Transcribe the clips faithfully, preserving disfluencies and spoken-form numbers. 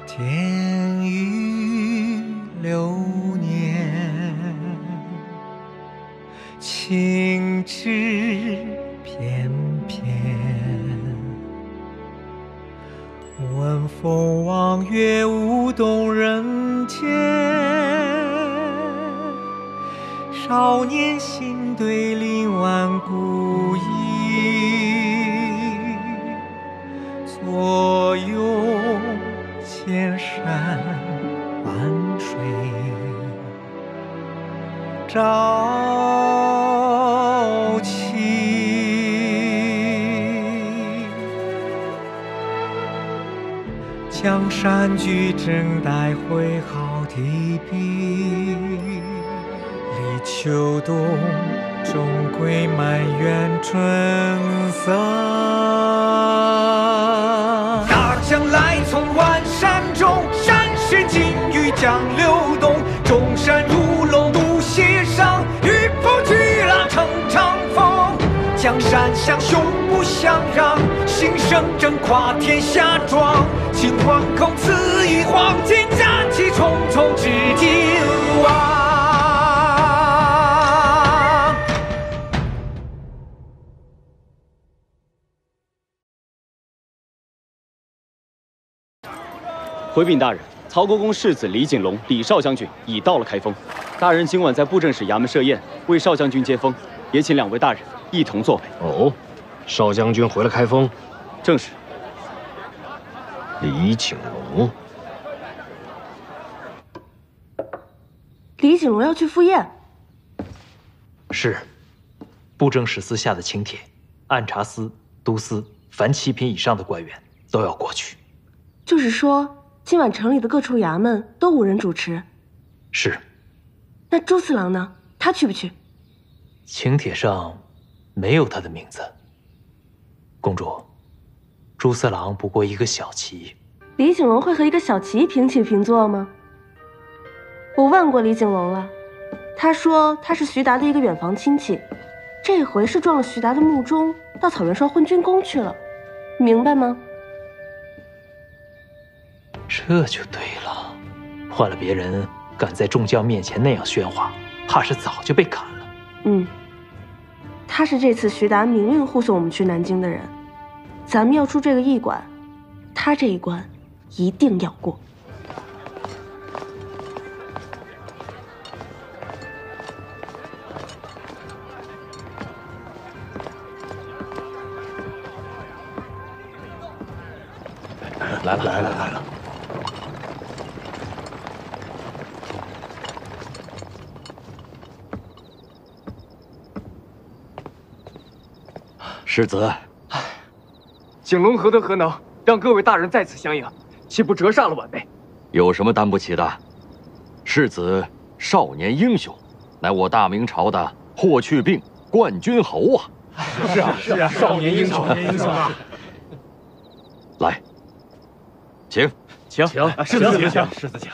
天雨流年，情枝翩翩。闻风望月，舞动人间。少年心对临晚孤影，左右千山万水朝晴。江山居正待会好提笔，立秋冬终归满园春色。大江来从万山中，山水尽于江流动。中山如龙渡斜上，玉扑巨浪乘长风。江山相雄不相让，新生正跨天下壮。秦皇口赐予黄金战旗，重重至今王。 回禀大人，曹国公世子李景龙、李少将军已到了开封。大人今晚在布政使衙门设宴，为少将军接风，也请两位大人一同作陪。 哦，少将军回了开封？ 正是。 李景龙， 李景龙要去赴宴。 是，布政使司下的请帖，按察司、都司凡七品以上的官员都要过去。 就是说，今晚城里的各处衙门都无人主持。 是。 那朱四郎呢？他去不去？ 请帖上没有他的名字。公主，朱四郎不过一个小旗。 李景龙会和一个小旗平起平坐吗？我问过李景龙了，他说他是徐达的一个远房亲戚，这回是撞了徐达的墓中，到草原上混军功去了，明白吗？ 这就对了，换了别人，敢在众将面前那样喧哗，怕是早就被砍了。 嗯，他是这次徐达明令护送我们去南京的人，咱们要出这个驿馆，他这一关一定要过。 来了来了来了！世子， 景龙何德何能，让各位大人在此相迎，岂不折煞了晚辈？ 有什么担不起的？世子少年英雄，乃我大明朝的霍去病冠军侯啊！ 是啊是啊，少年英雄，少年英雄啊！ 来，请请请，世子请，世子请。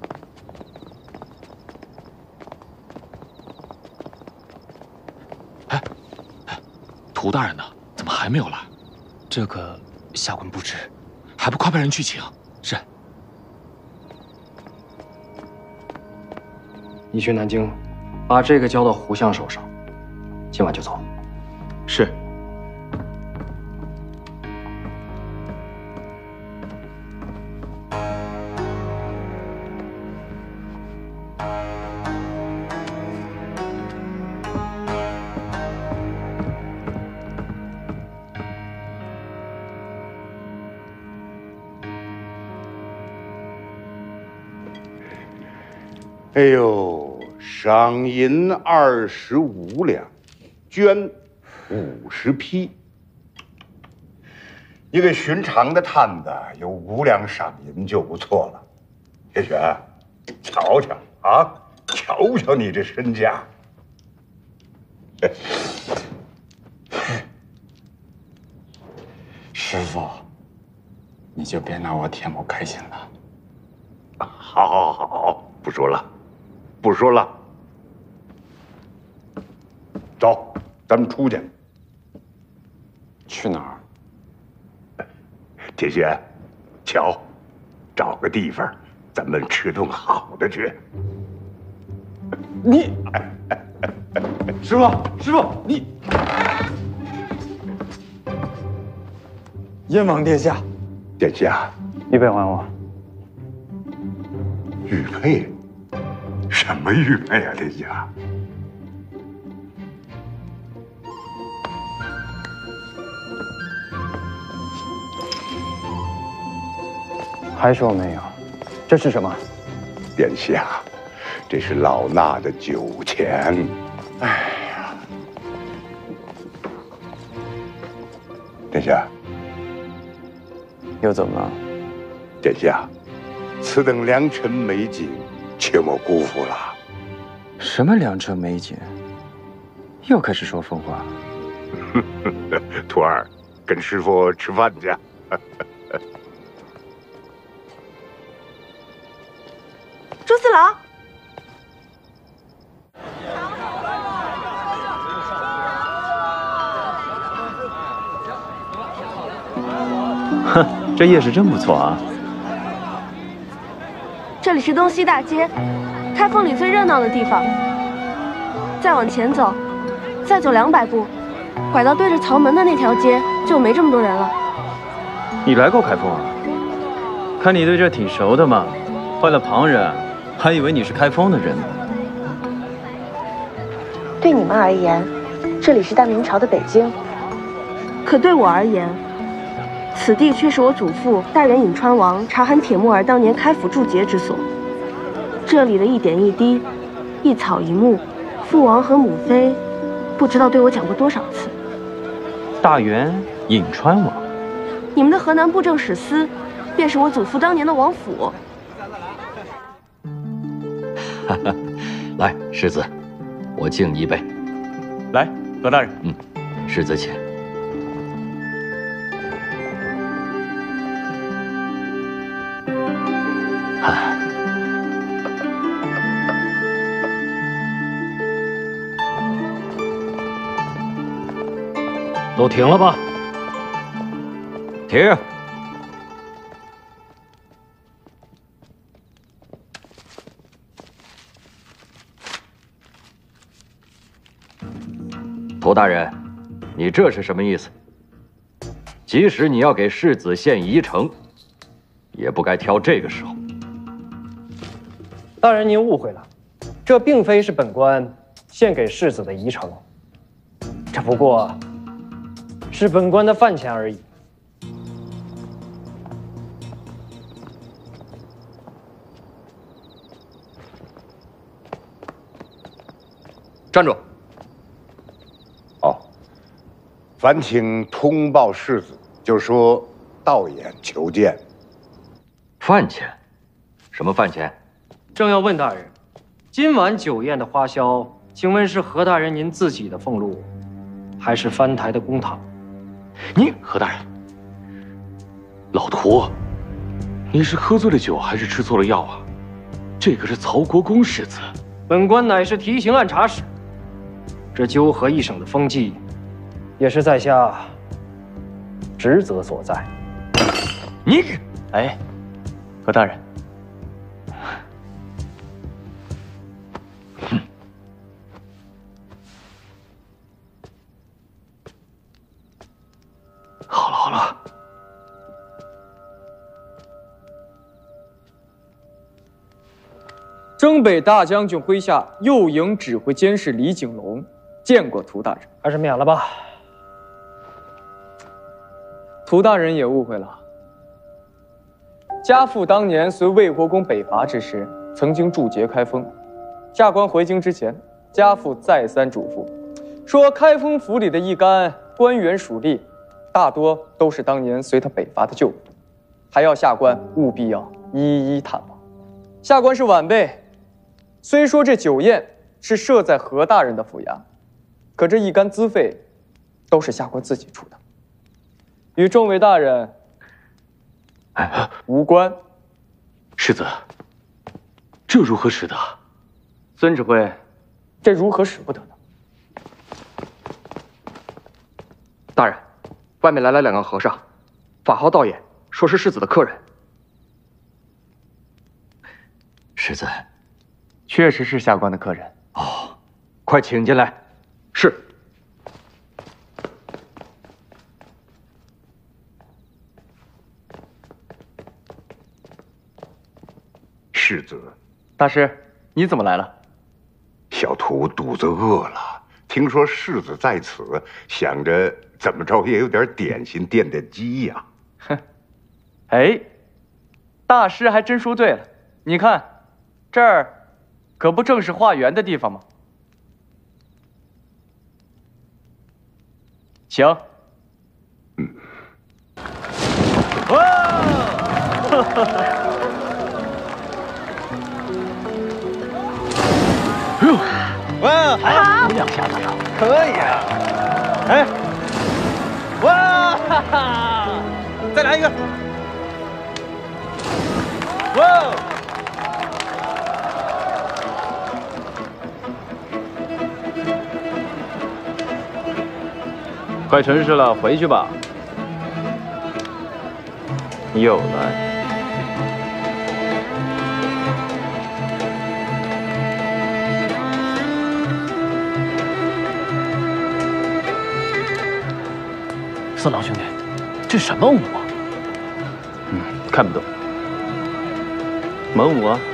哎，涂大人呢？怎么还没有来？ 这个下官不知，还不快派人去请？是。 你去南京，把这个交到胡相手上，今晚就走。 是。 哎呦，赏银二十五两，绢五十匹。一个寻常的探子有五两赏银就不错了。叶璇，瞧瞧啊，瞧瞧你这身价。 师傅，你就别拿我天某开心了。 好，好，好，不说了。不说了，走，咱们出去。 去哪儿？ 铁贤，瞧， 找个地方，咱们吃顿好的去。 你，师傅，师傅，你，燕王殿下， 殿下， 玉佩还我。 玉佩？什么玉佩啊，殿下？ 还说没有？这是什么？ 殿下，这是老衲的酒钱。哎呀，殿下， 又怎么了？ 殿下，此等良辰美景，切莫辜负了。 什么良辰美景？又开始说疯话。 徒儿，跟师傅吃饭去。 朱四郎， 哼，这夜市真不错啊。 这里是东西大街，开封里最热闹的地方。再往前走，再走两百步，拐到对着曹门的那条街，就没这么多人了。 你来过开封啊？看你对这挺熟的嘛，换了旁人，还以为你是开封的人呢。 对你们而言，这里是大明朝的北京，可对我而言，此地却是我祖父大人颍川王察罕铁木儿当年开府筑节之所。这里的一点一滴，一草一木，父王和母妃，不知道对我讲过多少次。 大元颍川王， 你们的河南布政使司，便是我祖父当年的王府。 来，世子，我敬你一杯。 来，何大人。 嗯，世子请。啊， 都停了吧。 停。涂大人，你这是什么意思？即使你要给世子献遗城，也不该挑这个时候。 大人，您误会了，这并非是本官献给世子的遗城，这不过是本官的饭钱而已。 站住！ 哦，烦请通报世子，就说道衍求见。 饭钱？什么饭钱？ 正要问大人，今晚酒宴的花销，请问是何大人您自己的俸禄，还是藩台的公帑？ 你何大人，老涂，你是喝醉了酒，还是吃错了药啊？这可是曹国公世子。 本官乃是提刑按察使，这纠合一省的风纪，也是在下职责所在。 你， 哎，何大人。 好了好了， 征北大将军麾下右营指挥监视李景龙见过涂大人， 还是免了吧。 涂大人也误会了。家父当年随魏国公北伐之时，曾经驻节开封。下官回京之前，家父再三嘱咐，说开封府里的一干官员属吏，大多都是当年随他北伐的旧部，还要下官务必要一一探望。下官是晚辈，虽说这酒宴是设在何大人的府衙，可这一干资费都是下官自己出的，与众位大人无关。 世子，这如何使得？ 孙指挥， 这如何使不得呢？ 大人，外面来了两个和尚，法号道衍，说是世子的客人。 世子， 确实是下官的客人。 哦，快请进来。 是。 世子， 大师，你怎么来了？ 小徒肚子饿了，听说世子在此，想着怎么着也有点点心垫垫饥呀。 哼，哎，大师还真说对了。你看，这儿可不正是化缘的地方吗？请。 嗯。 哇！哈哈哈。哇， 还两下子了， 可以啊！哎，哇哈哈！再来一个！哇！ 快成事了，回去吧。又来。 四郎兄弟，这什么舞啊？ 嗯，看不懂。蒙武啊。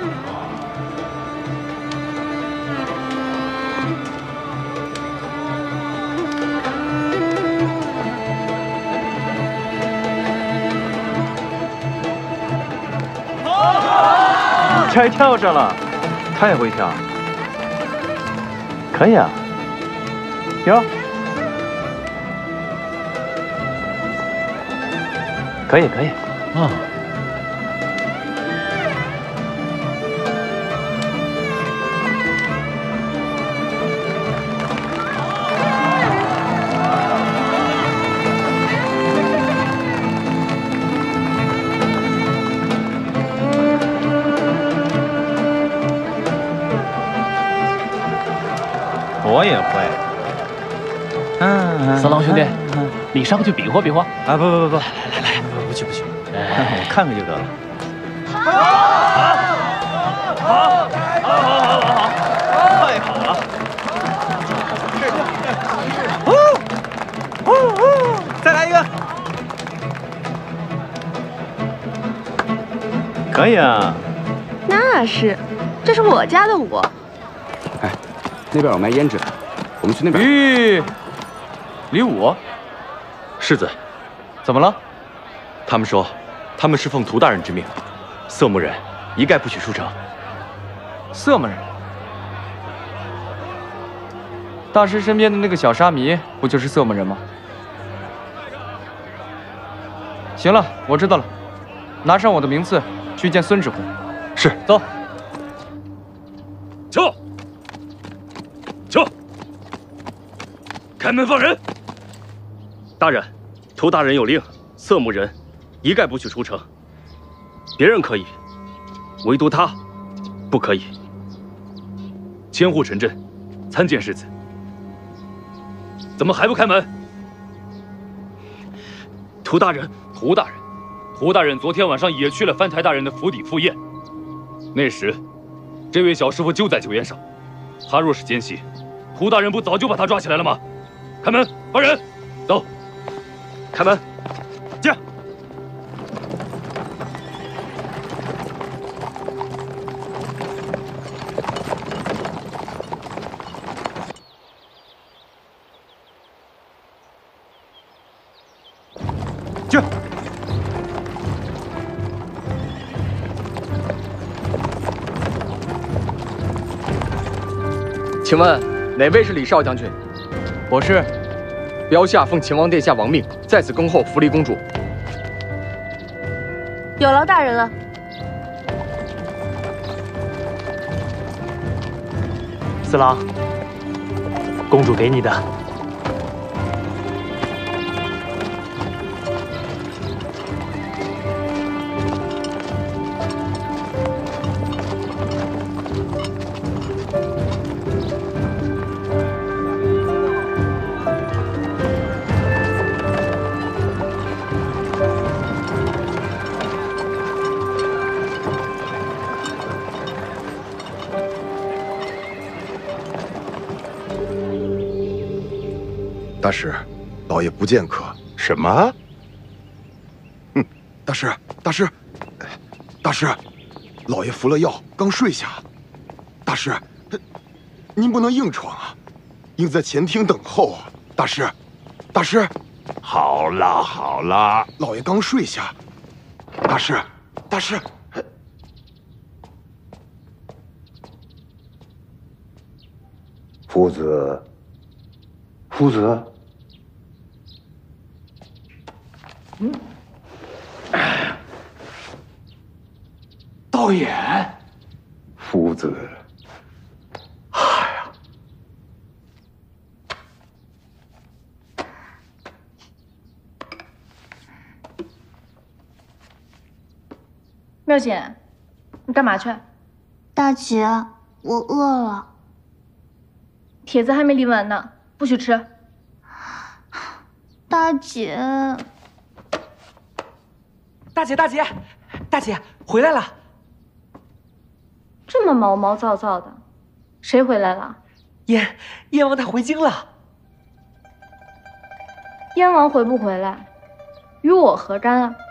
这还跳上了，他也会跳。可以啊。哟。可以可以， 啊， 我也会。嗯， 四郎兄弟，你上去比划比划。 啊，不不不不， 来来来，不去不去， 我看看就得了。 好，好，好，好，好，好，好， 太好了！ 呜呜呜！再来一个。 可以啊。 那是，这是我家的舞。 哎，那边有卖胭脂的，我们去那边。 咦，李武， 世子， 怎么了？ 他们说，他们是奉涂大人之命，色目人一概不许出城。 色目人，大师身边的那个小沙弥，不就是色目人吗？行了，我知道了，拿上我的名次，去见孙指挥。 是， 走。 撤！撤！开门放人！ 大人，涂大人有令，色目人一概不许出城。别人可以，唯独他不可以。 千户陈真，参见世子。怎么还不开门？ 涂大人， 涂大人，涂大人昨天晚上也去了藩台大人的府邸赴宴。那时，这位小师傅就在酒宴上。他若是奸细，涂大人不早就把他抓起来了吗？开门，放人，走。 开门， 进。 进。 请问哪位是李少将军？ 我是。 标下奉秦王殿下王命，在此恭候福离公主。 有劳大人了。 四郎，公主给你的。 大师，老爷不见客。 什么？ 哼，大师，大师，大师，老爷服了药，刚睡下。大师，您不能硬闯啊，应在前厅等候啊。大师，大师， 好啦好啦， 老爷刚睡下。大师，大师。 夫子，夫子， 嗯，道衍， 夫子， 哎呀， 妙姐，你干嘛去？ 大姐，我饿了。 帖子还没理完呢，不许吃。 大姐， 大姐，大姐，大姐回来了。 这么毛毛躁躁的，谁回来了？ 燕燕王他回京了。 燕王回不回来，与我何干啊？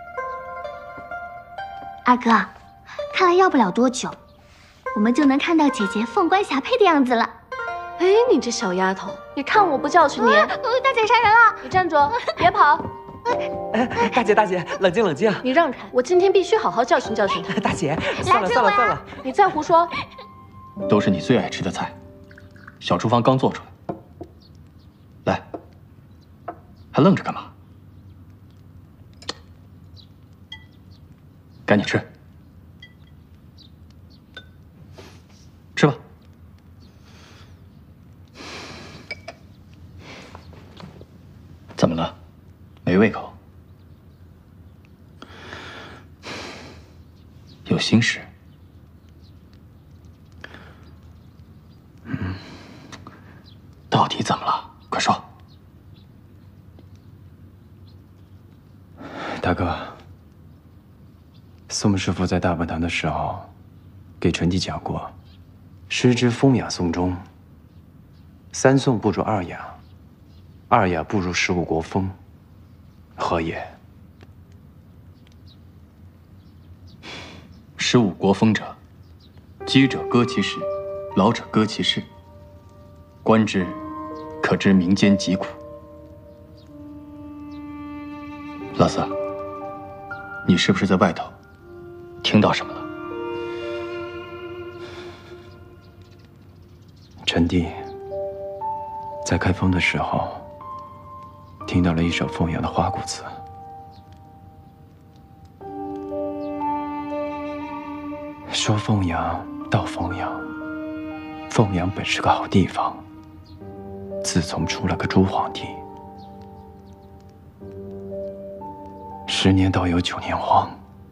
二哥，看来要不了多久，我们就能看到姐姐凤冠霞帔的样子了。 哎，你这小丫头，你看我不教训你！ 啊、大姐杀人了！ 你站住，别跑！ 哎，大姐，大姐，冷静冷静！ 你让开！我今天必须好好教训教训他。 大姐，算了算了算了， 你再胡说！ 都是你最爱吃的菜，小厨房刚做出来，来，还愣着干嘛？赶紧吃，吃吧。 怎么了？没胃口？有心事？嗯，到底怎么了？快说！ 大哥，宋师傅在大本堂的时候，给陈弟讲过，师之风雅颂中，三颂不如二雅。 二雅不如十五国风，何也？ 十五国风者，饥者歌其食，老者歌其事。观之，可知民间疾苦。老四，你是不是在外头听到什么了？ 陈弟在开封的时候。 听到了一首凤阳的花鼓词，说凤阳到凤阳，凤阳本是个好地方。自从出了个朱皇帝，十年倒有九年荒。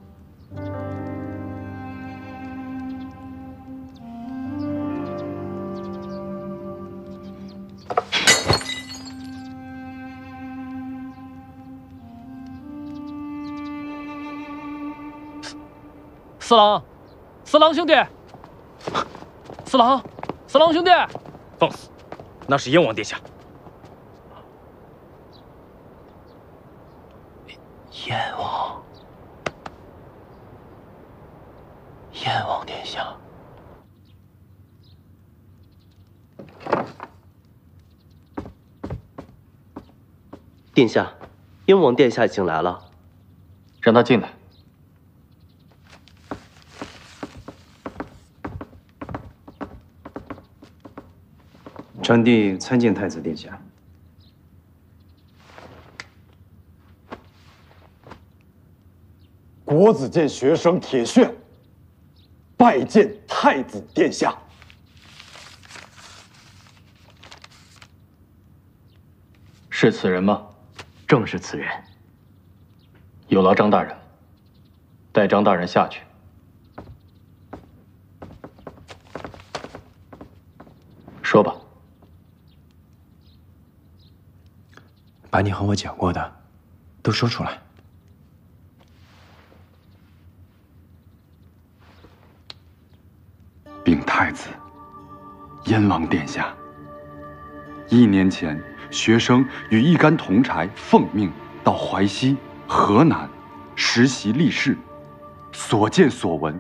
四郎，四郎兄弟，四郎，四郎兄弟， 放肆！那是燕王殿下。 燕王，燕王殿下。 殿下，燕王殿下已经来了， 让他进来。 臣弟参见太子殿下。 国子监学生铁铉拜见太子殿下。 是此人吗？ 正是此人。 有劳张大人，带张大人下去。说吧。 把你和我讲过的都说出来。 禀太子，燕王殿下， 一年前，学生与一干同差奉命到淮西、河南实习历试，所见所闻，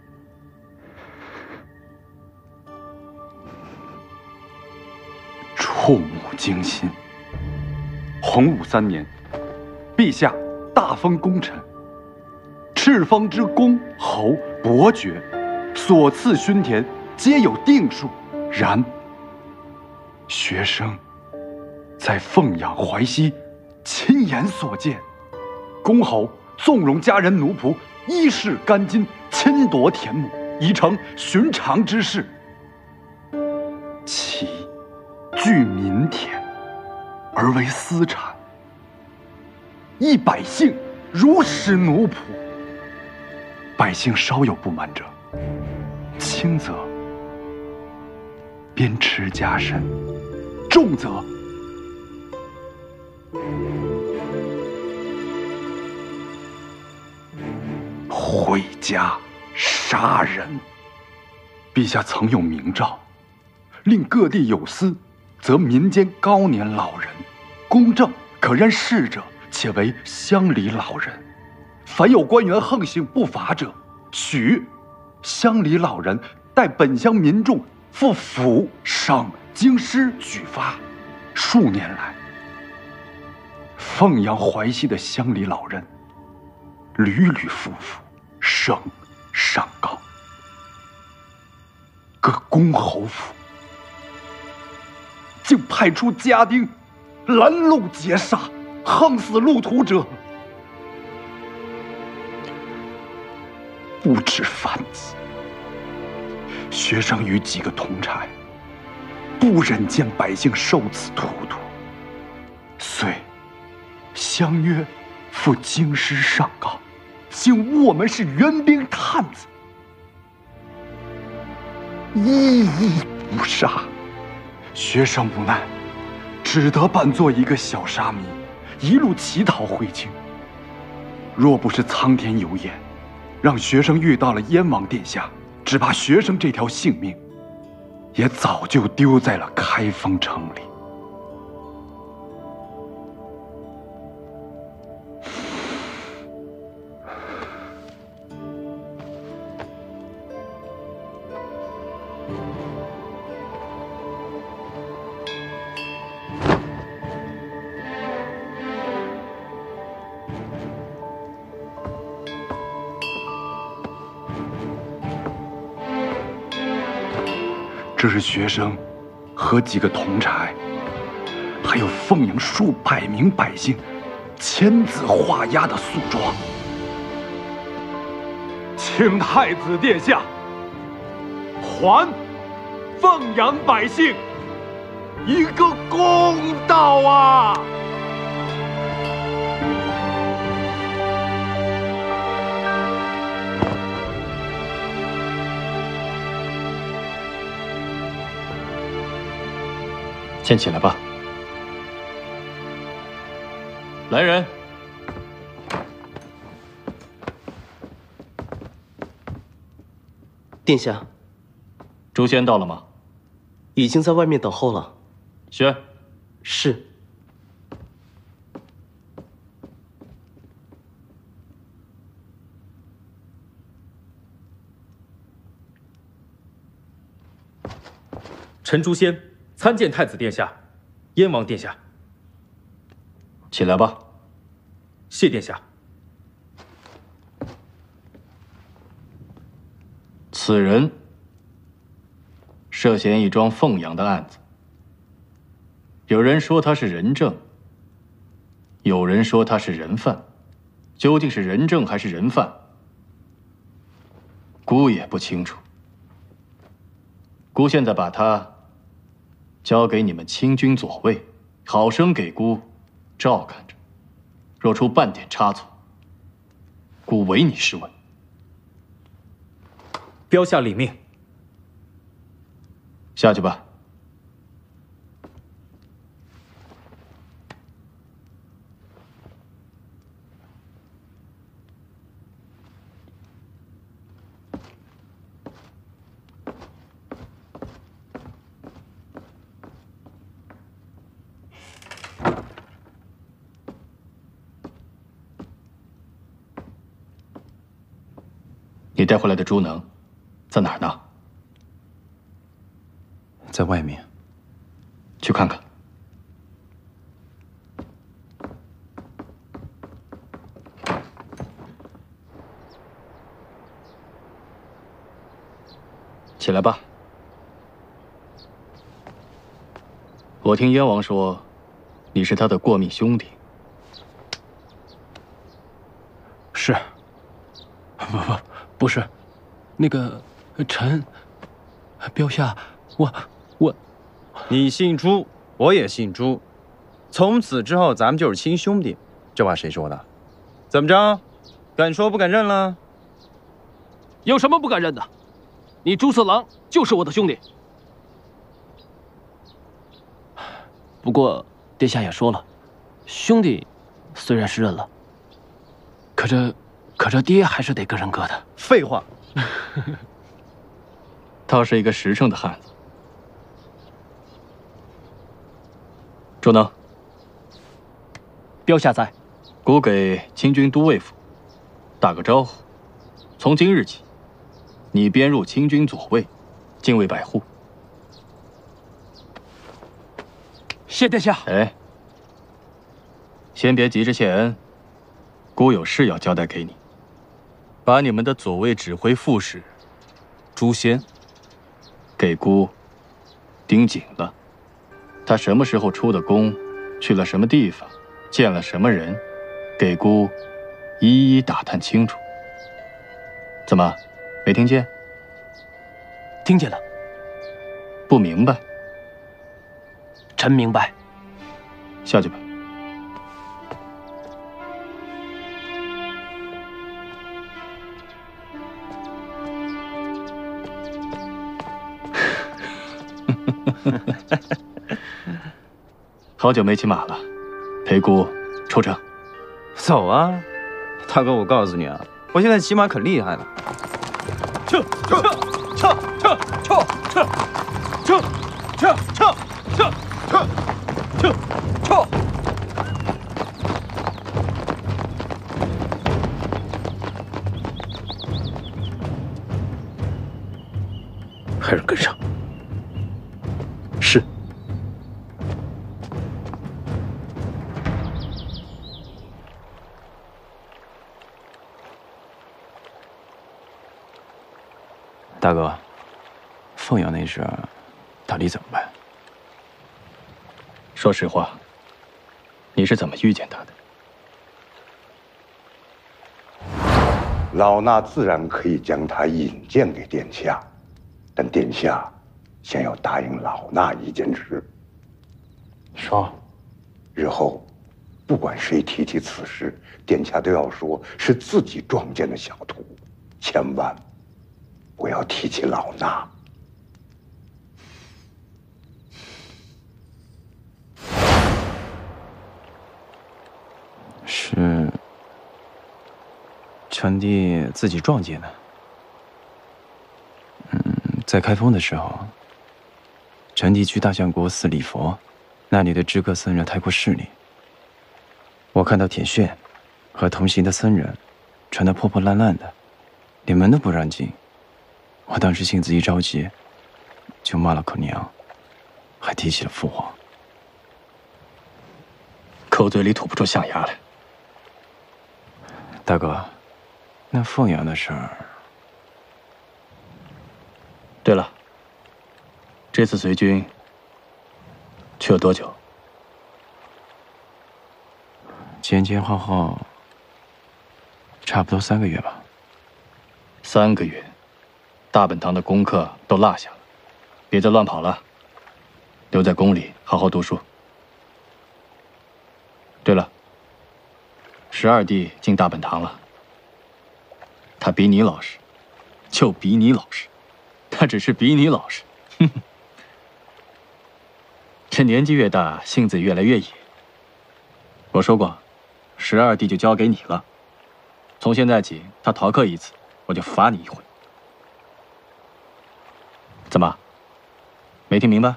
触目惊心。洪武三年，陛下大封功臣，敕封之公侯伯爵，所赐勋田皆有定数。然学生在凤阳、淮西亲眼所见，公侯纵容家人奴仆衣饰干金，侵夺田亩，已成寻常之事。其据民田而为私产，一百姓如使奴仆。百姓稍有不满者，轻则鞭笞加身，重则毁家杀人。陛下曾有明诏，令各地有司，则民间高年老人，公正可任事者，且为乡里老人。凡有官员横行不法者，许乡里老人代本乡民众赴府省京师举发。数年来，凤阳淮西的乡里老人屡屡夫妇省上告，各公侯府竟派出家丁拦路截杀，横死路途者不止犯几。学生与几个同差不忍见百姓受此荼毒，遂相约赴京师上告，竟诬我们是援兵探子，一一不杀。学生无奈，只得扮作一个小沙弥，一路乞讨回京。若不是苍天有眼，让学生遇到了燕王殿下，只怕学生这条性命也早就丢在了开封城里。这是学生和几个同差，还有凤阳数百名百姓签字画押的诉状，请太子殿下还凤阳百姓一个公道啊！ 先起来吧。来人， 殿下， 诛仙到了吗？ 已经在外面等候了。 宣。 是。 臣诛仙参见太子殿下、燕王殿下。 起来吧。 谢殿下。 此人涉嫌一桩凤阳的案子，有人说他是人证，有人说他是人犯，究竟是人证还是人犯，孤也不清楚。孤现在把他交给你们清军左卫，好生给孤照看着，若出半点差错，孤唯你是问。 标下领命。 下去吧。 你带回来的朱能在哪儿呢？ 在外面。 去看看。起来吧。我听燕王说，你是他的过命兄弟。 是。不不不是，那个臣，标下，我我， 你姓朱，我也姓朱，从此之后咱们就是亲兄弟。这话谁说的？怎么着？敢说不敢认了？ 有什么不敢认的？你朱四郎就是我的兄弟。不过殿下也说了，兄弟虽然是认了，可这可这爹还是得各认各的。 废话。 他是一个实诚的汉子。朱能， 标下在。 孤给清军都尉府打个招呼。从今日起，你编入清军左卫，禁卫百户。 谢殿下。 哎，先别急着谢恩，孤有事要交代给你。把你们的左卫指挥副使朱仙给孤盯紧了。他什么时候出的宫，去了什么地方，见了什么人，给孤一一打探清楚。怎么，没听见？ 听见了。 不明白？ 臣明白。 下去吧。好久没骑马了，陪姑出城。 走啊，大哥，我告诉你啊，我现在骑马可厉害了。 撤撤撤撤撤撤撤撤撤撤撤撤撤！还是跟上。是。 大哥，凤阳那事到底怎么办？ 说实话，你是怎么遇见他的？ 老衲自然可以将他引荐给殿下，但殿下先要答应老衲一件事。 说， 日后不管谁提起此事，殿下都要说是自己撞见的小徒，千万不要提起老衲。 是臣弟自己撞见的。嗯，在开封的时候，臣弟去大相国寺礼佛，那里的知客僧人太过势利，我看到铁炫和同行的僧人穿得破破烂烂的，连门都不让进。我当时性子一着急，就骂了口娘，还提起了父皇。 口嘴里吐不出象牙来。 大哥，那凤阳的事儿…… 对了，这次随军去了多久？ 前前后后差不多三个月吧。 三个月，大本堂的功课都落下了，别再乱跑了，留在宫里好好读书。对了，十二弟进大本堂了，他比你老实，就比你老实，他只是比你老实。哼哼，这年纪越大，性子越来越野。我说过，十二弟就交给你了，从现在起，他逃课一次，我就罚你一回。怎么，没听明白？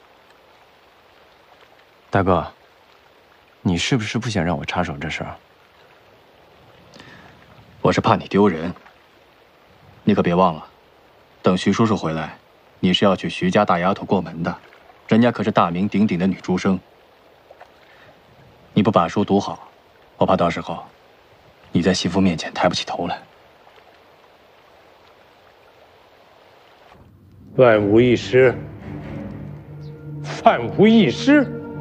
大哥，你是不是不想让我插手这事儿？ 我是怕你丢人。 你可别忘了，等徐叔叔回来，你是要娶徐家大丫头过门的，人家可是大名鼎鼎的女书生。你不把书读好，我怕到时候你在媳妇面前抬不起头来。 万无一失，万无一失。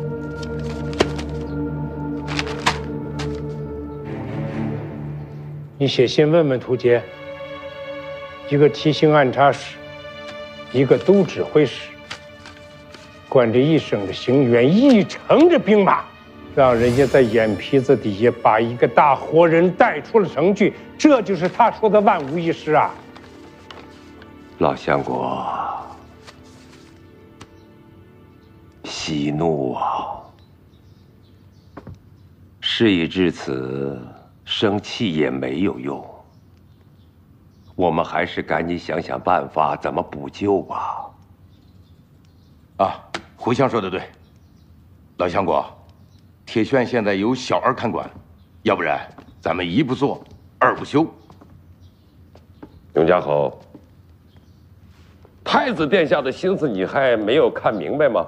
你写信问问屠杰。 一个提刑按察使，一个都指挥使，管着一省的刑员，一城的兵马，让人家在眼皮子底下把一个大活人带出了城去，这就是他说的万无一失啊！ 老相国，息怒啊！事已至此，生气也没有用。 我们还是赶紧想想办法，怎么补救吧。 啊，胡相说的对，老相国，铁券现在由小儿看管，要不然咱们一不做二不休。 永嘉侯，太子殿下的心思你还没有看明白吗？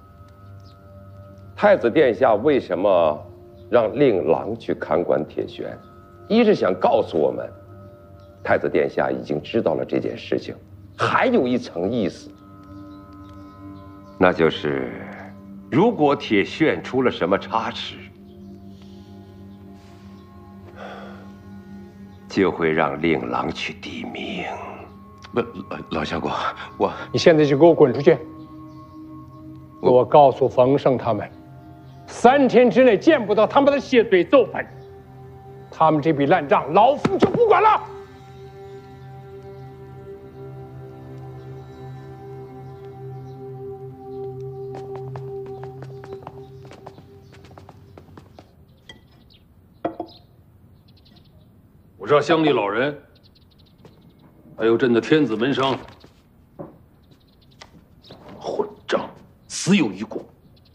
太子殿下为什么让令郎去看管铁券？一是想告诉我们。 太子殿下已经知道了这件事情，还有一层意思， 那就是如果铁券出了什么差池，就会让令郎去抵命。 不，老相国，我你现在就给我滚出去！给我告诉冯胜他们，三天之内见不到他们的血嘴奏本，他们这笔烂账，老夫就不管了。 我这乡里老人，还有朕的天子门生， 混账，死有余辜！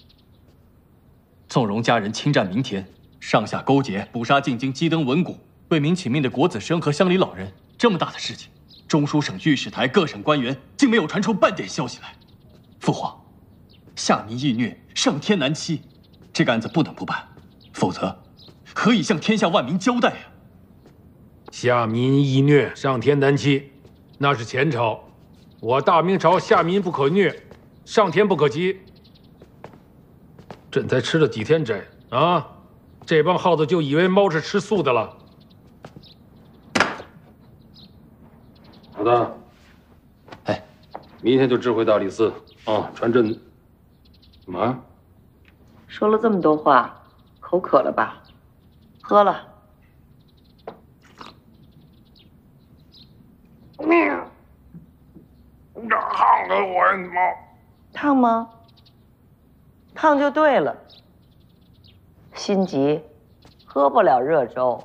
纵容家人侵占民田，上下勾结，捕杀进京鸡登文谷、为民请命的国子生和乡里老人，这么大的事情，中书省、御史台各省官员竟没有传出半点消息来。父皇，下民易虐，上天难欺，这个案子不能不办，否则何以向天下万民交代啊？ 下民易虐，上天难欺，那是前朝。我大明朝下民不可虐，上天不可欺。朕才吃了几天斋啊，这帮耗子就以为猫是吃素的了。老大， 哎， 明天就知会大理寺啊，传朕。干嘛？ 说了这么多话，口渴了吧？喝了。 喵！这烫的我什么？ 烫吗？烫就对了。心急，喝不了热粥。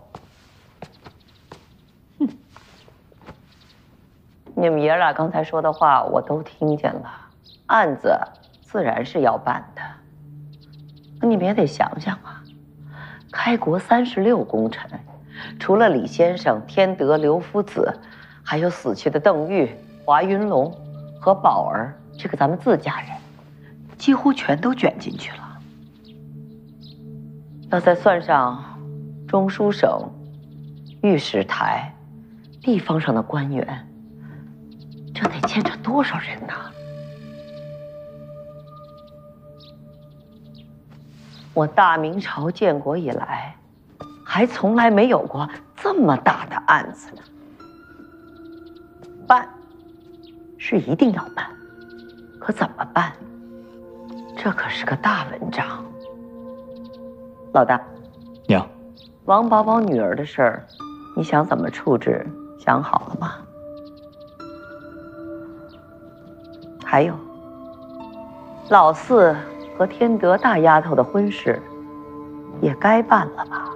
哼！你们爷俩刚才说的话我都听见了，案子自然是要办的。可你们也得想想啊，开国三十六功臣，除了李先生、天德、刘夫子。 还有死去的邓玉、华云龙和宝儿，这个咱们自家人，几乎全都卷进去了。要再算上中书省、御史台、地方上的官员，这得牵扯多少人呐？我大明朝建国以来，还从来没有过这么大的案子呢。 办是一定要办，可怎么办？这可是个大文章。老大， 娘， 王宝宝女儿的事儿，你想怎么处置？想好了吗？还有，老四和天德大丫头的婚事，也该办了吧？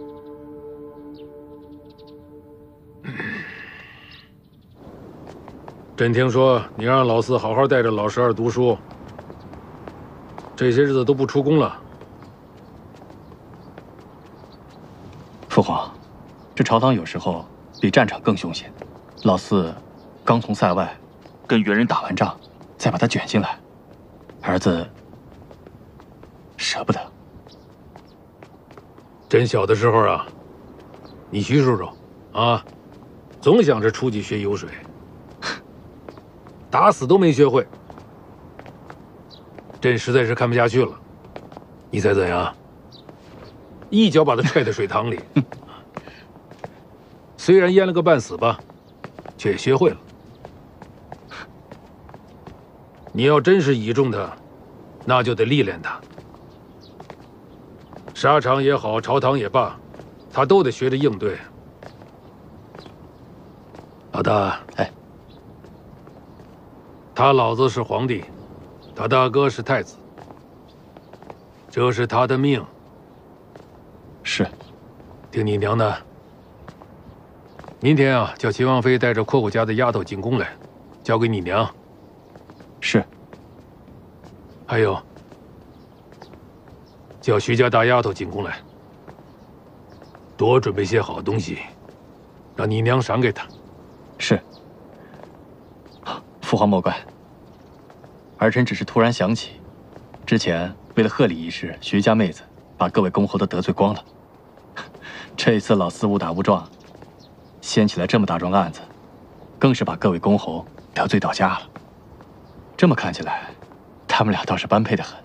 朕听说你让老四好好带着老十二读书，这些日子都不出宫了。 父皇，这朝堂有时候比战场更凶险。 老四刚从塞外跟猿人打完仗，再把他卷进来，儿子舍不得。 真小的时候啊，你徐叔叔啊，总想着出去学游水，打死都没学会。朕实在是看不下去了，你猜怎样？一脚把他踹到水塘里。虽然淹了个半死吧，却也学会了。你要真是倚重他，那就得历练他。沙场也好，朝堂也罢，他都得学着应对。老大， 哎， 他老子是皇帝，他大哥是太子，这是他的命。 是， 听你娘的。明天啊，叫秦王妃带着阔阔家的丫头进宫来，交给你娘。 是。 还有，叫徐家大丫头进宫来，多准备些好东西，让你娘赏给她。 是。父皇莫怪，儿臣只是突然想起，之前为了贺礼一事，徐家妹子把各位公侯都得罪光了。这一次老四误打误撞，掀起来这么大桩案子，更是把各位公侯得罪到家了。这么看起来，他们俩倒是般配得很。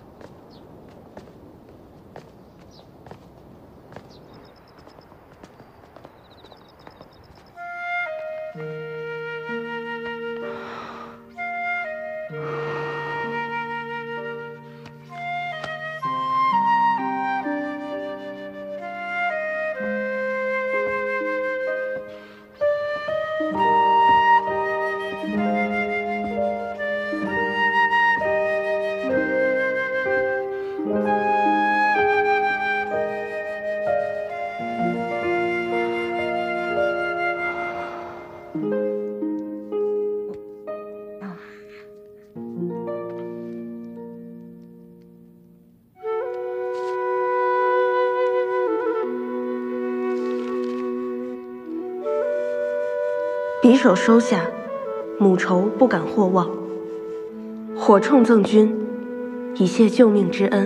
匕首收下，母仇不敢或忘。火铳赠君，以谢救命之恩。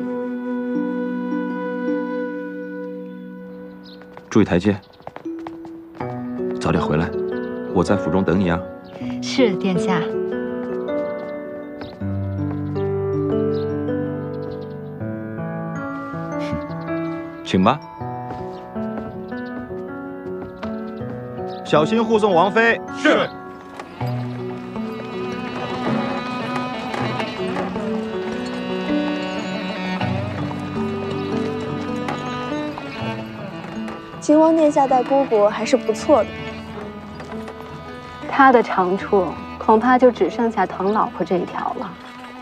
注意台阶，早点回来，我在府中等你啊。 是，殿下。 请吧。小心护送王妃。 是。 秦王殿下待姑姑还是不错的。 他的长处恐怕就只剩下疼老婆这一条了。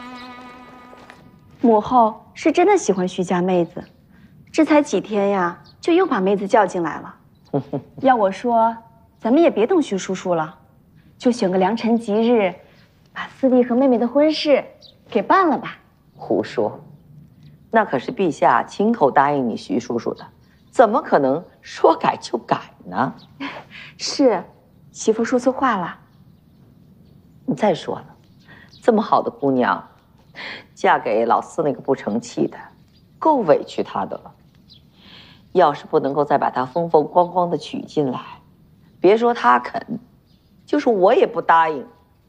母后是真的喜欢徐家妹子，这才几天呀，就又把妹子叫进来了。要我说，咱们也别等徐叔叔了，就选个良辰吉日，把四弟和妹妹的婚事给办了吧。 胡说，那可是陛下亲口答应你徐叔叔的，怎么可能说改就改呢？ 是，媳妇说错话了。 你再说了，这么好的姑娘，嫁给老四那个不成器的，够委屈她的了。要是不能够再把她风风光光的娶进来，别说她肯，就是我也不答应。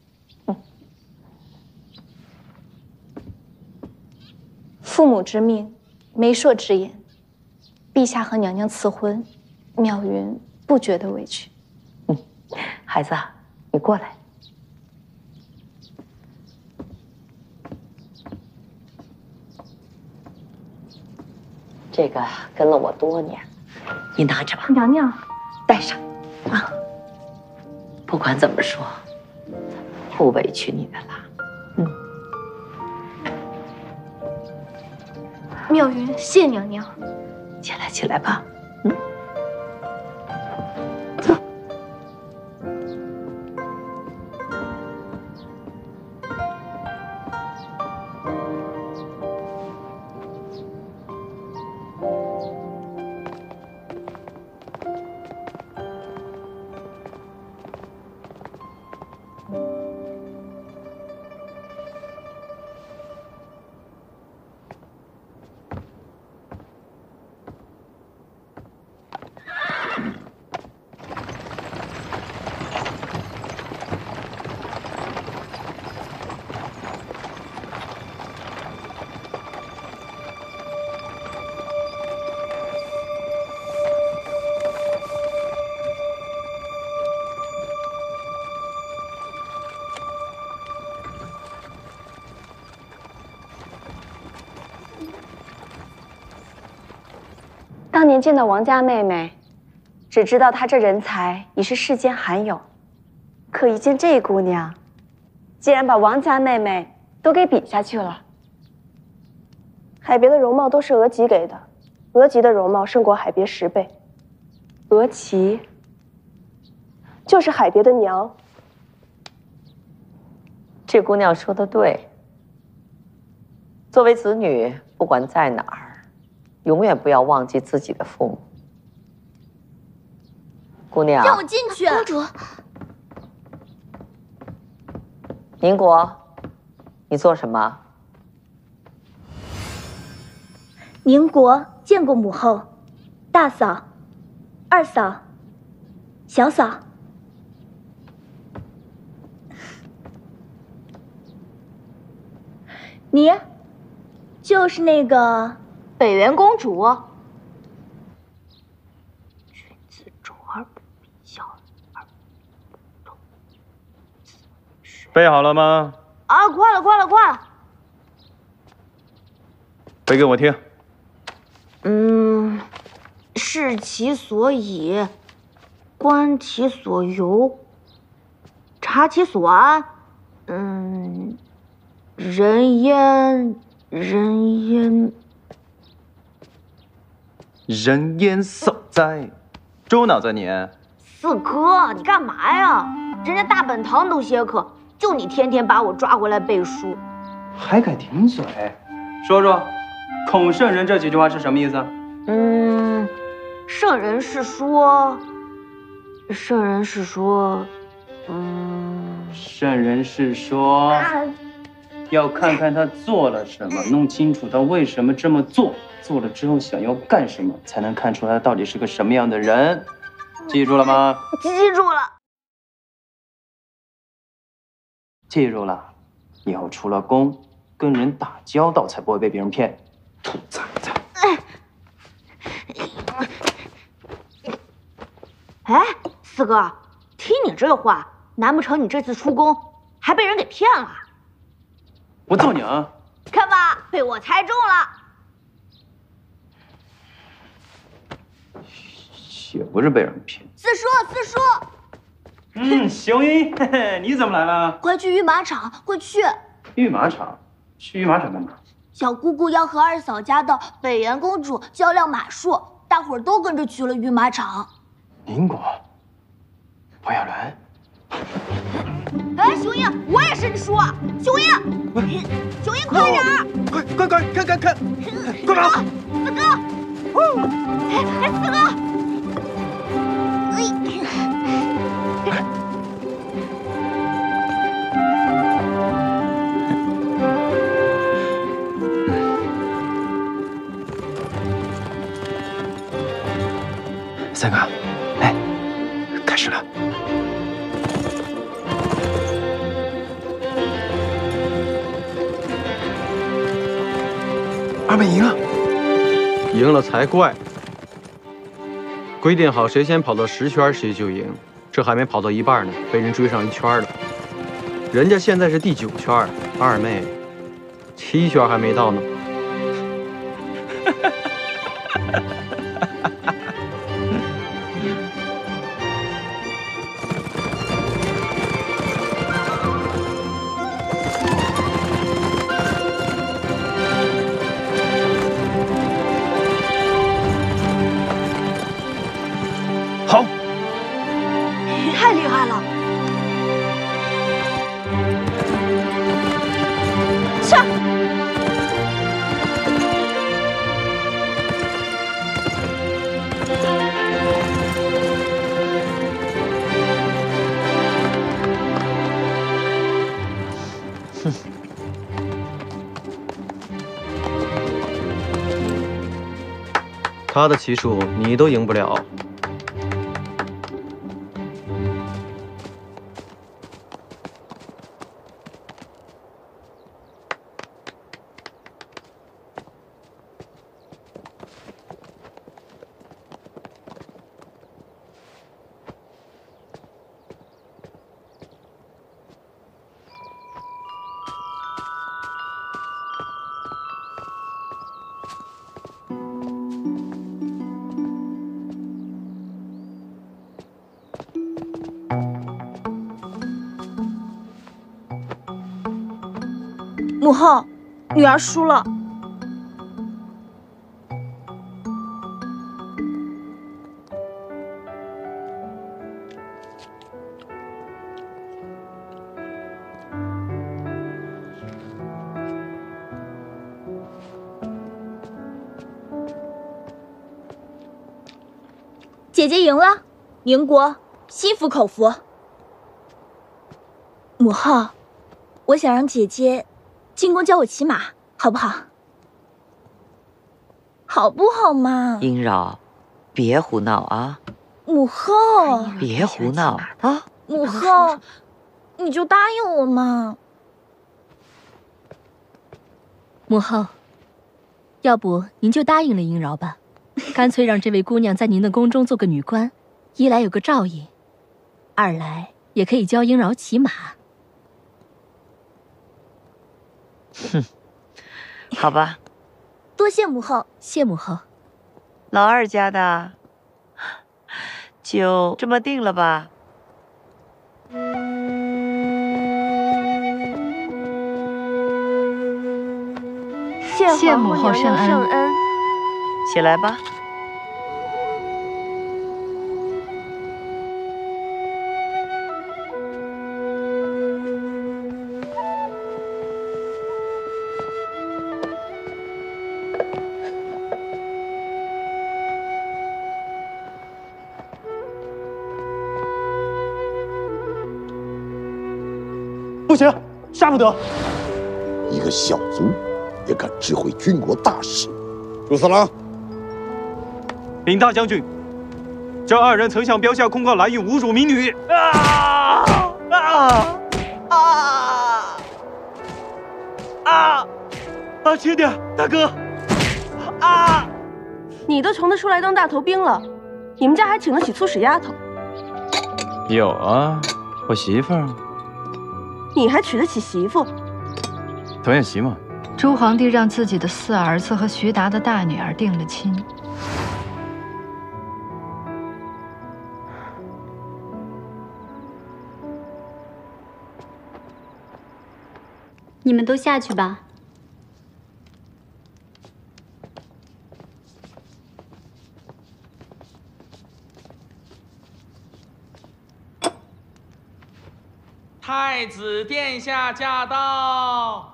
父母之命，媒妁之言，陛下和娘娘赐婚，妙云不觉得委屈。 嗯，孩子，你过来。这个跟了我多年，你拿着吧。 娘娘， 带上啊。不管怎么说，不委屈你的啦。嗯。 妙云，谢娘娘。 起来，起来吧。嗯。 当年见到王家妹妹，只知道她这人才已是世间罕有，可一见这姑娘，竟然把王家妹妹都给比下去了。 海别的容貌都是额吉给的，额吉的容貌胜过海别十倍。 额吉就是海别的娘。 这姑娘说的对。作为子女，不管在哪儿，永远不要忘记自己的父母。姑娘， 让我进去。公主， 宁国，你做什么？ 宁国见过母后，大嫂、二嫂、小嫂。你，就是那个北元公主。君子周而不比，小而不同。 背好了吗？ 啊，快了，快了，快了。 背给我听。 嗯，视其所以，观其所由，察其所安。嗯。人焉，人焉， 人焉所在？猪脑在你。 四哥，你干嘛呀？人家大本堂都歇课，就你天天把我抓回来背书， 还敢顶嘴？说说，孔圣人这几句话是什么意思？ 嗯，圣人是说，圣人是说，嗯， 圣人是说。啊要看看他做了什么，弄清楚他为什么这么做，做了之后想要干什么，才能看出他到底是个什么样的人。记住了吗？ 记住了。 记住了，以后出了宫，跟人打交道才不会被别人骗。兔崽子！ 哎，四哥，听你这话，难不成你这次出宫还被人给骗了？ 我揍你啊！ 看吧，被我猜中了。 也不是被人骗。 四叔，四叔。 嗯，雄鹰，嘿嘿，你怎么来了？ 快去御马场，快去！ 御马场？去御马场干嘛？ 小姑姑要和二嫂家的北元公主较量马术，大伙儿都跟着去了御马场。 宁国，王亚伦。 哎，雄鹰，我也是你叔，雄鹰，雄鹰，快点儿！ 快快快，看看看，快跑！ 四哥，哎，四哥，哎， 三哥，来，开始了。二妹赢了， 赢了才怪！规定好谁先跑到十圈谁就赢，这还没跑到一半呢，被人追上一圈了。人家现在是第九圈，二妹七圈还没到呢。 好， 太厉害了！去。 哼。 他的骑术你都赢不了。 母后，女儿输了。姐姐赢了，宁国心服口服。母后，我想让姐姐进宫教我骑马，好不好？好不好嘛？ 英饶，别胡闹啊！ 母后， 别胡闹啊！ 母后，你就答应我嘛。 母后，要不您就答应了英饶吧。干脆让这位姑娘在您的宫中做个女官，一来有个照应，二来也可以教英饶骑马。 哼，好吧， 多谢母后， 谢母后。 老二家的，就这么定了吧。 谢母后圣恩。 起来吧。 不行，杀不得。 一个小卒也敢指挥军国大事？朱四郎。 禀大将军，这二人曾向标下控告来运侮辱民女。啊啊啊啊！啊，轻点，大哥！啊！ 你都穷得出来当大头兵了，你们家还请得起粗使丫头？ 有啊，我媳妇儿。 你还娶得起媳妇？ 童演习嘛。 朱皇帝让自己的四儿子和徐达的大女儿定了亲。 你们都下去吧。 太子殿下驾到！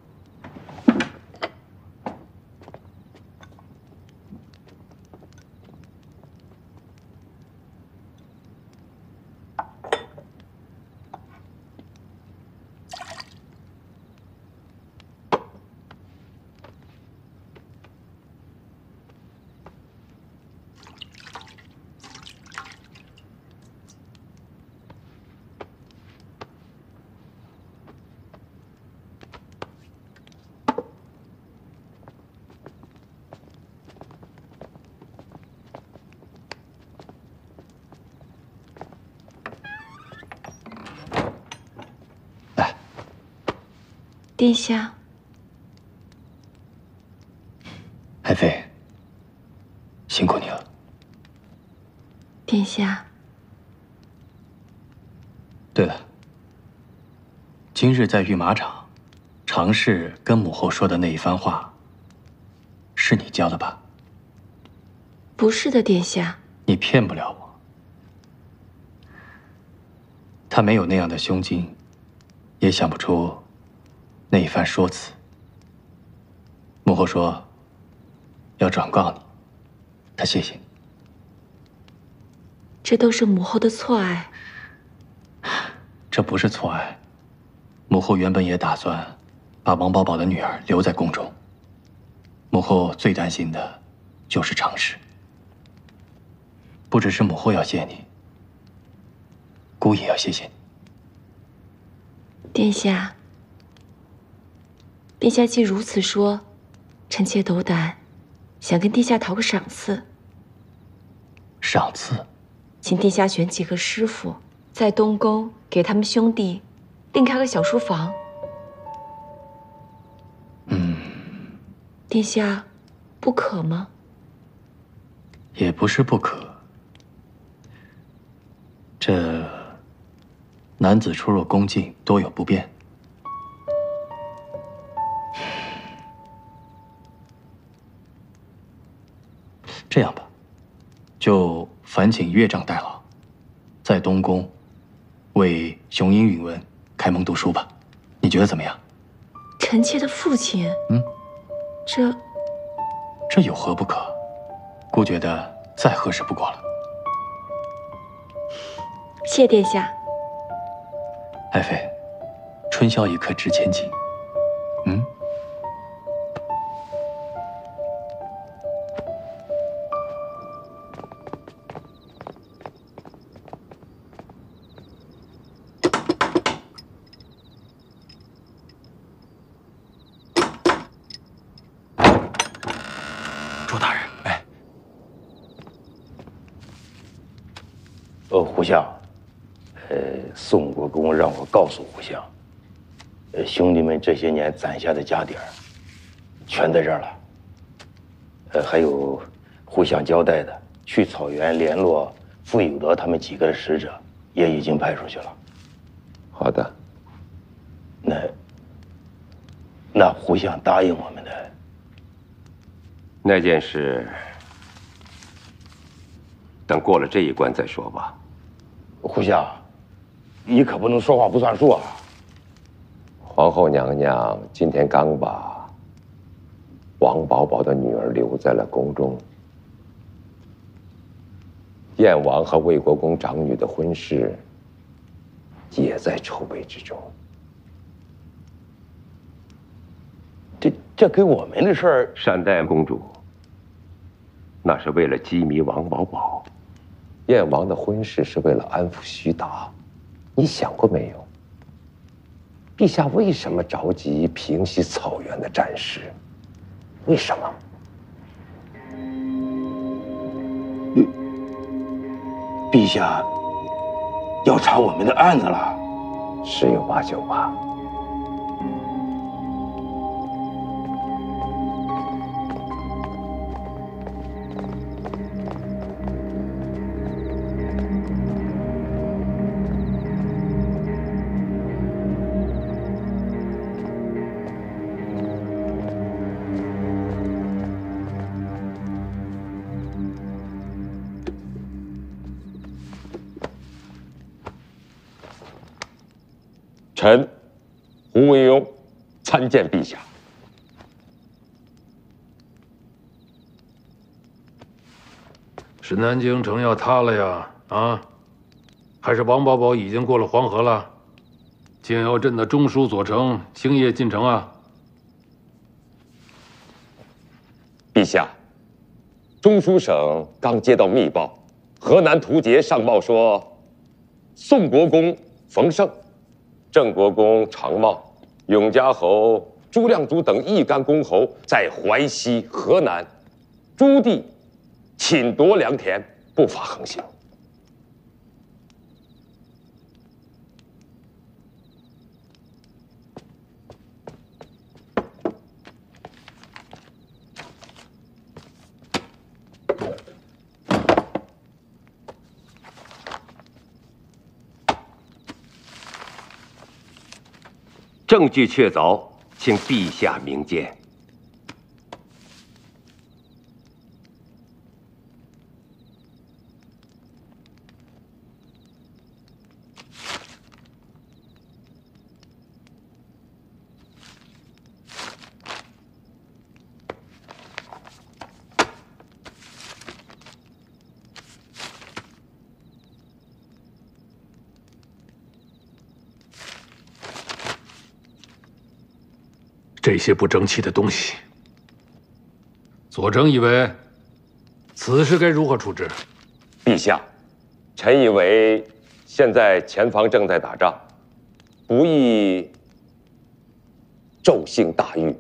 殿下， 爱妃，辛苦你了。 殿下， 对了，今日在御马场，常侍跟母后说的那一番话，是你教的吧？ 不是的，殿下。 你骗不了我。他没有那样的胸襟，也想不出那一番说辞。母后说要转告你，他谢谢你。 这都是母后的错爱。 这不是错爱，母后原本也打算把王宝宝的女儿留在宫中。母后最担心的就是常侍。不只是母后要谢你，姑也要谢谢你。 殿下，殿下既如此说，臣妾斗胆，想跟殿下讨个赏赐。 赏赐？ 请殿下选几个师傅，在东宫给他们兄弟另开个小书房。 嗯， 殿下，不可吗？ 也不是不可。这男子出入宫禁多有不便， 这样吧，就烦请岳丈代劳，在东宫为雄鹰允文开蒙读书吧，你觉得怎么样？ 臣妾的父亲， 嗯， 这这有何不可？孤觉得再合适不过了。 谢殿下。 爱妃，春宵一刻值千金。嗯。 朱大人，哎，呃，胡相，呃，宋国公让我告诉胡相，呃，兄弟们这些年攒下的家底儿，全在这儿了。呃，还有胡相交代的，去草原联络傅有德他们几个的使者，也已经派出去了。 好的。 那，那胡相答应我们的。 那件事，等过了这一关再说吧。 胡相，你可不能说话不算数啊！ 皇后娘娘今天刚把王宝宝的女儿留在了宫中，燕王和魏国公长女的婚事也在筹备之中。 这这跟我们的事儿， 善待公主，那是为了羁迷王宝宝；燕王的婚事是为了安抚徐达。你想过没有？陛下为什么着急平息草原的战事？为什么？ 陛下要查我们的案子了？ 十有八九吧。臣胡惟庸参见陛下。 是南京城要塌了呀？啊，还是王宝宝已经过了黄河了？靖瑶镇的中书左丞星夜进城啊？ 陛下，中书省刚接到密报，河南图节上报说，宋国公冯胜、郑国公常茂、永嘉侯朱亮祖等一干公侯在淮西、河南诸地侵夺良田，不法横行。证据确凿，请陛下明鉴。 这些不争气的东西，左丞以为此事该如何处置？ 陛下，臣以为现在前方正在打仗，不宜骤兴大狱。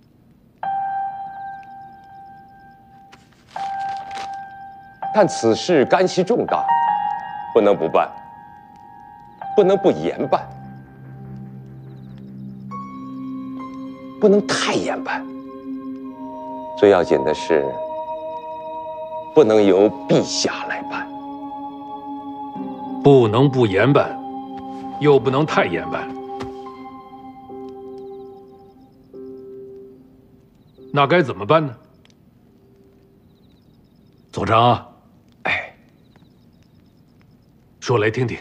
但此事干系重大，不能不办，不能不严办。不能太严办，最要紧的是，不能由陛下来办。 不能不严办，又不能太严办，那该怎么办呢？ 左长，哎，说来听听。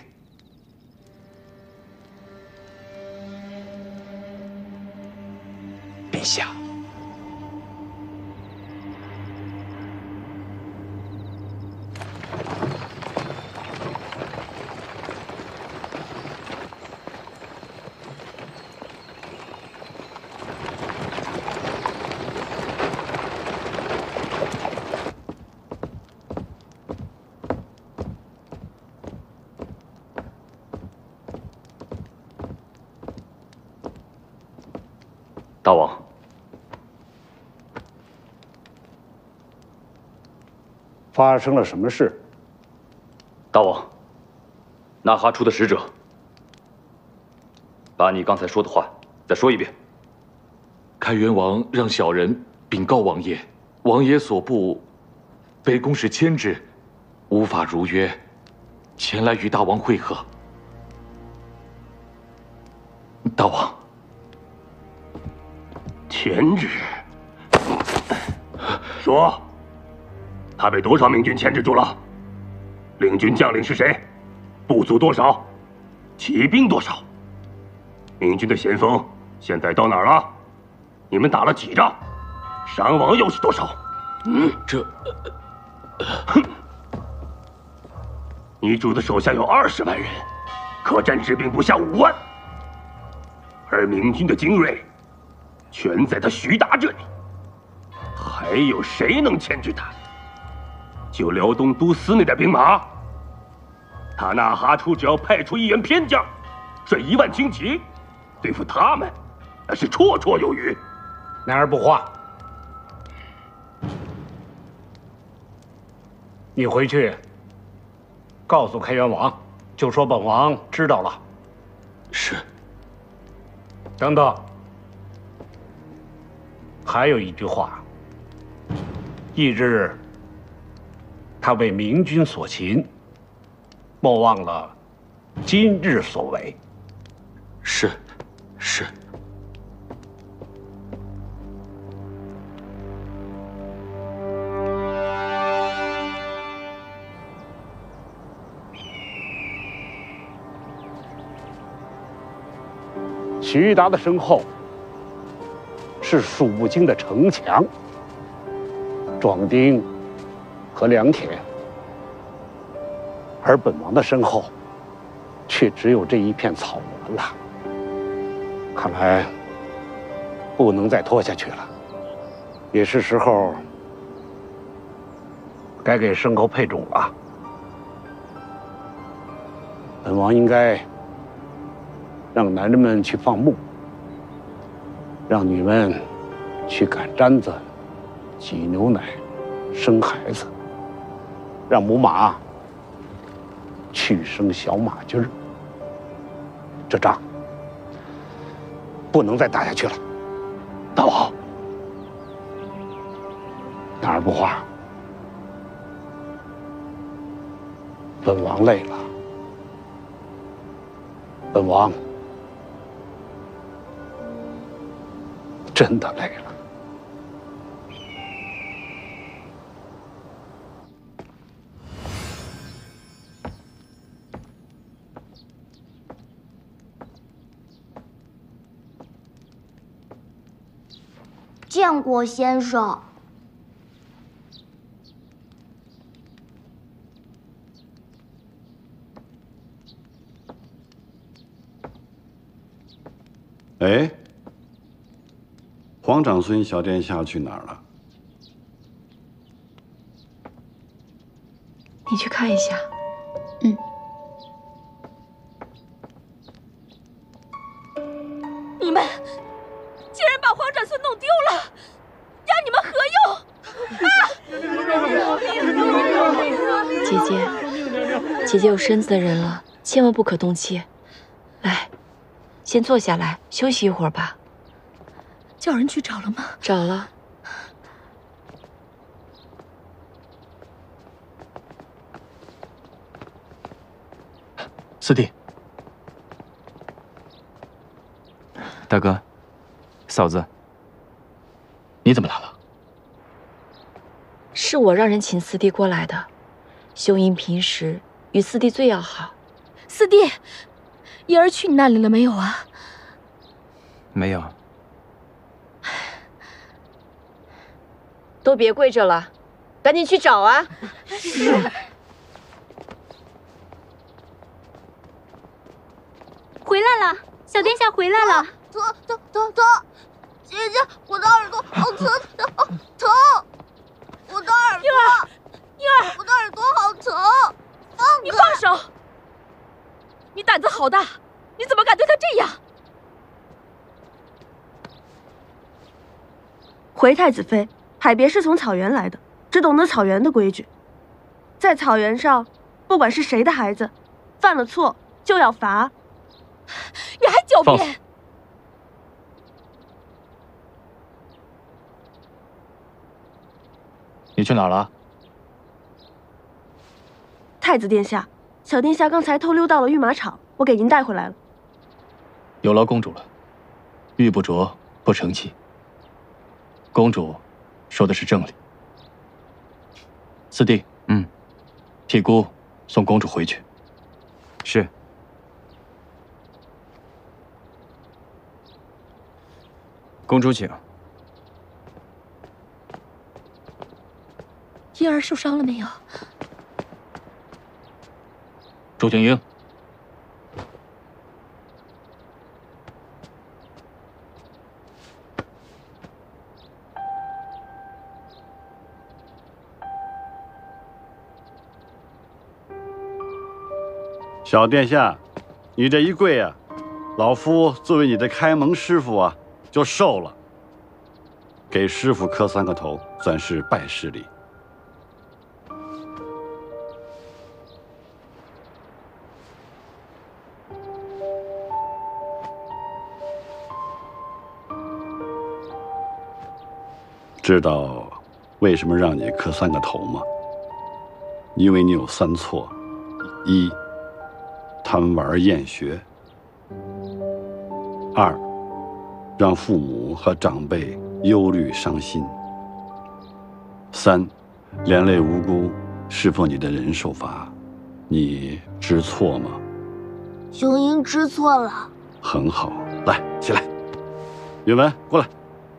陛下， 大王， 发生了什么事？ 大王，纳哈出的使者，把你刚才说的话再说一遍。 开元王让小人禀告王爷，王爷所部被公使牵制，无法如约前来与大王会合。大王。 牵制？说，他被多少明军牵制住了？领军将领是谁？部族多少？骑兵多少？明军的先锋现在到哪儿了？你们打了几仗？伤亡又是多少？嗯， 这…… 哼！你主的手下有二十万人，可战之兵不下五万，而明军的精锐。 全在他徐达这里，还有谁能牵制他？就辽东都司那点兵马，他纳哈出只要派出一员偏将，率一万轻骑，对付他们，那是绰绰有余。 男儿不话，你回去告诉开元王，就说本王知道了。 是。 等等。 还有一句话，翌日他为明军所擒，莫忘了今日所为。 是，是。 徐达的身后。 是数不清的城墙、壮丁和良田，而本王的身后，却只有这一片草原了。看来不能再拖下去了，也是时候该给牲口配种了。本王应该让男人们去放牧。 让女们去赶毡子、挤牛奶、生孩子，让母马去生小马驹儿。这仗不能再打下去了。大王，哪儿不话？本王累了，本王。 真的累了。 见过先生。 哎。 皇长孙小殿下去哪儿了？ 你去看一下。嗯。 你们竟然把皇长孙弄丢了，让你们何用？啊！ 姐姐，姐姐有身子的人了，千万不可动气。来，先坐下来休息一会儿吧。 叫人去找了吗？ 找了。 四弟， 大哥，嫂子， 你怎么来了？ 是。 是我让人请四弟过来的。秀英平时与四弟最要好。 四弟，怡儿去你那里了没有啊？ 没有。 都别跪着了，赶紧去找啊！ 是。 回来了，小殿下回来了。 疼疼疼疼！姐姐，我的耳朵好疼疼疼！我的耳朵， 婴儿，婴儿， 我的耳朵好疼！放你放手！你胆子好大，你怎么敢对他这样？ 回太子妃，海别是从草原来的，只懂得草原的规矩。在草原上，不管是谁的孩子，犯了错就要罚。 你还狡辩！ 你去哪儿了？ 太子殿下，小殿下刚才偷溜到了御马场，我给您带回来了。 有劳公主了，玉不琢不成器。公主说的是正理。四弟， 嗯， 替姑送公主回去。 是。公主请。 婴儿受伤了没有？ 祝静英， 小殿下，你这一跪啊，老夫作为你的开门师傅啊，就受了。给师傅磕三个头，算是拜师礼。知道为什么让你磕三个头吗？因为你有三错：一，贪玩厌学；二，让父母和长辈忧虑伤心；三，连累无辜，识破你的人受罚。你知错吗？ 雄鹰知错了。 很好，来，起来。允文，过来。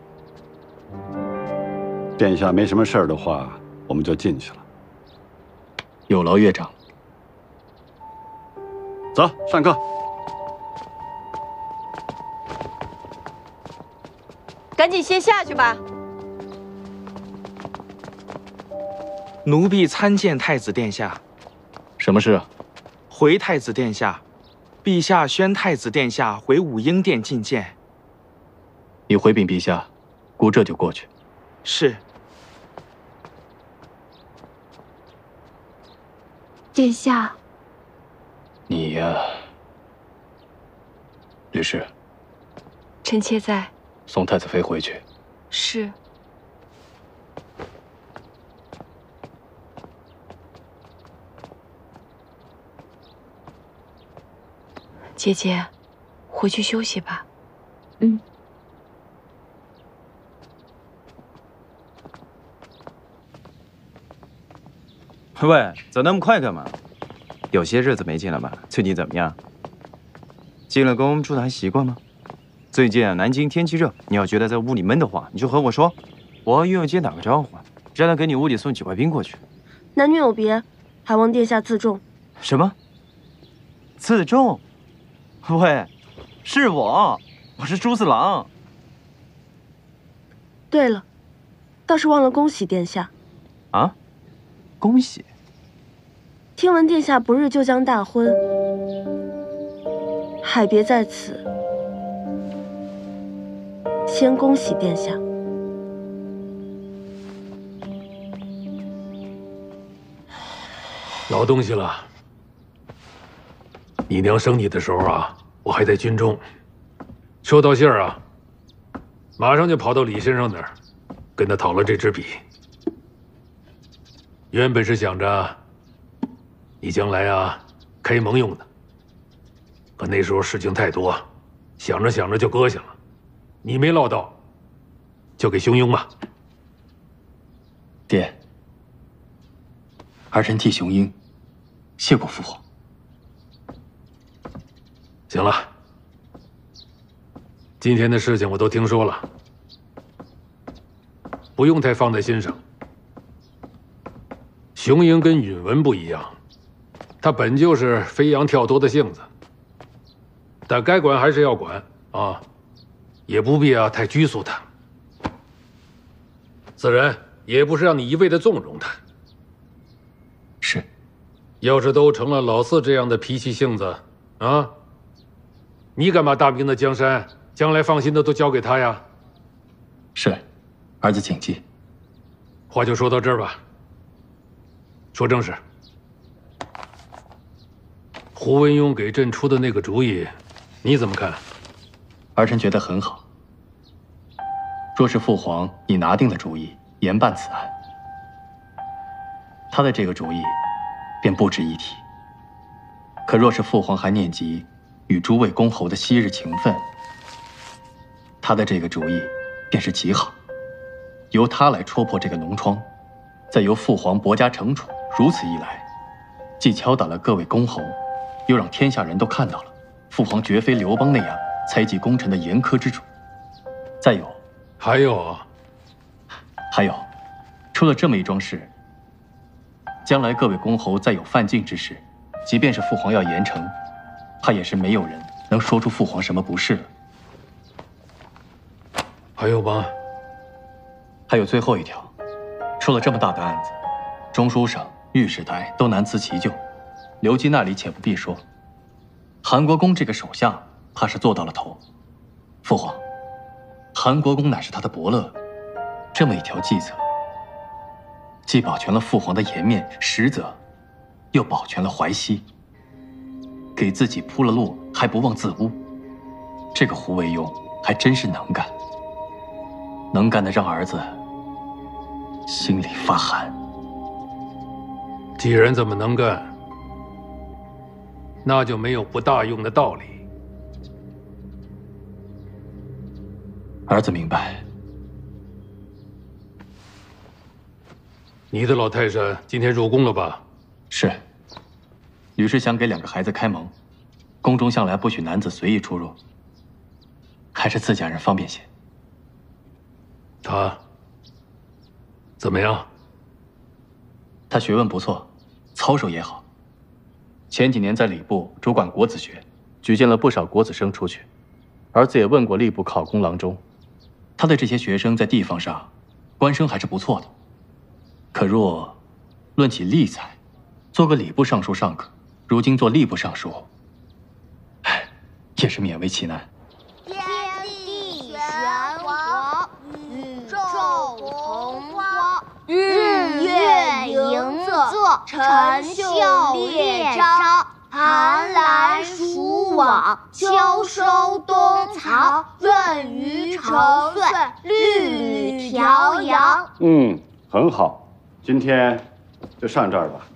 殿下没什么事儿的话，我们就进去了。 有劳岳长。 走，上课。 赶紧先下去吧。 奴婢参见太子殿下。 什么事？ 回太子殿下，陛下宣太子殿下回武英殿觐见。 你回禀陛下，姑这就过去。 是。 殿下， 你呀，律师。 臣妾在。 送太子妃回去。 是。姐姐，回去休息吧。 嗯。 喂，走那么快干嘛？有些日子没见了吧？最近怎么样？进了宫住的还习惯吗？最近啊，南京天气热，你要觉得在屋里闷得慌，你就和我说，我和于永杰打个招呼，让他给你屋里送几块冰过去。 男女有别，还望殿下自重。 什么？自重？喂，是我，我是朱四郎。 对了，倒是忘了恭喜殿下。 啊？恭喜！ 听闻殿下不日就将大婚，海别在此，先恭喜殿下。 老东西了，你娘生你的时候啊，我还在军中，收到信儿啊，马上就跑到李先生那儿，跟他讨了这支笔。原本是想着你将来啊开蒙用的，可那时候事情太多，想着想着就搁下了。你没落到，就给雄鹰吧。 爹， 儿臣替雄鹰谢过父皇。 行了，今天的事情我都听说了，不用太放在心上。雄鹰跟允文不一样，他本就是飞扬跳脱的性子，但该管还是要管啊，也不必啊太拘束他。自然也不是让你一味的纵容他。 是， 要是都成了老四这样的脾气性子啊，你敢把大明的江山将来放心的都交给他呀？ 是，儿子谨记。 话就说到这儿吧。说正事，胡文庸给朕出的那个主意，你怎么看？ 儿臣觉得很好。若是父皇已拿定了主意，严办此案，他的这个主意便不值一提。可若是父皇还念及与诸位公侯的昔日情分，他的这个主意便是极好。由他来戳破这个脓疮，再由父皇薄加惩处，如此一来，既敲打了各位公侯，又让天下人都看到了父皇绝非刘邦那样猜忌功臣的严苛之主。再有， 还有啊， 还有，出了这么一桩事，将来各位公侯再有犯禁之事，即便是父皇要严惩，怕也是没有人能说出父皇什么不是了。 还有吗？ 还有最后一条，出了这么大的案子，中书省、御史台都难辞其咎。刘基那里且不必说，韩国公这个首相怕是做到了头。父皇，韩国公乃是他的伯乐，这么一条计策，既保全了父皇的颜面，实则又保全了淮西，给自己铺了路，还不忘自污。这个胡惟庸还真是能干，能干的让儿子心里发寒。 既然这么能干，那就没有不大用的道理。 儿子明白。 你的老泰山今天入宫了吧？ 是。吕氏想给两个孩子开蒙，宫中向来不许男子随意出入，还是自家人方便些。 他怎么样？ 他学问不错，操守也好。前几年在礼部主管国子学，举荐了不少国子生出去。儿子也问过吏部考功郎中，他的这些学生在地方上官声还是不错的。可若论起吏才，做个礼部尚书尚可，如今做吏部尚书，唉，也是勉为其难。 天地玄黄，宇宙洪荒，日月盈昃，辰宿列张。寒来暑往，秋收冬藏，润于成岁，绿缕调阳。 嗯，很好，今天就上这儿吧。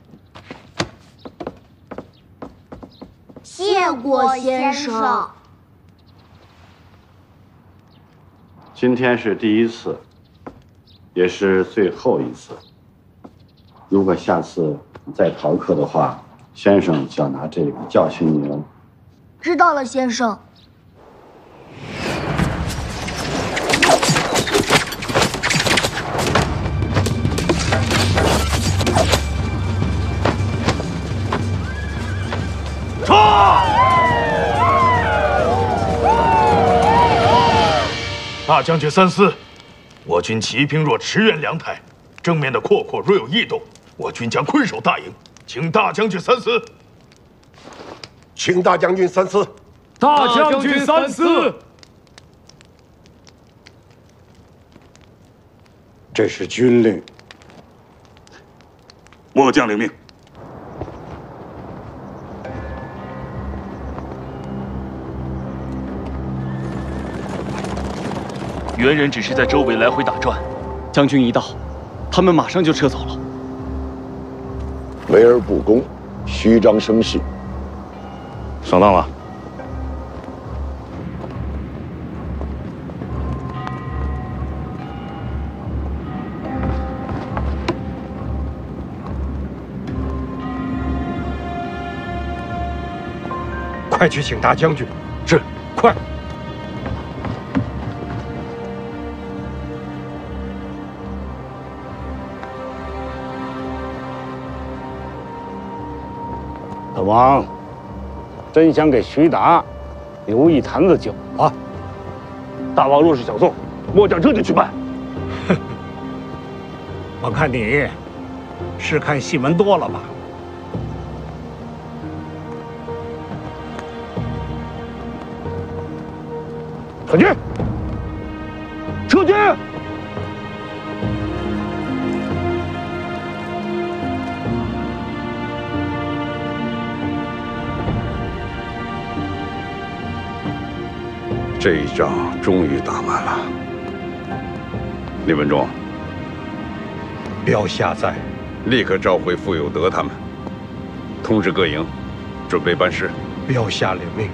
谢过先生。 今天是第一次，也是最后一次。如果下次你再逃课的话，先生就要拿这个教训你了。 知道了，先生。 大将军三思，我军骑兵若驰援凉台，正面的阔阔若有异动，我军将困守大营，请大将军三思。 请大将军三思。 大将军三思。 这是军令。 末将领命。 猿人只是在周围来回打转，将军一到，他们马上就撤走了。 围而不攻，虚张声势。 上当了。 快去请大将军。 是， 快。 大王，真想给徐达留一坛子酒啊！ 大王若是想送，末将这就去办。 我看你是看戏文多了吧？ 撤军！撤军！ 这一仗终于打完了。李文忠， 标下在， 立刻召回傅有德他们，通知各营，准备办事。 标下领命。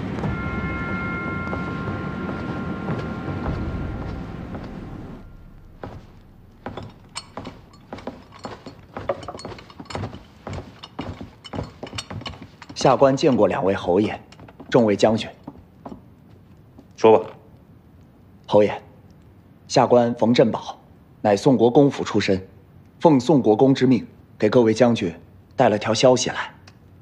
下官见过两位侯爷，众位将军。 说吧。 侯爷，下官冯振宝，乃宋国公府出身，奉宋国公之命，给各位将军带了条消息来。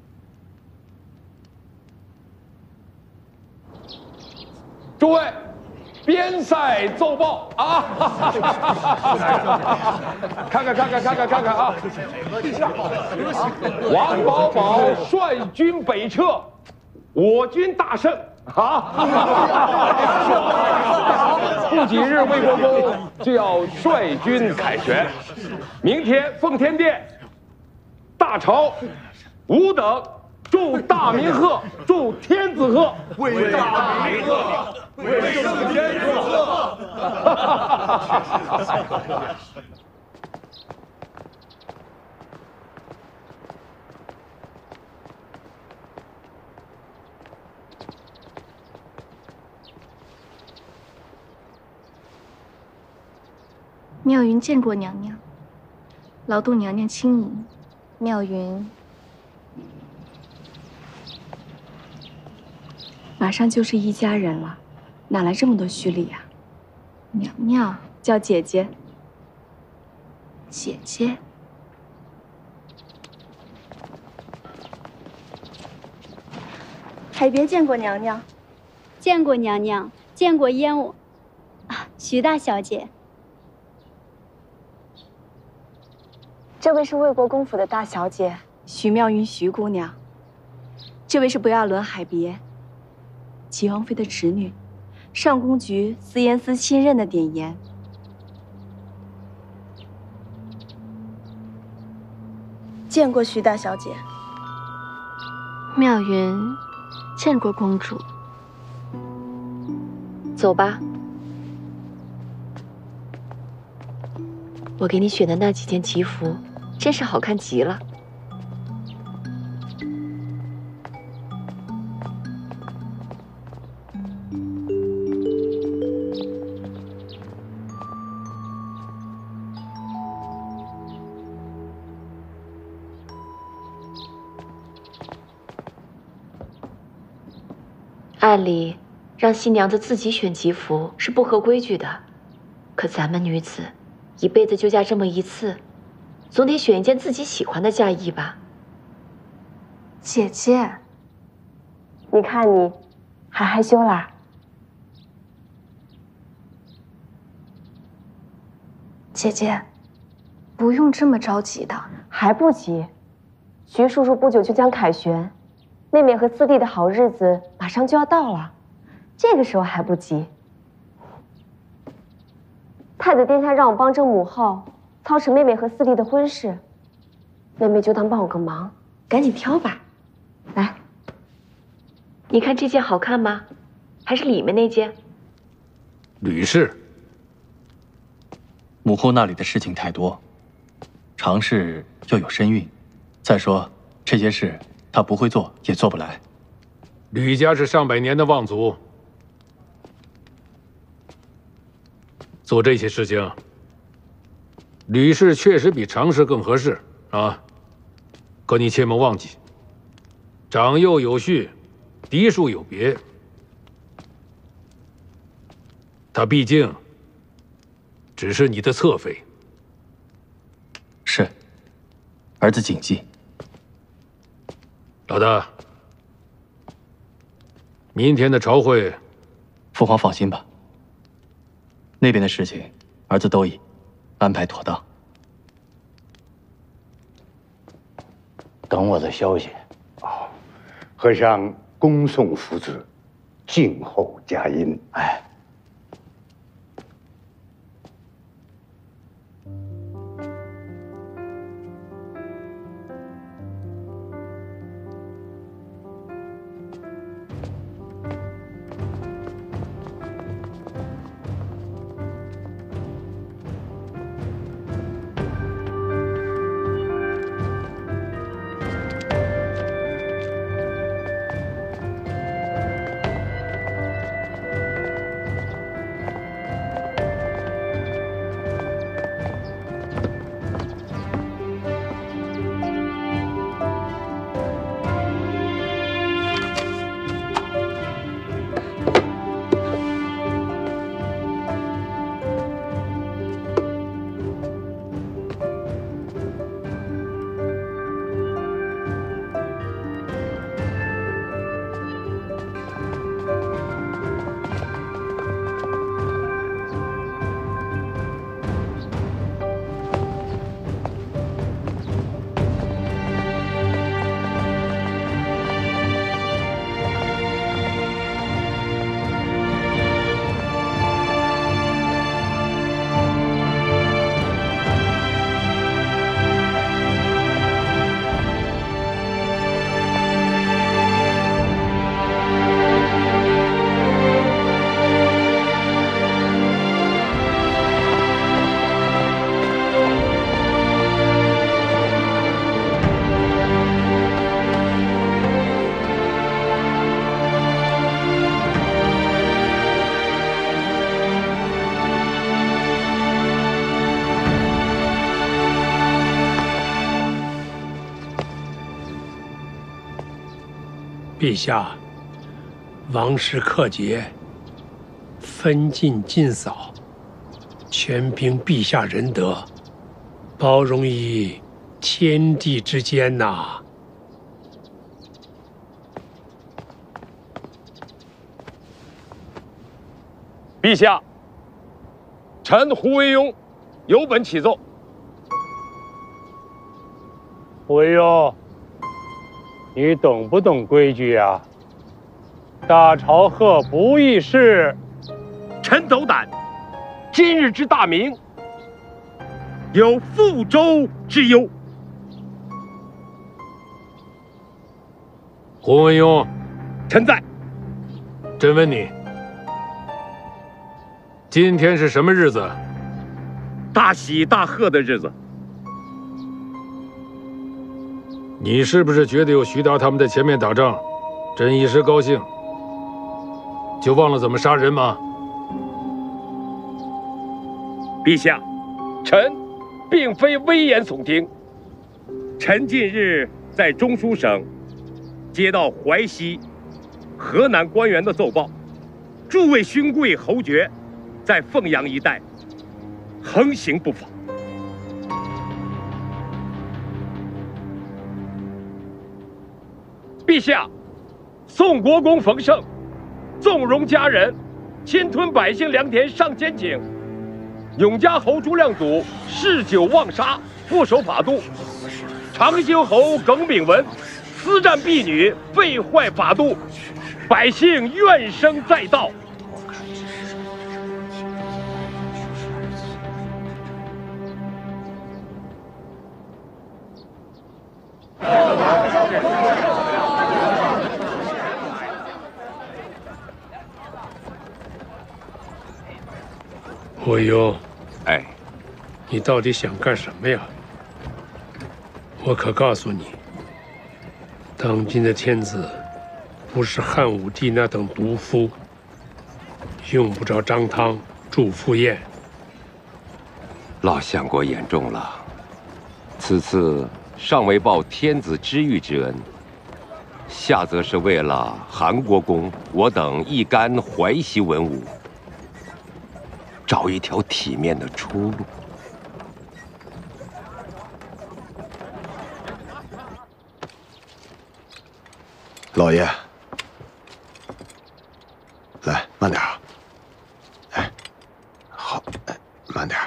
诸位，边塞奏报啊！看看看看看看看看啊！王保保率军北撤，我军大胜啊！不几日，魏国公就要率军凯旋，明天奉天殿，大朝吾等祝大明贺，祝天子贺， 为大明贺，为圣天子贺。 妙云见过娘娘，劳动娘娘轻盈。妙云马上就是一家人了，哪来这么多虚礼呀？娘娘叫姐姐。 姐姐， 海别见过娘娘， 见过娘娘，见过燕王啊，徐大小姐。 这位是魏国公府的大小姐徐妙云，徐姑娘。这位是不亚伦海别，齐王妃的侄女，上宫局司盐司新任的典盐。见过徐大小姐。 妙云见过公主。 走吧，我给你选的那几件吉服，真是好看极了。按理，让新娘子自己选吉服是不合规矩的，可咱们女子一辈子就嫁这么一次，总得选一件自己喜欢的嫁衣吧。 姐姐， 你看你，还害羞啦？ 姐姐，不用这么着急的。 还不急，徐叔叔不久就将凯旋。妹妹和四弟的好日子马上就要到了，这个时候还不急。太子殿下让我帮着母后操持妹妹和四弟的婚事，妹妹就当帮我个忙，赶紧挑吧。来， 你看这件好看吗？还是里面那件？ 吕氏， 母后那里的事情太多，常事又有身孕，再说这些事。他不会做，也做不来。 吕家是上百年的望族，做这些事情，吕氏确实比常氏更合适啊。可你切莫忘记，长幼有序， 嫡庶有别，他毕竟只是你的侧妃。 是，儿子谨记。 老大，明天的朝会， 父皇放心吧，那边的事情，儿子都已安排妥当。 等我的消息。哦，和尚恭送福子，静候佳音。哎。 陛下，王室克节，分晋尽扫，全凭陛下仁德，包容于天地之间呐、啊。 陛下，臣胡惟庸有本启奏。 惟庸。你懂不懂规矩呀？大朝贺不议事， 臣斗胆。今日之大明，有覆舟之忧。 胡惟庸， 臣在。 朕问你，今天是什么日子？ 大喜大贺的日子。 你是不是觉得有徐达他们在前面打仗，朕一时高兴，就忘了怎么杀人吗？ 陛下，臣并非危言耸听。臣近日在中书省接到淮西、河南官员的奏报，诸位勋贵侯爵在凤阳一带横行不法。陛下，宋国公冯胜纵容家人，侵吞百姓良田上千顷；永嘉侯朱亮祖嗜酒妄杀，不守法度；长兴侯耿炳文私占婢女，废坏法度，百姓怨声载道。 惟庸， 哎， 你到底想干什么呀？我可告诉你，当今的天子不是汉武帝那等毒夫，用不着张汤、祝赴宴。 老相国言重了，此次尚未报天子知遇之恩， 下则是为了韩国公我等一干淮西文武找一条体面的出路。 老爷，来，慢点啊！哎，好，哎，慢点。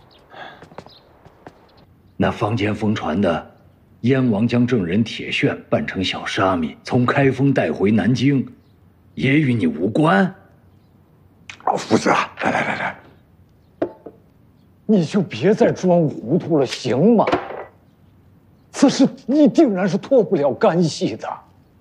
那坊间疯传的燕王将证人铁铉扮成小沙弥，从开封带回南京，也与你无关。 哦，夫子啊，来来来来，你就别再装糊涂了，行吗？此事你定然是脱不了干系的。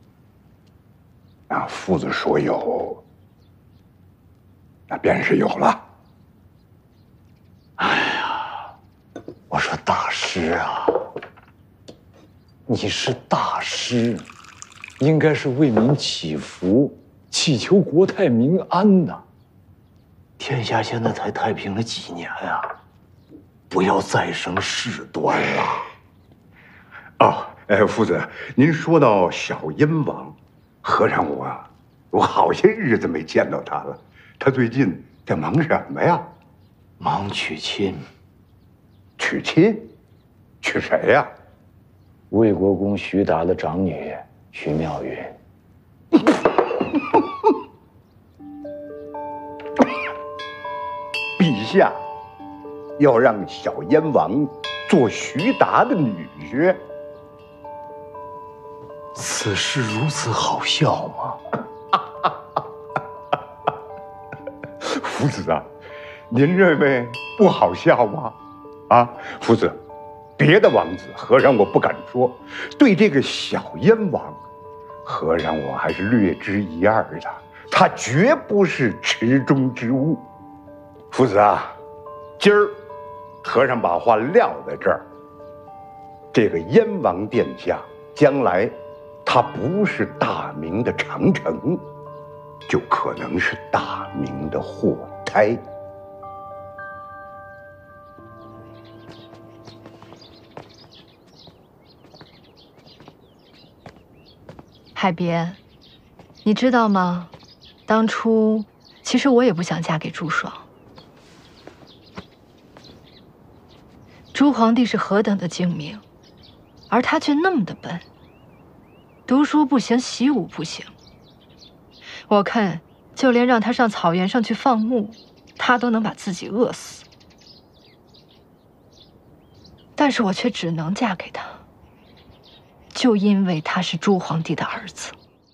啊，夫子说有，那便是有了。 哎呀，我说大师啊，你是大师，应该是为民祈福，祈求国泰民安呐。天下现在才太平了几年啊，不要再生事端了。 哦，哎，夫子，您说到小燕王。和尚我，我好些日子没见到他了。他最近在忙什么呀？ 忙娶亲。 娶亲？娶谁呀？ 魏国公徐达的长女徐妙云。 陛下要让小燕王做徐达的女婿。 此事如此好笑吗？ 夫子啊，您认为不好笑吗？啊，夫子，别的王子和尚我不敢说，对这个小燕王，和尚我还是略知一二的。他绝不是池中之物。夫子啊，今儿和尚把话撂在这儿，这个燕王殿下将来。他不是大明的长城，就可能是大明的祸胎。 海别，你知道吗？当初其实我也不想嫁给朱爽。朱皇帝是何等的精明，而他却那么的笨。读书不行，习武不行。我看，就连让他上草原上去放牧，他都能把自己饿死。但是我却只能嫁给他，就因为他是朱皇帝的儿子。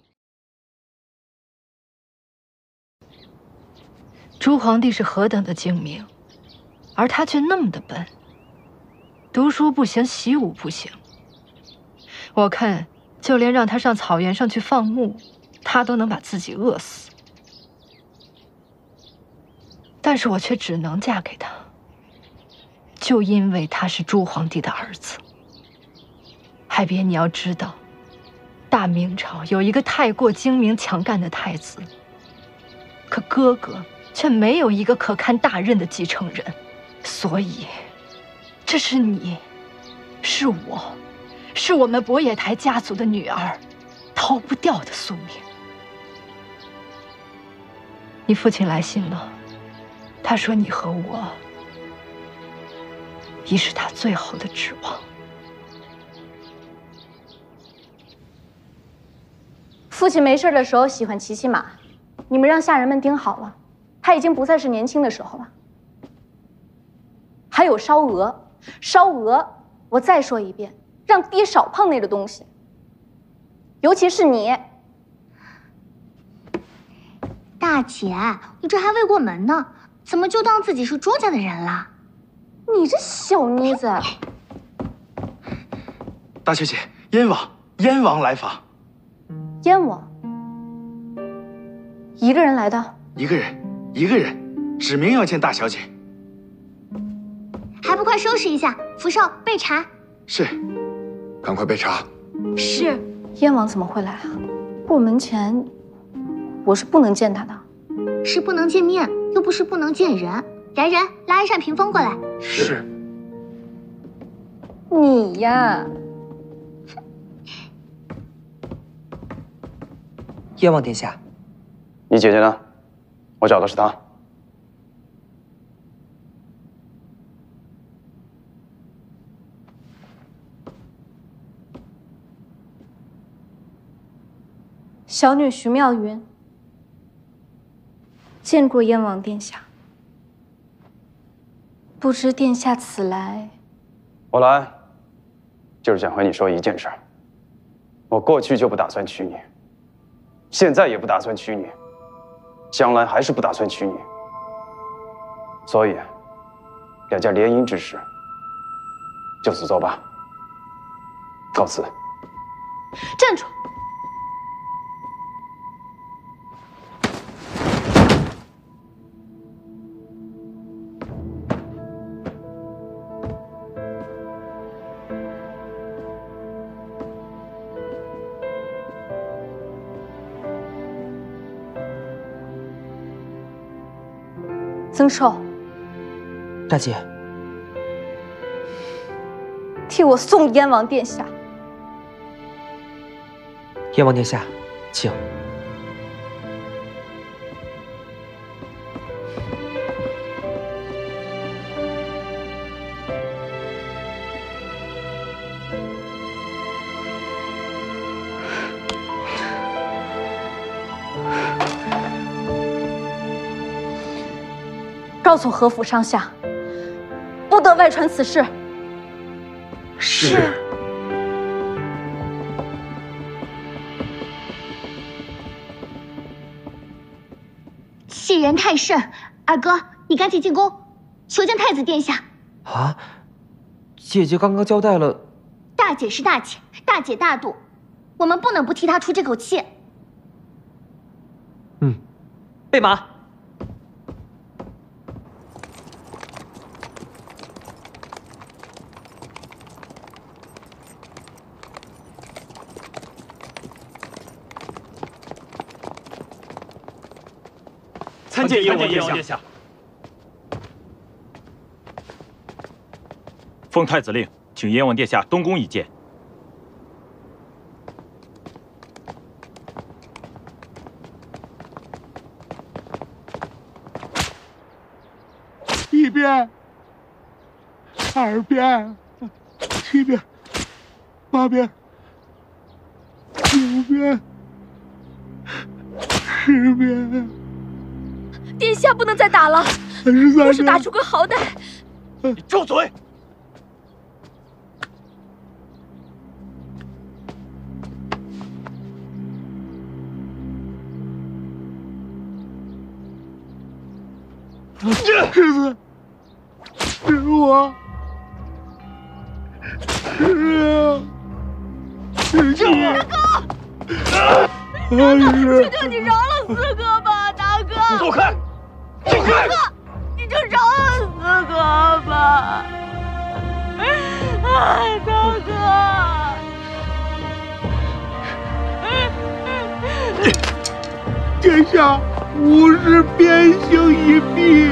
朱皇帝是何等的精明，而他却那么的笨。读书不行，习武不行。我看。就连让他上草原上去放牧，他都能把自己饿死。但是我却只能嫁给他，就因为他是朱皇帝的儿子。海别，你要知道，大明朝有一个太过精明强干的太子，可哥哥却没有一个可堪大任的继承人，所以，这是你，是我。是我们博野台家族的女儿，逃不掉的宿命。你父亲来信了，他说你和我已是他最后的指望。 父亲没事的时候喜欢骑骑马，你们让下人们盯好了，他已经不再是年轻的时候了。还有烧鹅，烧鹅，我再说一遍。让爹少碰那个东西，尤其是你。 大姐，你这还未过门呢，怎么就当自己是朱家的人了？ 你这小妮子！ 大小姐，燕王，燕王来访。 燕王，一个人来的？ 一个人，一个人，指明要见大小姐。 还不快收拾一下，福寿备茶。 是。 赶快备茶。 是。 燕王怎么会来啊？过门前，我是不能见他的。 是不能见面，又不是不能见人。来人，拉一扇屏风过来。 是。 你呀， 燕王殿下， 你姐姐呢？我找的是她。 小女徐妙云，见过燕王殿下。不知殿下此来， 我来就是想和你说一件事儿。我过去就不打算娶你，现在也不打算娶你，将来还是不打算娶你。所以，两家联姻之事，就此作罢。告辞。 站住！曾寿， 大姐， 替我送燕王殿下。 燕王殿下，请。 告诉何府上下，不得外传此事。 是。 欺人太甚，二哥，你赶紧进宫，求见太子殿下。 啊！姐姐刚刚交代了， 大姐是大姐，大姐大度，我们不能不替她出这口气。 嗯，备马。 参见燕王殿下。奉太子令，请燕王殿下东宫一见。 一遍，二遍，七遍，八遍，九遍，十遍。 殿下不能再打了，若是打出个好歹， 你住嘴！ 儿子，是我，是是你， 大哥，求求你饶了四哥吧，大哥！ 你走开！ 大哥，你就饶了四哥吧！哎，大哥！ 殿下，吾是偏行一弊。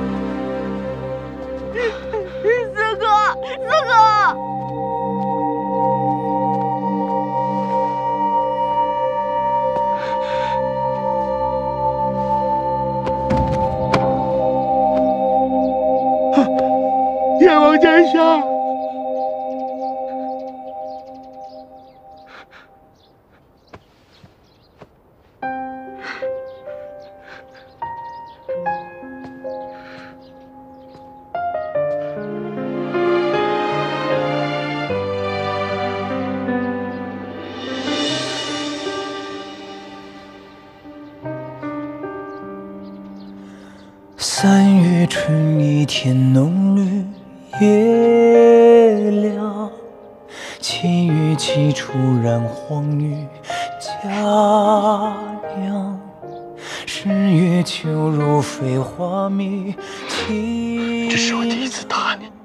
四哥，四哥！ 燕王殿下， 三月春雨天浓绿夜凉，七月起初染黄雨佳凉，十月秋如飞花蜜清。 这是我第一次打你，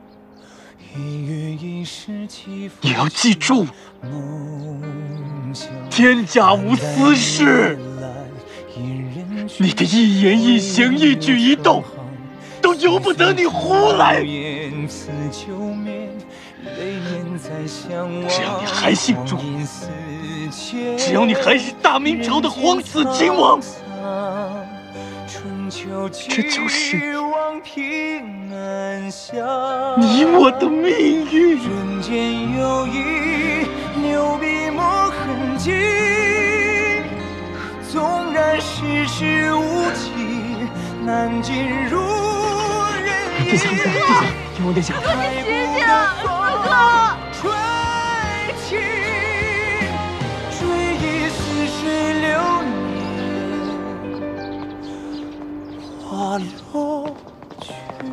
你要记住，天下无私事。你的一言一行、一举一动，都由不得你胡来。 只要你还姓朱，只要你还是大明朝的皇子亲王，这就是你我的命运。 人间有意，留笔墨痕迹。纵然世事无情，难尽如人意。 殿下，殿下，天王殿下， 你醒醒，四哥！ 吹起，追忆似水流年，花落去。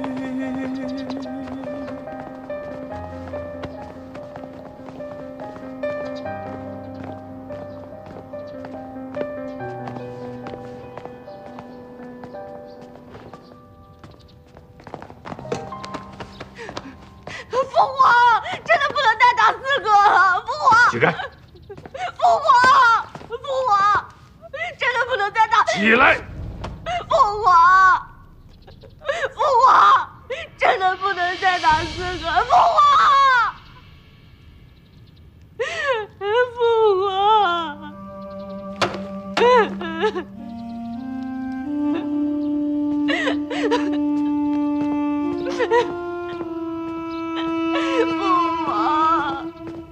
父皇，真的不能再打四哥了，父皇！ 起来！ 父皇，父皇，真的不能再打！ 起来！ 父皇，父皇，真的不能再打四哥！父皇，父皇。父皇，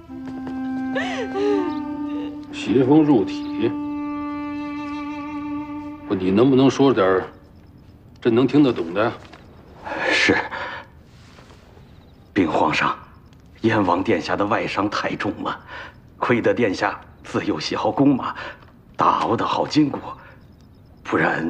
邪风入体，不，你能不能说点朕能听得懂的？ 是。禀皇上，燕王殿下的外伤太重了，亏得殿下自幼喜好弓马，打熬的好筋骨，不然……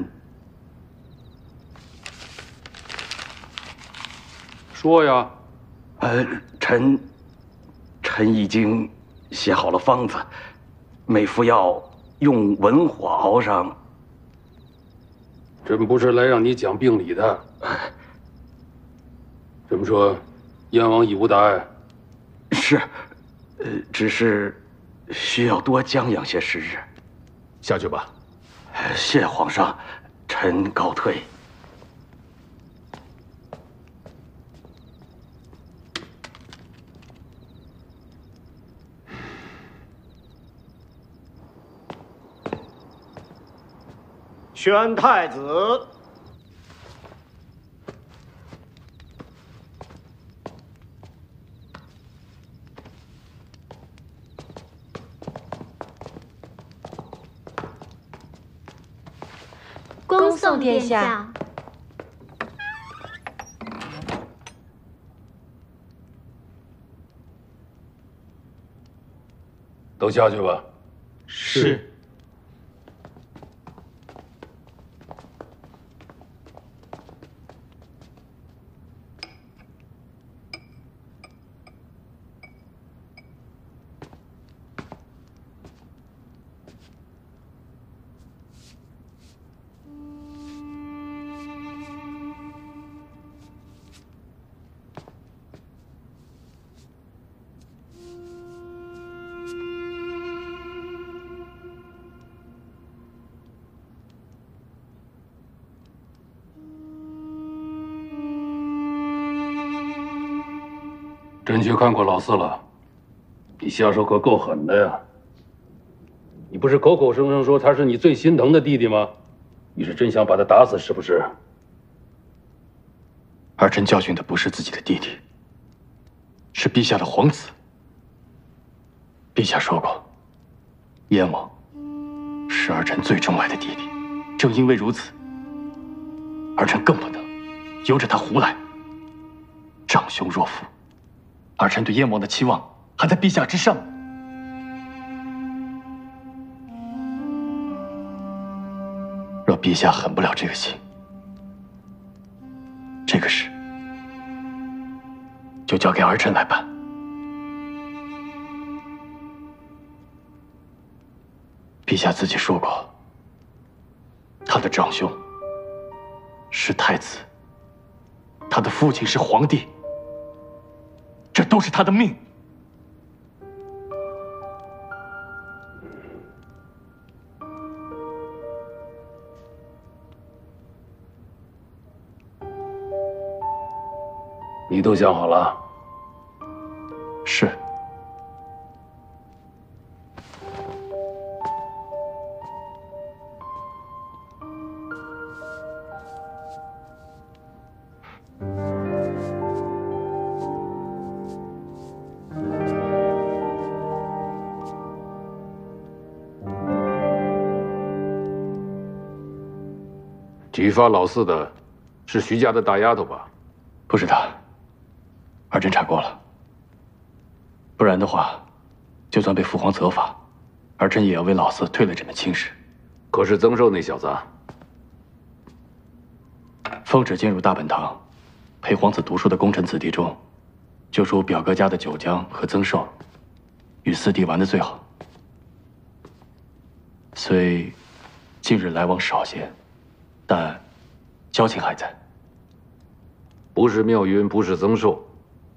说呀。 呃，臣，臣已经写好了方子，每服药用文火熬上。 朕不是来让你讲病理的。这么说，燕王已无大碍。 是，呃，只是需要多将养些时日。 下去吧。 谢皇上，臣告退。 宣太子， 恭送殿下。 都下去吧。 是。 朕去看过老四了，你下手可够狠的呀！你不是口口声声说他是你最心疼的弟弟吗？你是真想把他打死是不是？ 儿臣教训的不是自己的弟弟，是陛下的皇子。陛下说过，燕王是儿臣最钟爱的弟弟，正因为如此，儿臣更不能由着他胡来，长兄若父。儿臣对燕王的期望还在陛下之上。若陛下狠不了这个心，这个事就交给儿臣来办。陛下自己说过，他的长兄是太子，他的父亲是皇帝。这都是他的命。 你都想好了？ 举发老四的，是徐家的大丫头吧？ 不是她，儿臣查过了。不然的话，就算被父皇责罚，儿臣也要为老四退了这门亲事。 可是曾寿那小子， 奉旨进入大本堂，陪皇子读书的功臣子弟中，就属表哥家的九江和曾寿，与四弟玩的最好。虽近日来往少些，但交情还在。 不是妙云，不是曾寿，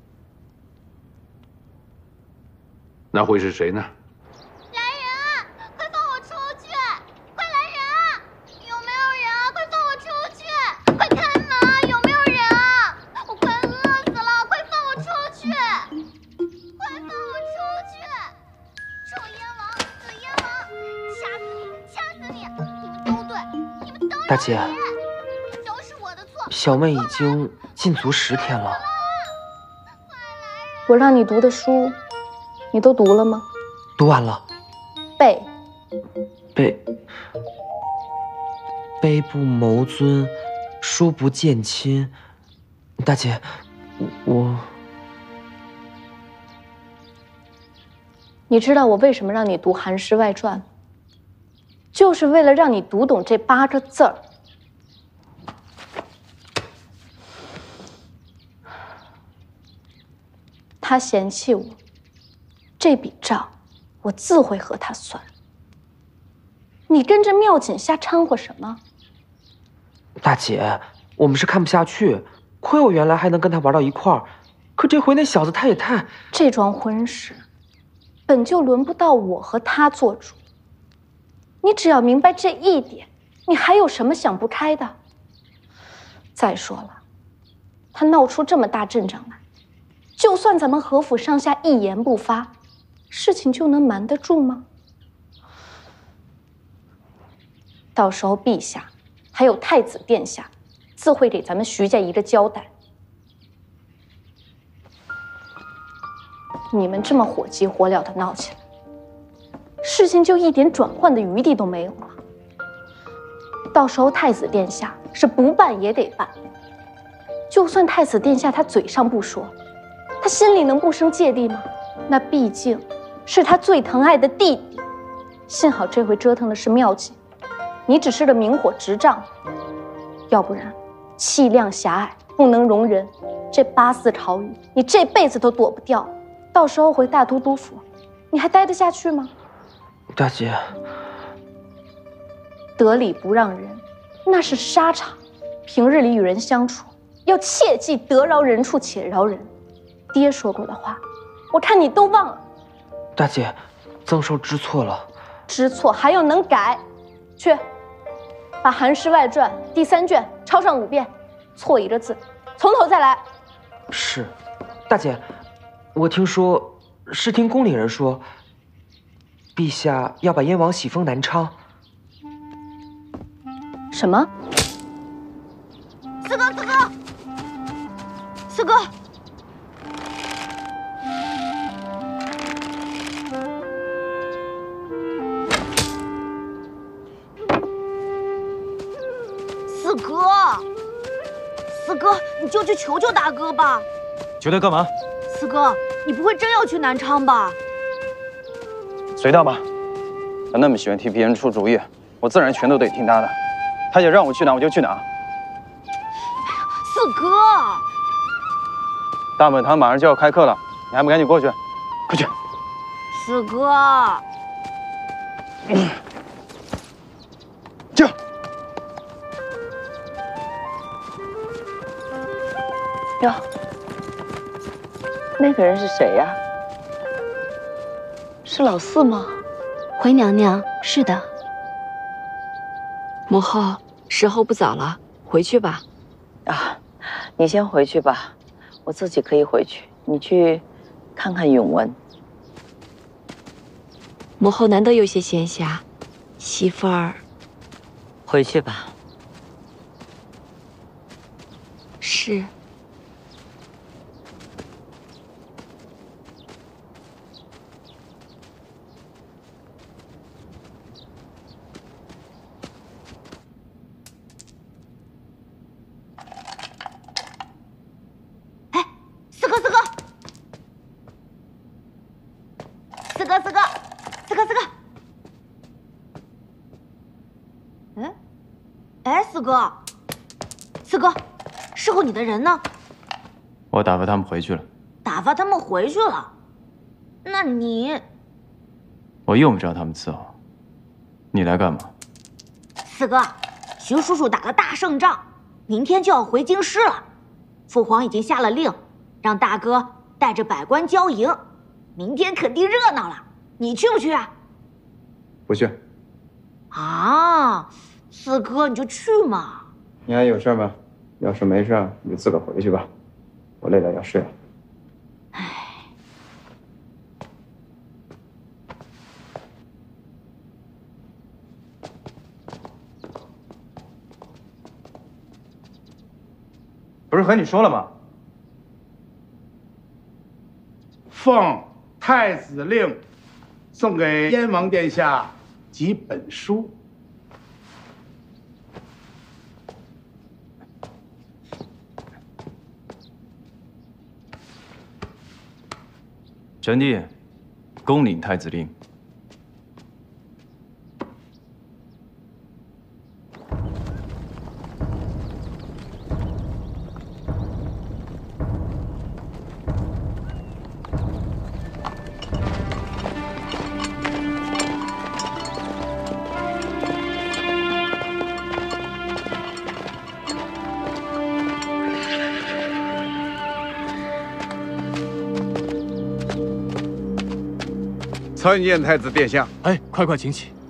那会是谁呢？ 来人！快放我出去！快来人！有没有人啊？快放我出去！快开门！有没有人啊？我快饿死了！快放我出去！快放我出去！臭燕王，死燕王，掐死你！掐死你！你们都对，你们都有大姐， 都是我的错。 小妹已经禁足十天了。 我让你读的书，你都读了吗？ 读完了。 背。 背。卑不谋尊，书不见亲。大姐，我…… 你知道我为什么让你读《韩诗外传》？就是为了让你读懂这八个字儿。他嫌弃我，这笔账我自会和他算。你跟着妙锦瞎掺和什么？ 大姐，我们是看不下去，亏我原来还能跟他玩到一块儿，可这回那小子他也太…… 这桩婚事本就轮不到我和他做主。你只要明白这一点，你还有什么想不开的？再说了，他闹出这么大阵仗来，就算咱们何府上下一言不发，事情就能瞒得住吗？到时候陛下还有太子殿下，自会给咱们徐家一个交代。你们这么火急火燎的闹起来，事情就一点转换的余地都没有了。到时候太子殿下是不办也得办，就算太子殿下他嘴上不说，他心里能不生芥蒂吗？那毕竟是他最疼爱的弟弟。幸好这回折腾的是妙锦，你只是个明火执仗，要不然气量狭隘，不能容人，这八四朝雨你这辈子都躲不掉。到时候回大都督府，你还待得下去吗？ 大姐， 得理不让人，那是沙场。平日里与人相处，要切记得饶人处且饶人。爹说过的话，我看你都忘了。 大姐，曾寿知错了。 知错还要能改，去把《韩诗外传》第三卷抄上五遍，错一个字，从头再来。 是，大姐，我听说是听宫里人说，陛下要把燕王喜封南昌。 什么？ 四哥，四哥，四哥。四哥，四哥，你就去求求大哥吧。 求他干嘛？ 四哥，你不会真要去南昌吧？ 随他吧，他那么喜欢替别人出主意，我自然全都得听他的。他也让我去哪我就去哪。 四哥， 大本堂马上就要开课了，你还不赶紧过去？快去！ 四哥， 嗯，进。 哟，那个人是谁呀？是老四吗？ 回娘娘，是的。母后，时候不早了，回去吧。 啊，你先回去吧，我自己可以回去。你去看看永文。 母后难得有些闲暇，媳妇儿回去吧。 是。 哥，四哥，四哥，四哥。嗯，哎，四哥，四哥，侍候你的人呢？ 我打发他们回去了。 打发他们回去了？那你…… 我用不着他们伺候。你来干嘛？ 四哥，徐叔叔打了大胜仗，明天就要回京师了。父皇已经下了令，让大哥带着百官交迎，明天肯定热闹了。你去不去啊？ 不去。 啊，四哥你就去嘛。 你还有事吗？要是没事，你就自个儿回去吧。我累了要睡了。不是和你说了吗？ 奉太子令，送给燕王殿下几本书。 臣弟，恭领太子令。 参见太子殿下。 哎，快快请起。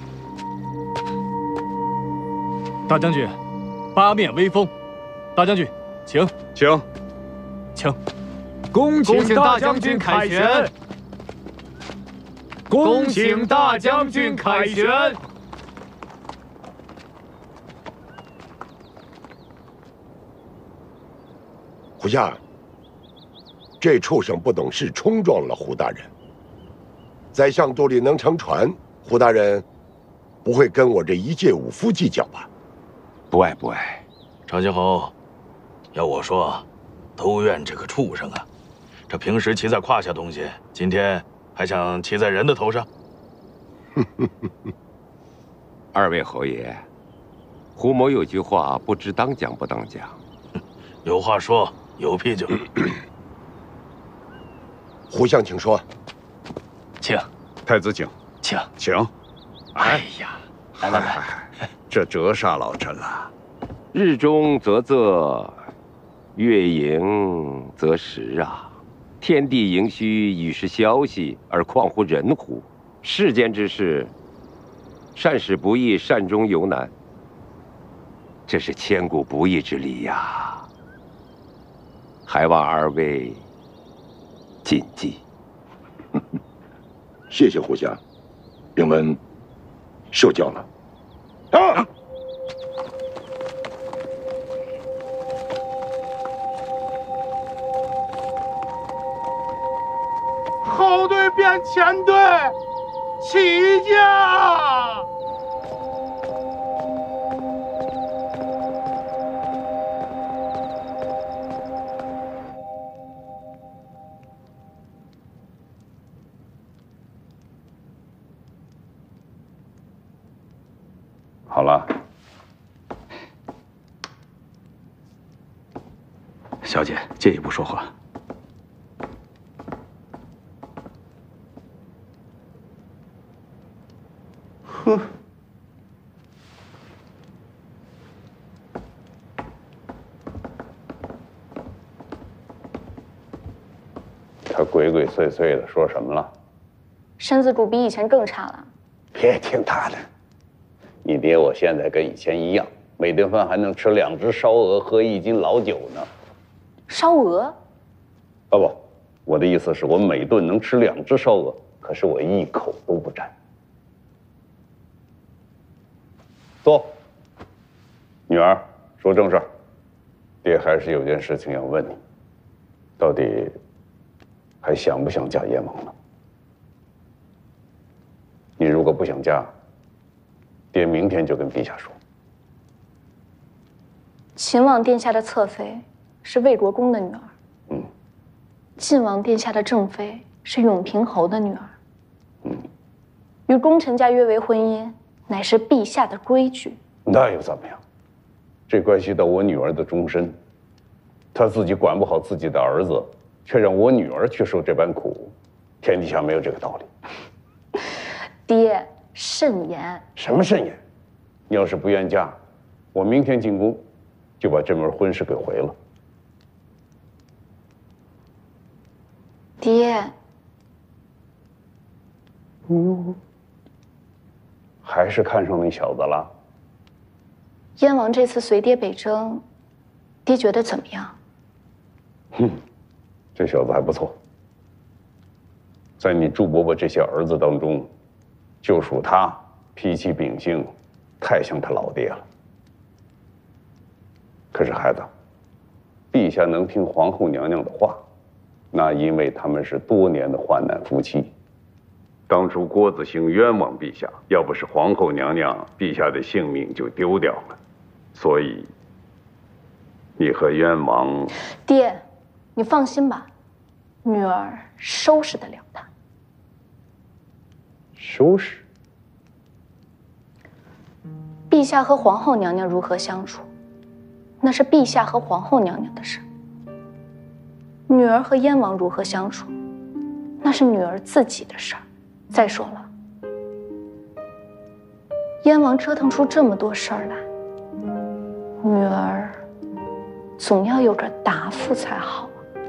大将军，八面威风。大将军，请请请。 恭请大将军凯旋。恭请大将军凯旋。 胡相，这畜生不懂事，冲撞了胡大人。宰相肚里能撑船，胡大人不会跟我这一介武夫计较吧？ 不爱不爱，长兴侯，要我说，都怨这个畜生啊！这平时骑在胯下东西，今天还想骑在人的头上。 二位侯爷，胡某有句话不知当讲不当讲。有话说，有屁就。 胡相，请说。 请， 太子请， 请请。 哎呀，来来来， 这折煞老臣了。 日中则仄，月盈则时啊！天地盈虚，以是消息，而况乎人乎？世间之事，善始不易，善终犹难。这是千古不易之理呀！还望二位谨记。 谢谢胡相，令们受教了。啊！ 后队变前队，起驾！ 好了， 小姐借一步说话。 呵， 他鬼鬼祟祟的说什么了？ 身子主比以前更差了。 别听他的。你爹我现在跟以前一样，每顿饭还能吃两只烧鹅，喝一斤老酒呢。 烧鹅？ 啊不，我的意思是我每顿能吃两只烧鹅，可是我一口都不沾。坐，女儿，说正事。爹还是有件事情要问你，到底还想不想嫁燕王呢？你如果不想嫁，爹明天就跟陛下说。 秦王殿下的侧妃是魏国公的女儿， 嗯， 晋王殿下的正妃是永平侯的女儿， 与功臣家约为婚姻，乃是陛下的规矩。 那又怎么样？这关系到我女儿的终身，他自己管不好自己的儿子，却让我女儿去受这般苦，天底下没有这个道理。 爹，慎言。 什么慎言？你要是不愿嫁，我明天进宫，就把这门婚事给回了。 爹。 嗯，还是看上那小子了？ 燕王这次随爹北征，爹觉得怎么样？ 哼，这小子还不错。在你祝伯伯这些儿子当中，就属他脾气秉性太像他老爹了。可是孩子，陛下能听皇后娘娘的话，那因为他们是多年的患难夫妻。当初郭子兴冤枉陛下，要不是皇后娘娘，陛下的性命就丢掉了。所以，你和冤王…… 爹，你放心吧，女儿收拾得了他。 收拾？ 陛下和皇后娘娘如何相处，那是陛下和皇后娘娘的事。女儿和燕王如何相处，那是女儿自己的事儿。再说了，燕王折腾出这么多事儿来，女儿总要有个答复才好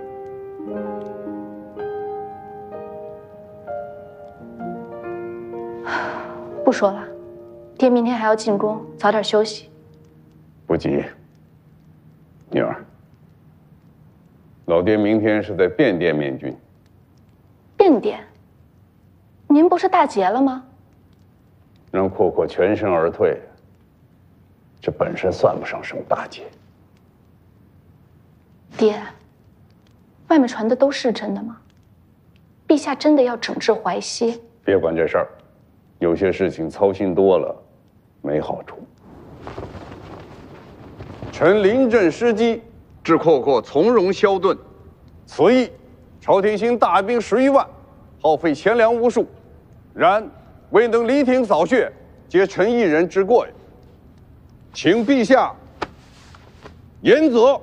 啊。不说了，爹明天还要进宫，早点休息。 不急，女儿，老爹明天是在便殿面君。 便殿？您不是大捷了吗？ 让阔阔全身而退，这本身算不上什么大捷。 爹，外面传的都是真的吗？陛下真的要整治淮西？ 别管这事儿，有些事情操心多了，没好处。臣临阵失机，致阔阔从容萧顿，此役朝廷兴大兵十余万，耗费钱粮无数。然未能离庭扫血，皆臣一人之过也，请陛下严责。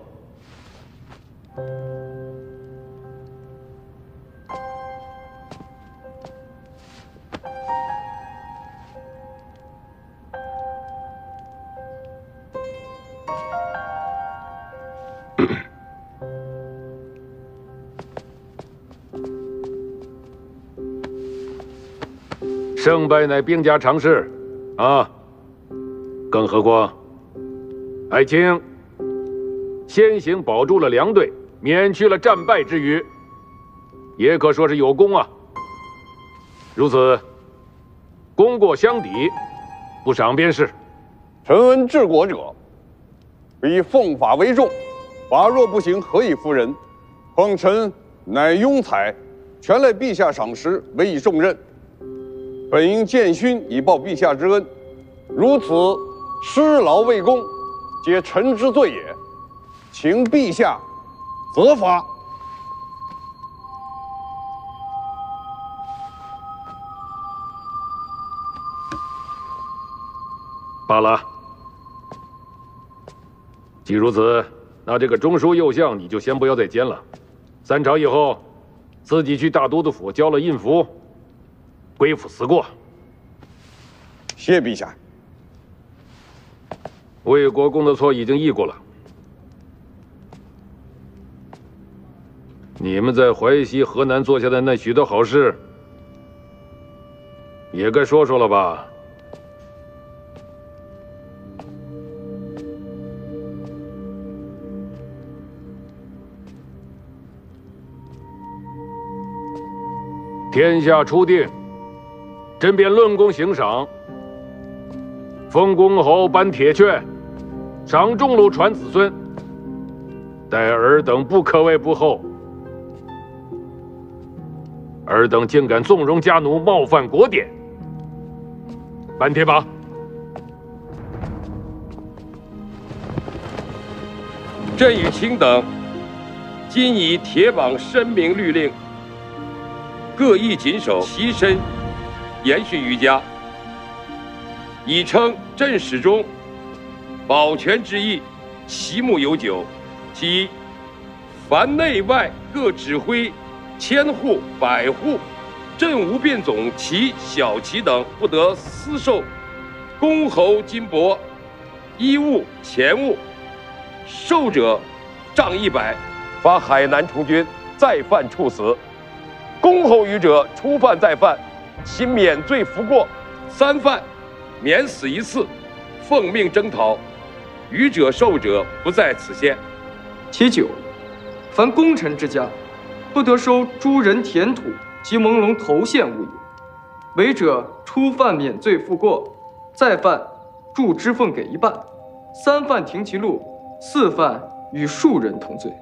胜败乃兵家常事，啊！更何况，爱卿先行保住了粮队，免去了战败之虞，也可说是有功啊。如此，功过相抵，不赏便是。 臣闻治国者，必奉法为重，法若不行，何以服人？况臣乃庸才，全赖陛下赏识，委以重任。本应建勋以报陛下之恩，如此失劳未功，皆臣之罪也，请陛下责罚。 罢了，既如此，那这个中书右相你就先不要再兼了，三朝以后，自己去大都督府交了印符。归府思过。 谢陛下。 魏国公的错已经议过了。你们在淮西、河南做下的那许多好事，也该说说了吧？天下初定。朕便论功行赏，封公侯，颁铁券，赏重禄，传子孙。待尔等不可谓不厚。尔等竟敢纵容家奴，冒犯国典，颁铁榜。 朕与卿等今以铁榜申明律令，各亦谨守其身， 延续于家，以称朕始终保全之意，其目有九：其一，凡内外各指挥千户、百户、镇无变总、旗、小旗等，不得私售公侯金帛、衣物、钱物，受者杖一百，罚海南充军，再犯处死。公侯余者，初犯再犯，其免罪服过；三犯，免死一次，奉命征讨。余者受者，不在此限。 其九，凡功臣之家，不得收诸人田土及朦胧头线物也。违者，初犯免罪复过，再犯助支奉给一半；三犯停其禄，四犯与庶人同罪。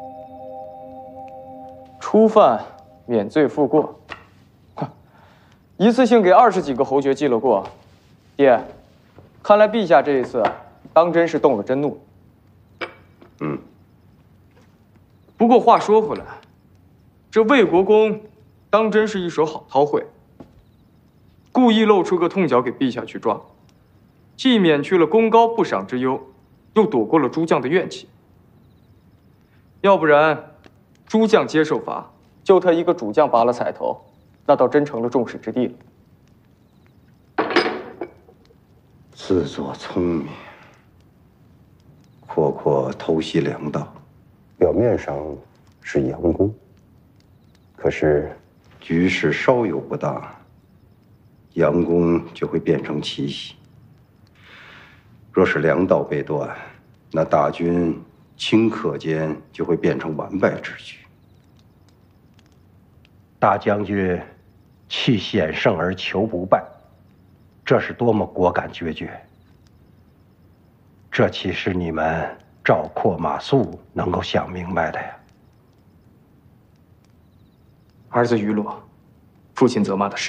初犯免罪复过，一次性给二十几个侯爵记了过。爹，看来陛下这一次当真是动了真怒。 嗯。 不过话说回来，这魏国公当真是一手好韬晦，故意露出个痛脚给陛下去抓，既免去了功高不赏之忧，又躲过了诸将的怨气。要不然，诸将皆受罚，就他一个主将拔了彩头，那倒真成了众矢之的了。 自作聪明，阔阔偷袭粮道， 表面上是佯攻，可是局势稍有不当，佯攻就会变成奇袭。若是粮道被断，那大军顷刻间就会变成完败之局。 大将军弃险胜而求不败，这是多么果敢决绝！这岂是你们赵括、马谡能够想明白的呀？ 儿子愚鲁，父亲责骂的是。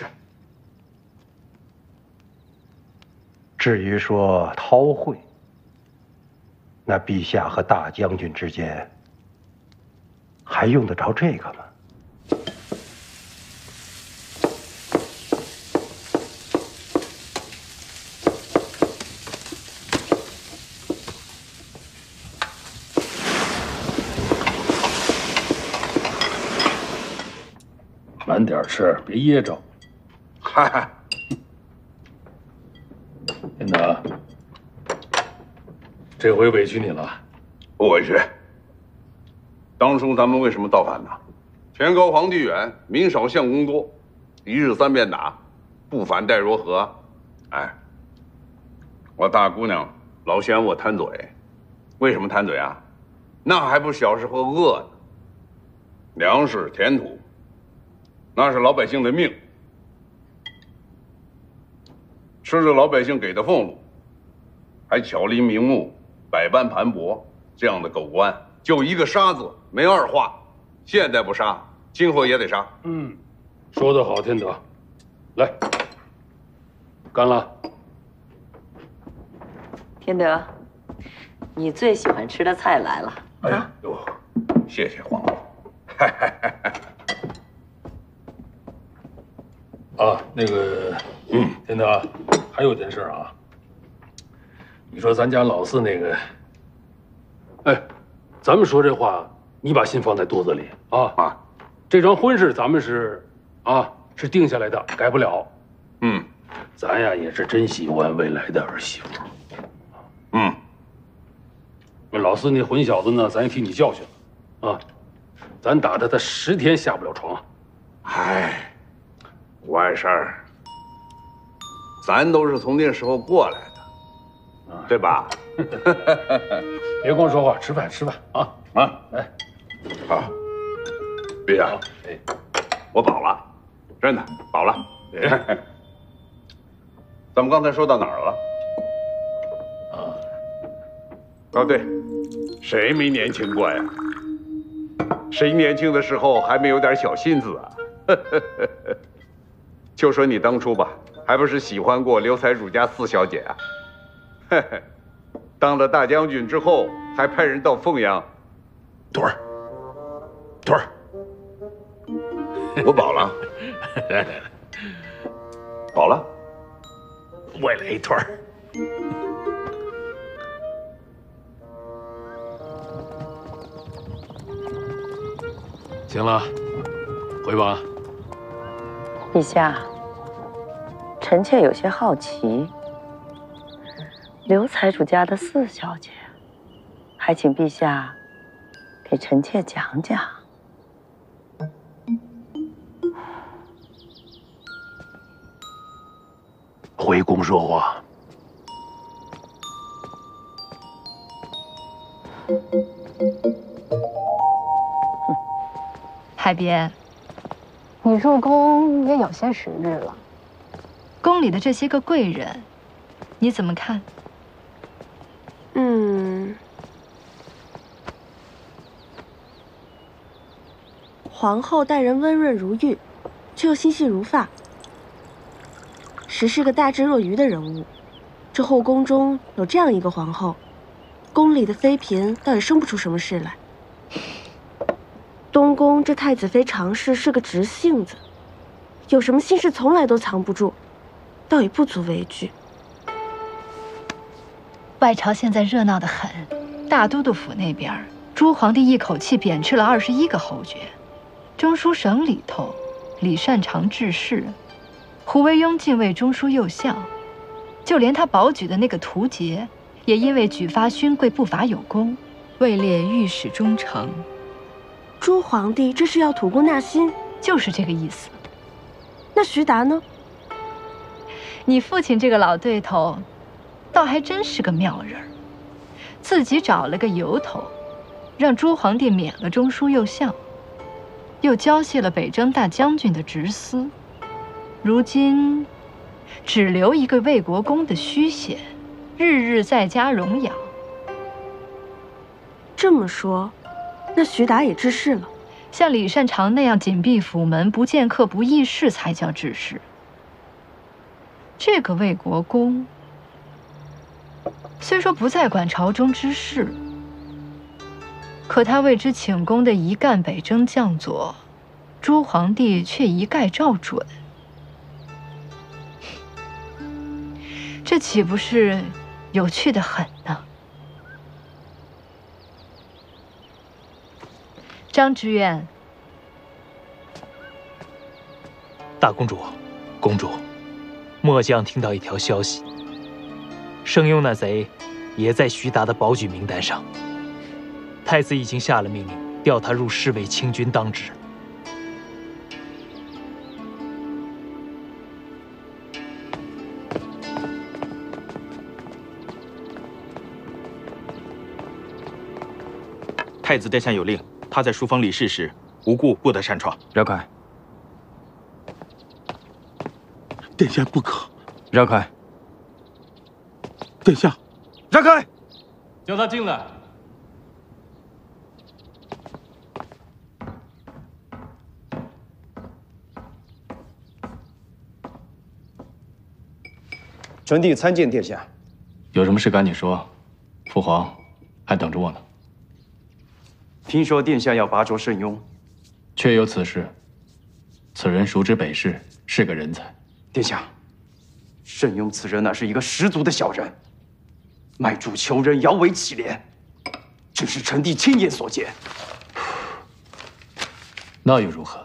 至于说韬晦，那陛下和大将军之间还用得着这个吗？ 慢点吃，别噎着。 嗨， 天德，这回委屈你了。 不委屈。当初咱们为什么造反呢？天高皇帝远，民少相公多，一日三遍打，不反待如何？哎，我大姑娘老嫌我贪嘴，为什么贪嘴啊？那还不小时候饿呢。粮食田土，那是老百姓的命，吃着老百姓给的俸禄，还巧立名目，百般盘剥，这样的狗官，就一个杀字，没二话。现在不杀，今后也得杀。 嗯，说得好，天德，来，干了。 天德，你最喜欢吃的菜来了。 哎呦，谢谢皇后。 啊，那个，嗯，天德，还有件事啊。你说咱家老四那个，哎，咱们说这话，你把心放在肚子里啊啊！这桩婚事咱们是啊是定下来的，改不了。 嗯， 咱呀也是真喜欢未来的儿媳妇。 嗯， 那老四那混小子呢，咱也替你教训了啊，咱打他他十天下不了床。 哎，不碍事儿，咱都是从那时候过来的，对吧？ 别光说话，吃饭吃饭啊啊！来， 好，陛下， 哎， 我饱了，真的饱了。咱们刚才说到哪儿了？ 啊， 哦对，谁没年轻过呀？谁年轻的时候还没有点小心思啊？就说你当初吧，还不是喜欢过刘才儒家四小姐啊？嘿嘿，当了大将军之后，还派人到凤阳。朵儿，朵儿，我饱了。 饱了？ 喂了一顿儿。 行了，回吧。 陛下，臣妾有些好奇，刘财主家的四小姐，还请陛下给臣妾讲讲。 回宫说话。 海边， 你入宫也有些时日了， 宫里的这些个贵人，你怎么看？ 嗯，皇后待人温润如玉，却又心细如发，实是个大智若愚的人物。这后宫中有这样一个皇后，宫里的妃嫔倒也生不出什么事来。东宫这太子妃常氏是个直性子，有什么心事从来都藏不住，倒也不足为惧。 外朝现在热闹得很，大都督府那边，朱皇帝一口气贬斥了二十一个侯爵，中书省里头，李善长致仕，胡惟庸进位中书右相，就连他保举的那个屠杰，也因为举发勋贵不法有功，位列御史中丞。 朱皇帝这是要吐故纳新， 就是这个意思。 那徐达呢？ 你父亲这个老对头，倒还真是个妙人儿，自己找了个由头，让朱皇帝免了中书右相，又交卸了北征大将军的职司，如今只留一个魏国公的虚衔，日日在家荣养。 这么说，那徐达也致仕了。 像李善长那样紧闭府门、不见客、不议事，才叫致仕。这个魏国公，虽说不再管朝中之事，可他为之请功的一干北征将佐，朱皇帝却一概照准，这岂不是有趣的很呢？张知远， 大公主，公主，末将听到一条消息，圣庸那贼也在徐达的保举名单上。太子已经下了命令，调他入侍卫清军当职。 太子殿下有令，他在书房理事时，无故不得擅闯。 绕开！ 殿下不可！ 绕开！ 殿下， 让开！ 叫他进来。 臣弟参见殿下。 有什么事赶紧说，父皇还等着我呢。 听说殿下要拔擢圣庸， 确有此事。此人熟知北市，是个人才。 殿下，圣庸此人乃是一个十足的小人，卖主求人，摇尾乞怜，正是臣弟亲眼所见。 那又如何？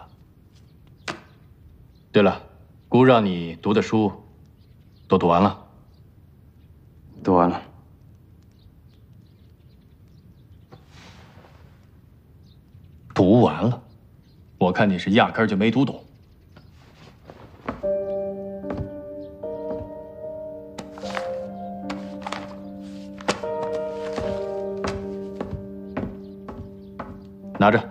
对了，姑让你读的书都读完了？ 读完了。 读完了？我看你是压根儿就没读懂。拿着，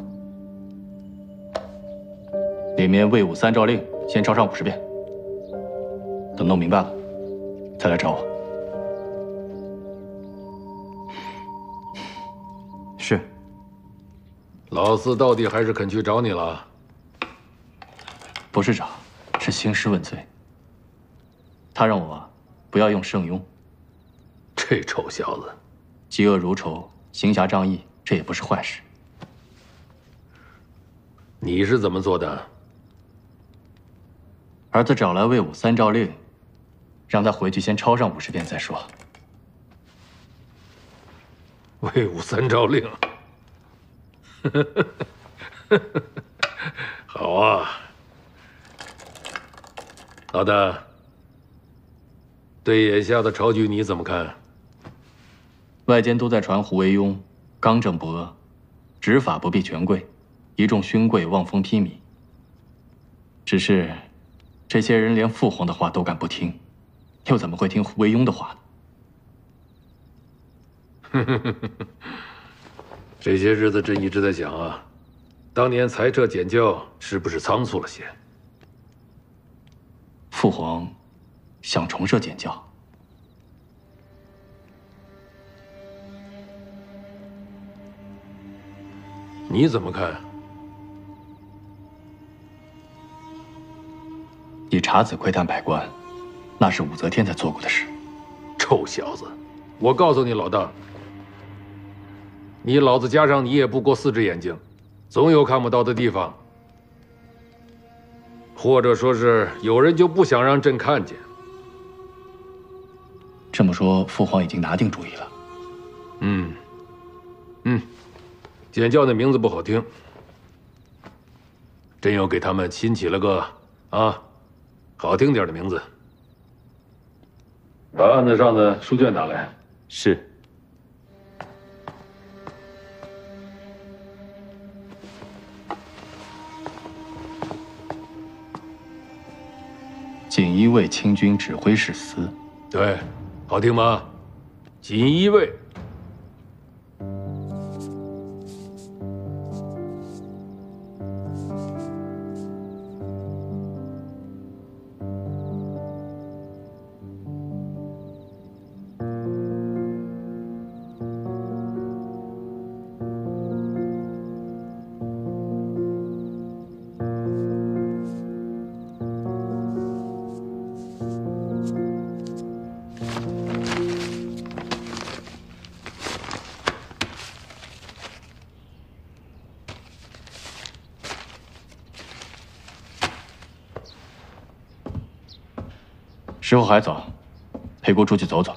里面魏武三诏令，先抄上五十遍。等弄明白了，再来找我。 是。 老四到底还是肯去找你了？ 不是找，是兴师问罪。他让我不要用圣庸。 这臭小子， 嫉恶如仇，行侠仗义，这也不是坏事。 你是怎么做的？ 儿子找来魏武三诏令，让他回去先抄上五十遍再说。 魏武三诏令，好啊，老大。对眼下的朝局你怎么看？ 外间都在传胡惟庸刚正不阿，执法不避权贵，一众勋贵望风披靡。只是，这些人连父皇的话都敢不听，又怎么会听胡惟庸的话呢？这些日子朕一直在想啊，当年裁撤简教是不是仓促了些？ 父皇想重设简教， 你怎么看？ 以察子窥探百官，那是武则天才做过的事。 臭小子，我告诉你，老大，你老子加上你也不过四只眼睛，总有看不到的地方，或者说是有人就不想让朕看见。 这么说，父皇已经拿定主意了。 嗯，嗯，简教那名字不好听，朕又给他们新起了个啊，好听点的名字。把案子上的书卷拿来。 是。 锦衣卫清军指挥使司。 对。好听吗？锦衣卫。 时候还早，陪姑出去走走。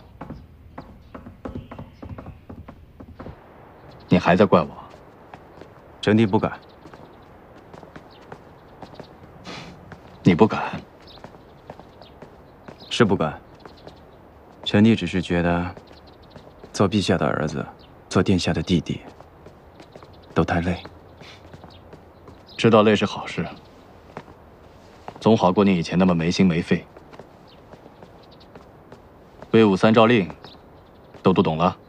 你还在怪我？ 臣弟不敢。 你不敢？ 是不敢。臣弟只是觉得，做陛下的儿子，做殿下的弟弟，都太累。 知道累是好事，总好过你以前那么没心没肺。魏武三诏令，都读懂了。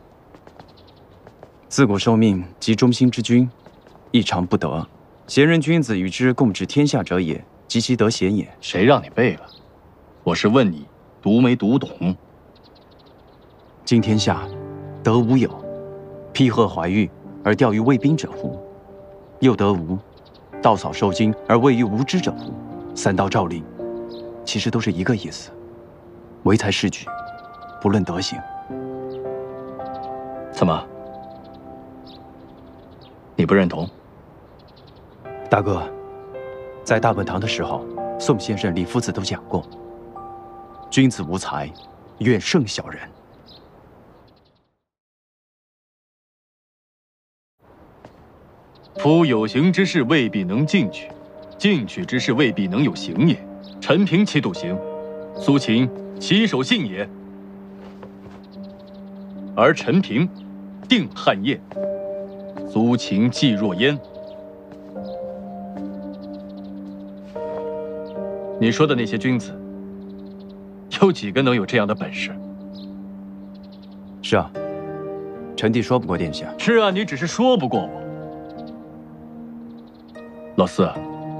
自古受命即忠心之君，异常不得。贤人君子与之共治天下者也，及其得贤也。 谁让你背了？我是问你读没读懂。 今天下，得无有，披鹤怀玉而钓于卫兵者乎？又得无，盗扫受惊而位于无知者乎？三道诏令，其实都是一个意思。唯才是举，不论德行。 怎么？你不认同？ 大哥，在大本堂的时候，宋先生、李夫子都讲过：君子无才，远胜小人。 夫有形之事未必能进取，进取之事未必能有形也。陈平其笃行，苏秦其守信也，而陈平定汉业，苏秦既若焉。你说的那些君子，有几个能有这样的本事？ 是啊，臣弟说不过殿下。 是啊，你只是说不过我。老四，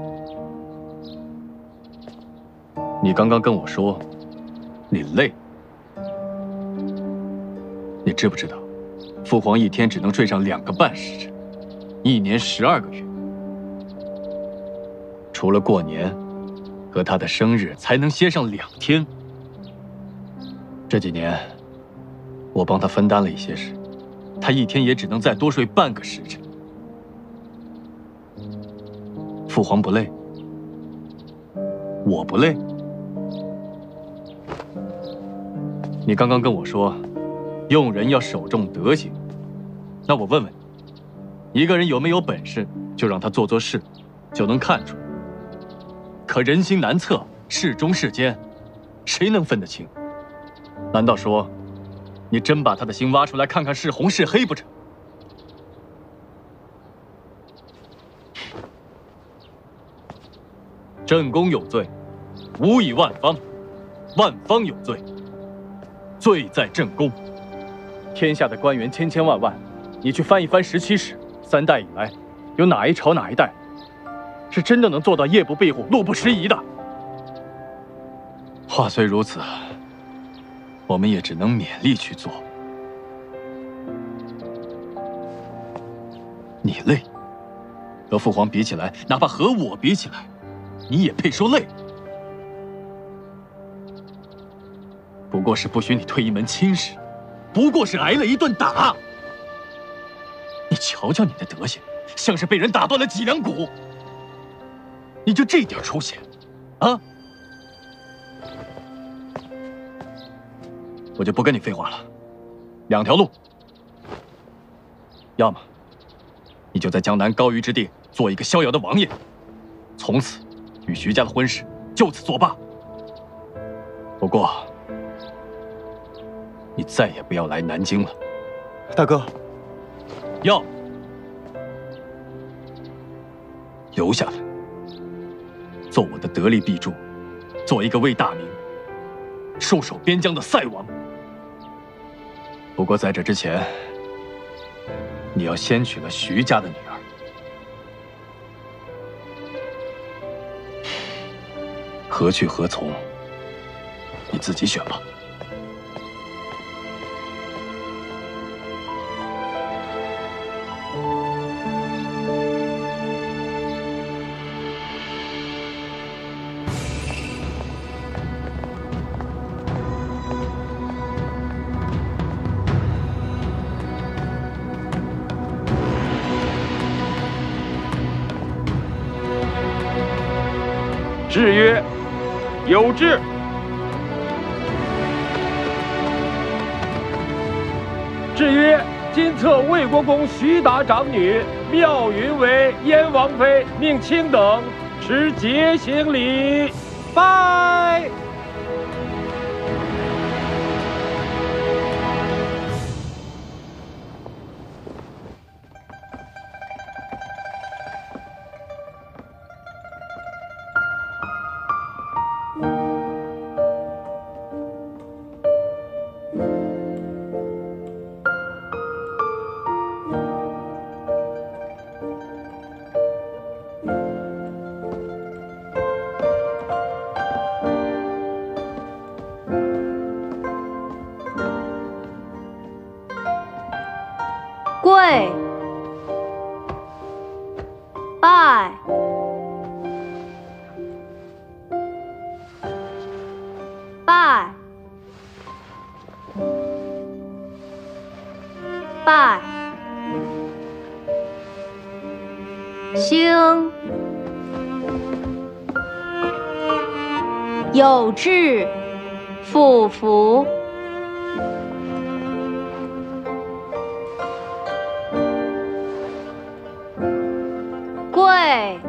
你刚刚跟我说，你累。你知不知道，父皇一天只能睡上两个半时辰，一年十二个月，除了过年和他的生日才能歇上两天。这几年，我帮他分担了一些事，他一天也只能再多睡半个时辰。父皇不累， 我不累？你刚刚跟我说，用人要守重德行。那我问问你，一个人有没有本事，就让他做做事，就能看出来。可人心难测，事中事间，谁能分得清？难道说，你真把他的心挖出来看看是红是黑不成？正宫有罪，无以万方；万方有罪，罪在正宫。天下的官员千千万万，你去翻一翻十七史，三代以来，有哪一朝哪一代，是真的能做到夜不闭户、路不拾遗的？话虽如此，我们也只能勉力去做。你累，和父皇比起来，哪怕和我比起来，你也配说累？不过是不许你退一门亲事，不过是挨了一顿打。你瞧瞧你的德行，像是被人打断了脊梁骨。你就这点出息，啊？我就不跟你废话了，两条路，要么你就在江南高于之地做一个逍遥的王爷，从此与徐家的婚事就此作罢。不过，你再也不要来南京了。 大哥， 要留下来，做我的得力臂助，做一个为大明戍守边疆的塞王。不过在这之前，你要先娶了徐家的女儿。何去何从，你自己选吧。 制曰：有制。制曰：今册魏国公徐达长女妙云为燕王妃，命卿等持节行礼，拜。 跪，拜，拜，拜，兴，有志，俯伏。跪，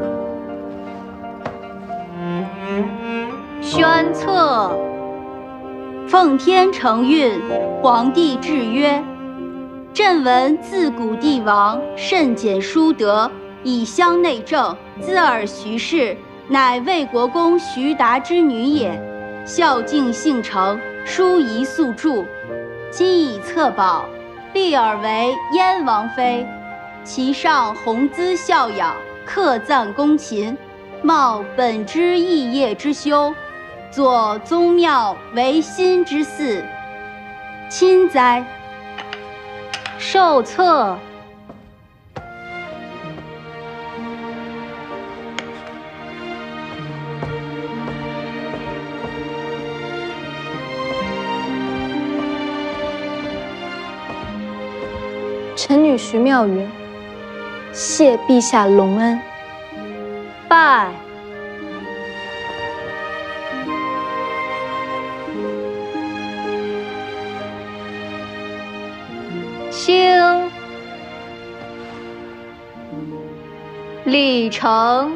宣策。奉天承运，皇帝制曰：朕闻自古帝王甚简淑德，以乡内政，兹尔徐氏，乃魏国公徐达之女也。孝敬性诚，淑仪素著。今以册宝，立尔为燕王妃。其上宏姿孝养，克赞恭勤，冒本之义业之修，左宗庙为心之祀，亲哉！受册。臣女徐妙云，谢陛下隆恩。拜。 兴，礼成。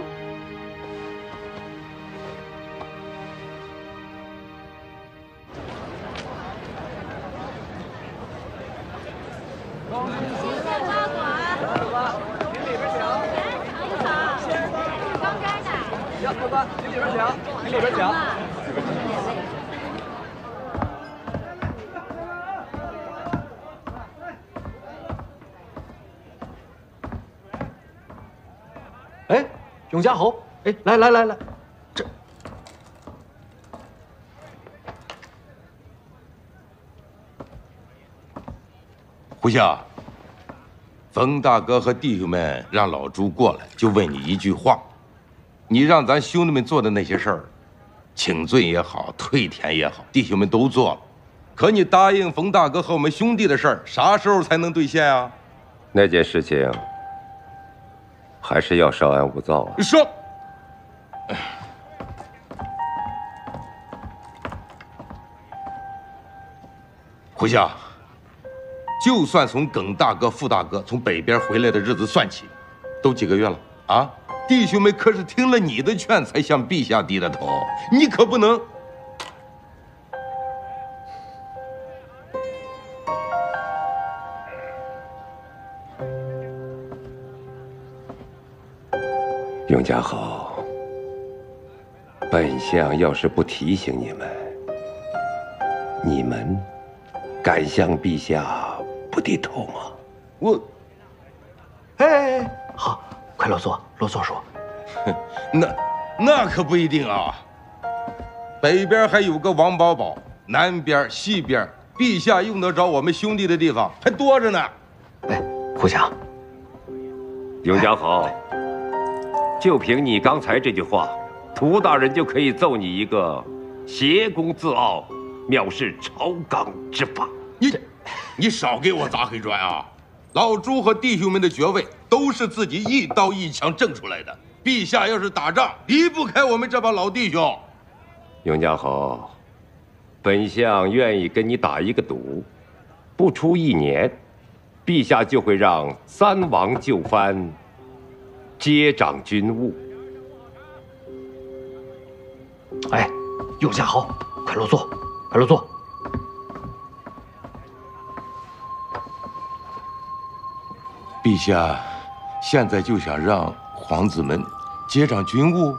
哎，永嘉侯，哎，来来来来，这胡夏，冯大哥和弟兄们让老朱过来，就问你一句话：你让咱兄弟们做的那些事儿，请罪也好，退田也好，弟兄们都做了。可你答应冯大哥和我们兄弟的事儿，啥时候才能兑现啊？ 那件事情还是要稍安勿躁啊。 说。胡夏，就算从耿大哥、傅大哥从北边回来的日子算起，都几个月了啊！弟兄们可是听了你的劝才向陛下低的头，你可不能。永嘉侯，本相要是不提醒你们，你们敢向陛下不低头吗？我， 哎哎，好，快落座，落座说。 那那可不一定啊。北边还有个王宝宝，南边、西边，陛下用得着我们兄弟的地方还多着呢。 哎，胡夏， 永嘉侯。就凭你刚才这句话，涂大人就可以奏你一个挟公自傲、藐视朝纲之法。你，你少给我砸黑砖啊！老朱和弟兄们的爵位都是自己一刀一枪挣出来的。陛下要是打仗，离不开我们这帮老弟兄。永嘉侯，本相愿意跟你打一个赌，不出一年，陛下就会让三王就藩接掌军务。 哎，永嘉侯，快落座，快落座。 陛下现在就想让皇子们接掌军务，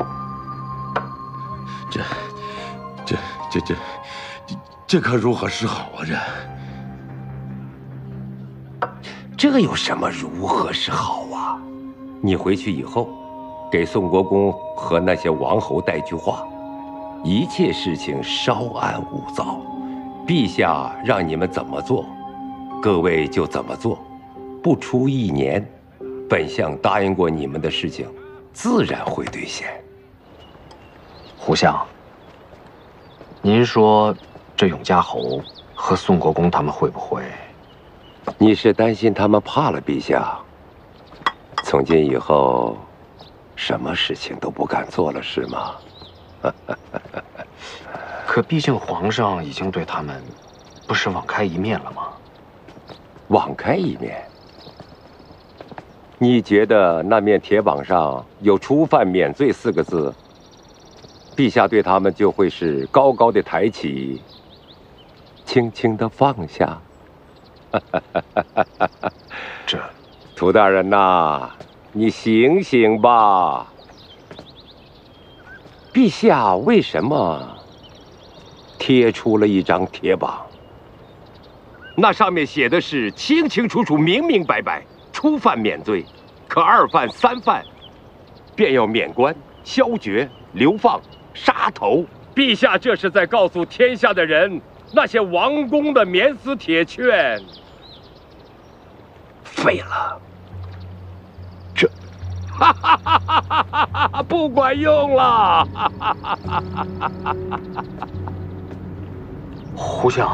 这、这、这、这、这、这可如何是好啊？这，这有什么如何是好啊？你回去以后，给宋国公和那些王侯带句话，一切事情稍安勿躁，陛下让你们怎么做，各位就怎么做。不出一年，本相答应过你们的事情，自然会兑现。 胡相，您说这永嘉侯和宋国公他们会不会？ 你是担心他们怕了陛下？从今以后，什么事情都不敢做了，是吗？ 可毕竟皇上已经对他们不是网开一面了吗？ 网开一面？你觉得那面铁网上有“初犯免罪”四个字，陛下对他们就会是高高的抬起，轻轻的放下？ 这， 涂大人呐，你醒醒吧！陛下为什么贴出了一张铁榜？那上面写的是清清楚楚、明明白白。初犯免罪，可二犯、三犯，便要免官、削爵、流放、杀头。陛下这是在告诉天下的人，那些王公的免死铁券废了。这，哈哈哈哈哈哈，不管用了。 胡相。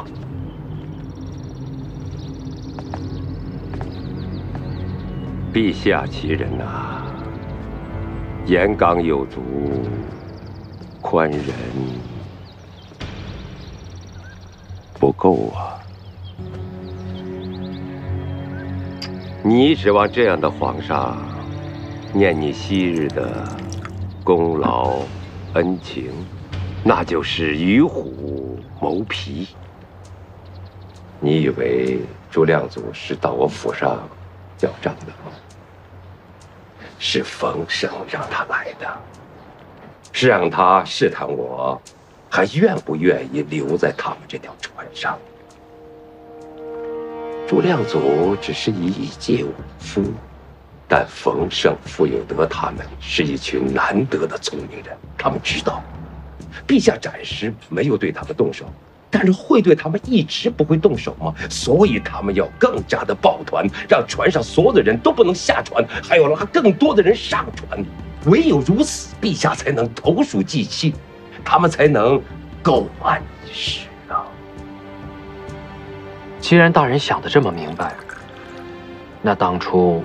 陛下其人呐、啊，严刚有足，宽仁不够啊。 你指望这样的皇上念你昔日的功劳恩情，那就是与虎谋皮。你以为朱亮祖是到我府上叫账的吗？是冯生让他来的，是让他试探我还愿不愿意留在他们这条船上。朱亮祖只是一介武夫，但冯胜、傅有德他们是一群难得的聪明人，他们知道，陛下暂时没有对他们动手，但是会对他们一直不会动手吗？所以他们要更加的抱团，让船上所有的人都不能下船，还要拉更多的人上船。唯有如此，陛下才能投鼠忌器，他们才能够安一时啊！ 既然大人想的这么明白，那当初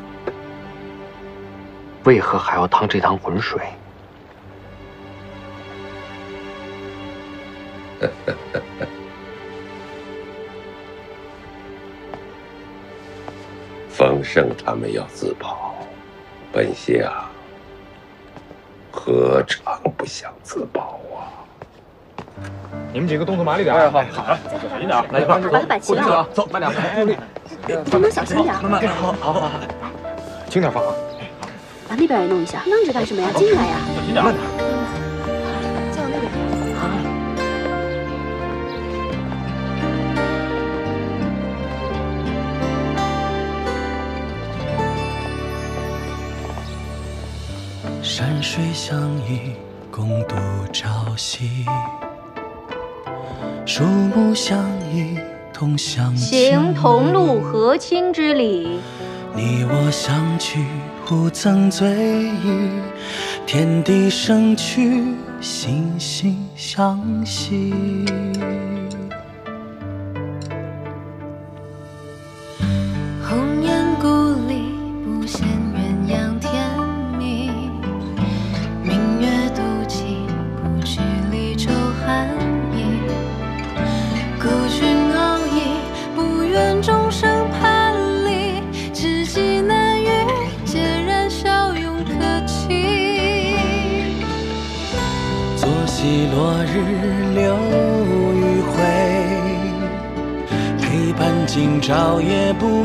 为何还要趟这趟浑水？ 冯胜他们要自保，本相何尝不想自保啊？ 你们几个动作麻利点，好，好了，小心点，来一块， 把它摆齐了， 走，慢点，用力， 能不能小心点？ 慢慢，好，好，好，轻点放啊。 把那边也弄一下，愣着干什么呀？进来呀！ 小心点，慢点。 再往那边。 山水相依，共度朝夕；树木相依，同享行同路和亲之礼。 你我相聚，互赠醉意，天地生趣，惺惺相惜。 红颜故里，不羡鸳鸯甜蜜。明月独骑，不去离愁寒意。孤军遨役，不愿终生叛离。知己难遇，孑然笑拥可期。 昨夕落日留余晖，陪伴今朝也不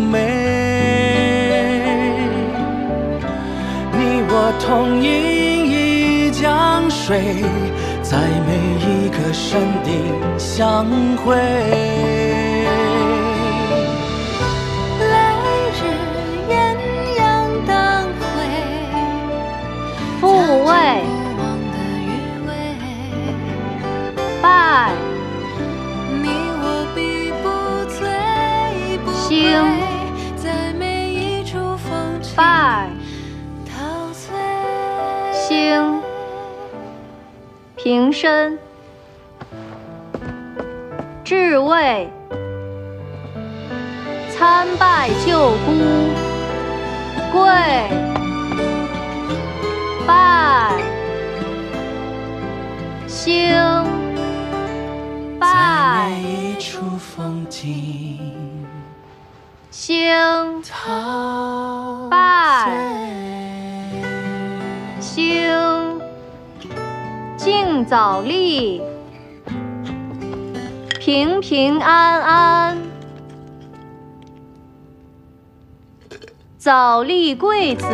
美。你我同饮一江水，在每一个山顶相会。 来日艳阳当会， 复位，拜， 你我必不醉不兴， 在每一处风景拜， 陶醉。 兴，平身，至位，参拜舅姑，跪，拜，兴，拜， 每一处风景兴， 陶拜，兴，敬早立，平平安安，早立贵子。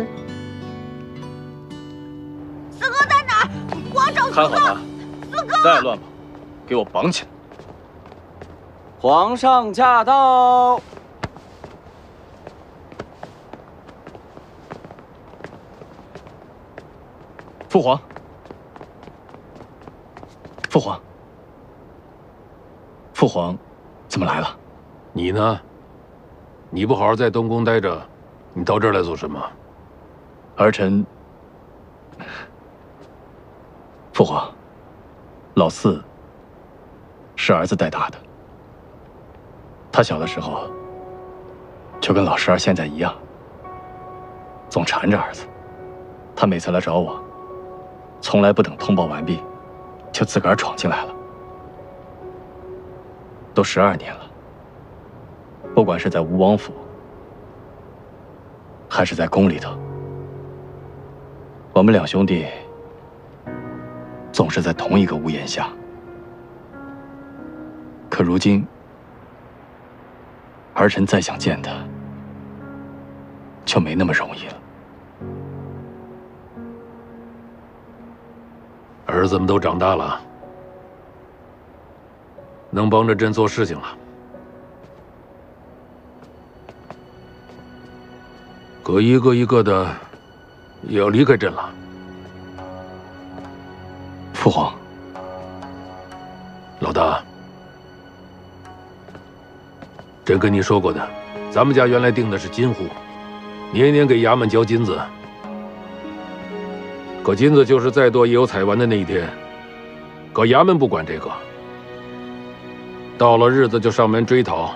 四哥在哪儿？我要找四哥。 看好他， 四哥， 再乱跑，给我绑起来！ 皇上驾到！ 父皇，父皇，父皇，怎么来了？ 你呢？你不好好在东宫待着，你到这儿来做什么？ 儿臣，父皇，老四是儿子带大的。他小的时候就跟老十儿现在一样，总缠着儿子。他每次来找我，从来不等通报完毕，就自个儿闯进来了。都十二年了，不管是在吴王府， 还是在宫里头。我们两兄弟总是在同一个屋檐下，可如今儿臣再想见他，就没那么容易了。 儿子们都长大了，能帮着朕做事情了。可一个一个的也要离开朕了。 父皇， 老大，朕跟你说过的，咱们家原来定的是金户，年年给衙门交金子。可金子就是再多也有采完的那一天，可衙门不管这个，到了日子就上门追讨。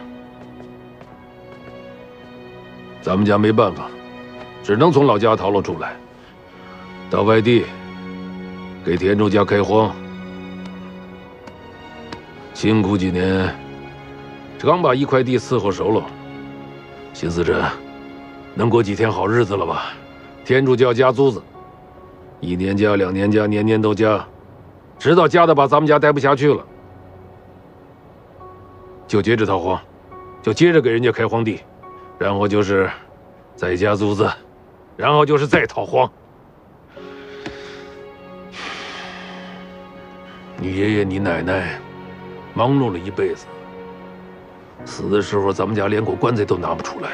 咱们家没办法，只能从老家逃了出来，到外地给田主家开荒，辛苦几年，刚把一块地伺候熟了，寻思着能过几天好日子了吧？田主就要加租子。一年加，两年加，年年都加，直到加的把咱们家待不下去了，就接着讨荒，就接着给人家开荒地，然后就是再加租子，然后就是再讨荒。你爷爷你奶奶忙碌了一辈子，死的时候咱们家连口棺材都拿不出来。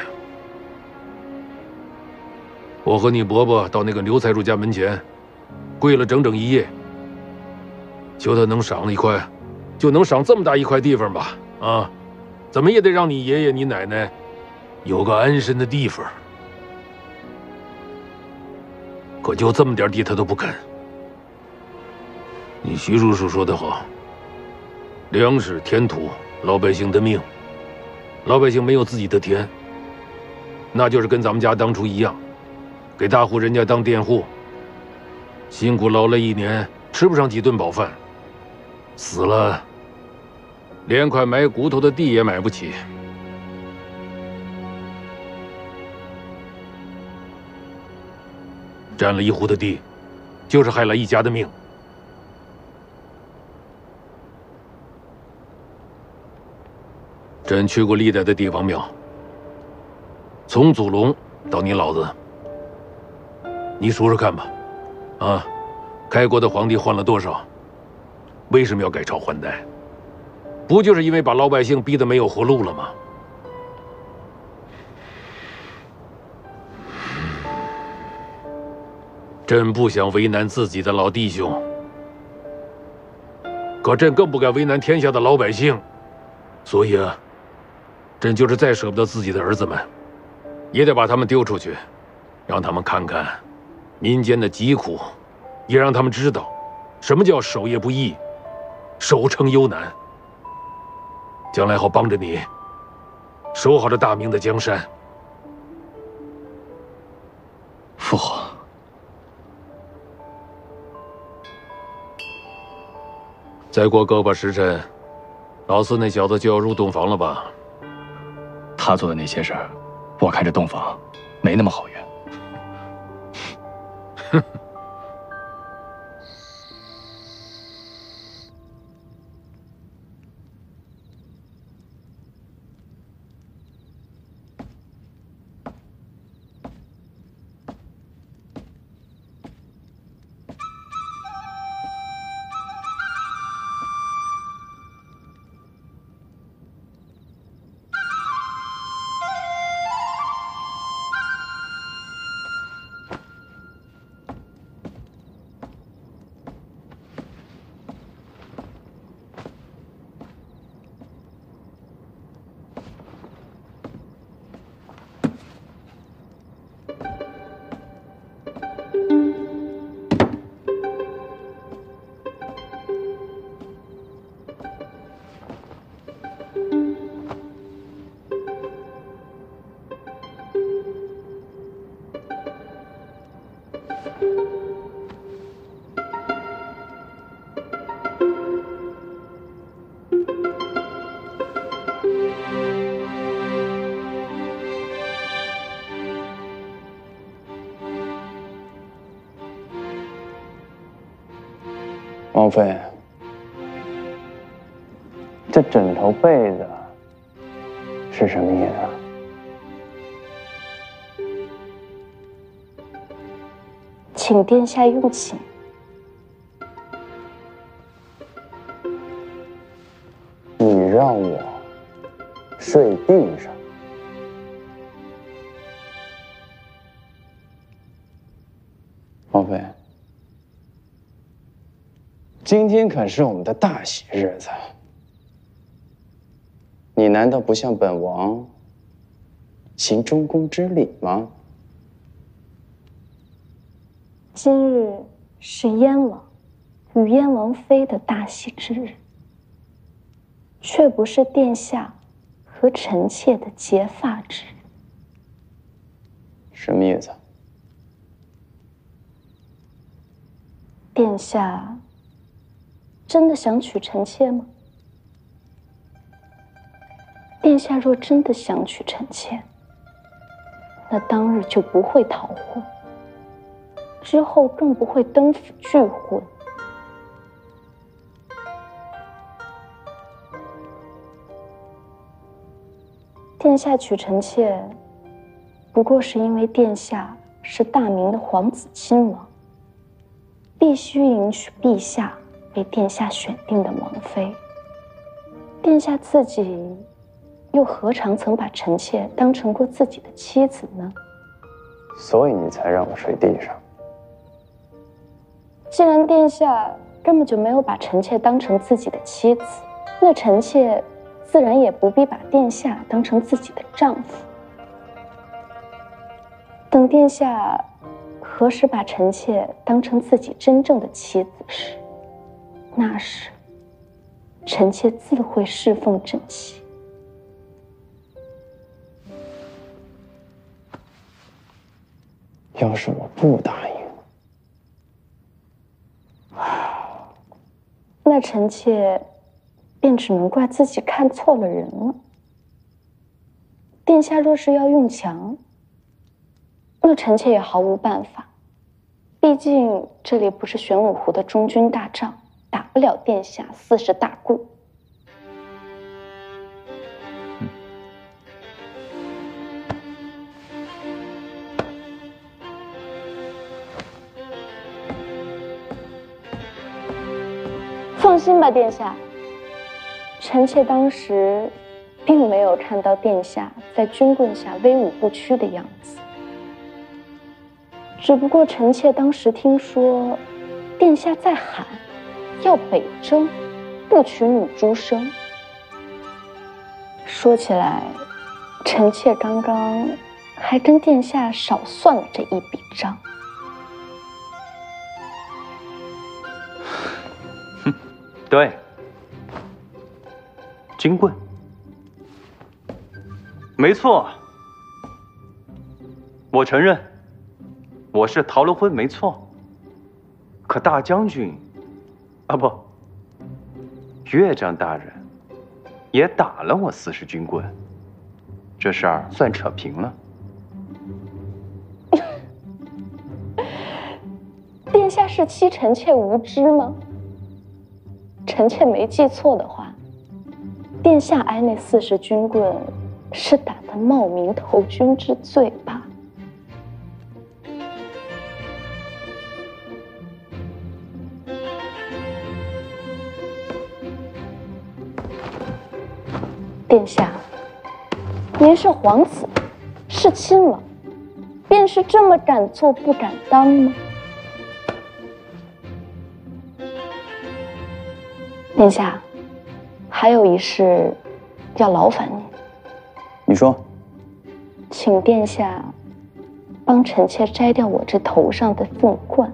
我和你伯伯到那个刘财主家门前跪了整整一夜，求他能赏一块，就能赏这么大一块地方吧，啊，怎么也得让你爷爷你奶奶有个安身的地方。可就这么点地他都不肯。你徐叔叔说得好，粮食田土，老百姓的命。老百姓没有自己的田，那就是跟咱们家当初一样，给大户人家当佃户，辛苦劳累一年，吃不上几顿饱饭，死了，连块埋骨头的地也买不起。占了一户的地，就是害了一家的命。朕去过历代的地方庙，从祖龙到你老子，你数数看吧，啊，开国的皇帝换了多少？为什么要改朝换代？不就是因为把老百姓逼得没有活路了吗？朕不想为难自己的老弟兄，可朕更不该为难天下的老百姓，所以啊，朕就是再舍不得自己的儿子们，也得把他们丢出去，让他们看看民间的疾苦，也让他们知道什么叫守业不易，守成忧难。将来好帮着你守好这大明的江山。 父皇， 再过个把时辰，老四那小子就要入洞房了吧？ 他做的那些事儿，我看这洞房没那么好圆。 哼。 王妃，这枕头被子是什么意思？ 请殿下用寝。 你让我睡地上？王妃，今天可是我们的大喜日子，你难道不向本王行中宫之礼吗？ 今日是燕王与燕王妃的大喜之日，却不是殿下和臣妾的结发之日。 什么意思？ 殿下真的想娶臣妾吗？殿下若真的想娶臣妾，那当日就不会逃婚，之后更不会登府拒婚。殿下娶臣妾，不过是因为殿下是大明的皇子亲王，必须迎娶陛下为殿下选定的王妃。殿下自己又何尝曾把臣妾当成过自己的妻子呢？ 所以你才让我睡地上。 既然殿下根本就没有把臣妾当成自己的妻子，那臣妾自然也不必把殿下当成自己的丈夫。等殿下何时把臣妾当成自己真正的妻子时，那时臣妾自会侍奉朕妻。 要是我不答应， 那臣妾便只能怪自己看错了人了。殿下若是要用强，那臣妾也毫无办法。毕竟这里不是玄武湖的中军大帐，打不了殿下四十大棍。放心吧，殿下。臣妾当时并没有看到殿下在军棍下威武不屈的样子，只不过臣妾当时听说殿下在喊要北征，不娶女诸生。说起来，臣妾刚刚还跟殿下少算了这一笔账。 对，金棍，没错，我承认，我是逃了婚，没错。可大将军，啊不，岳丈大人，也打了我四十军棍，这事儿算扯平了。 殿下是欺臣妾无知吗？臣妾没记错的话，殿下挨那四十军棍，是打的冒名投军之罪吧？殿下，您是皇子，是亲王，便是这么敢做不敢当吗？殿下，还有一事要劳烦您。 你说， 请殿下帮臣妾摘掉我这头上的凤冠。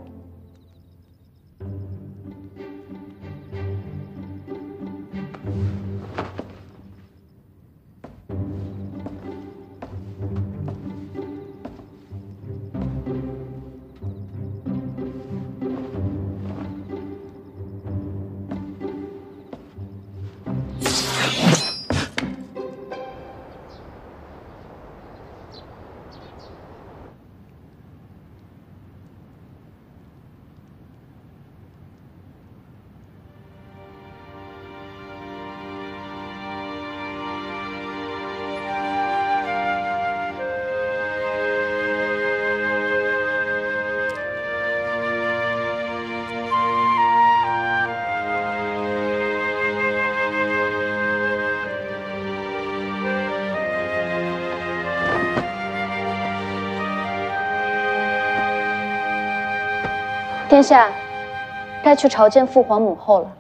殿下，该去朝见父皇母后了。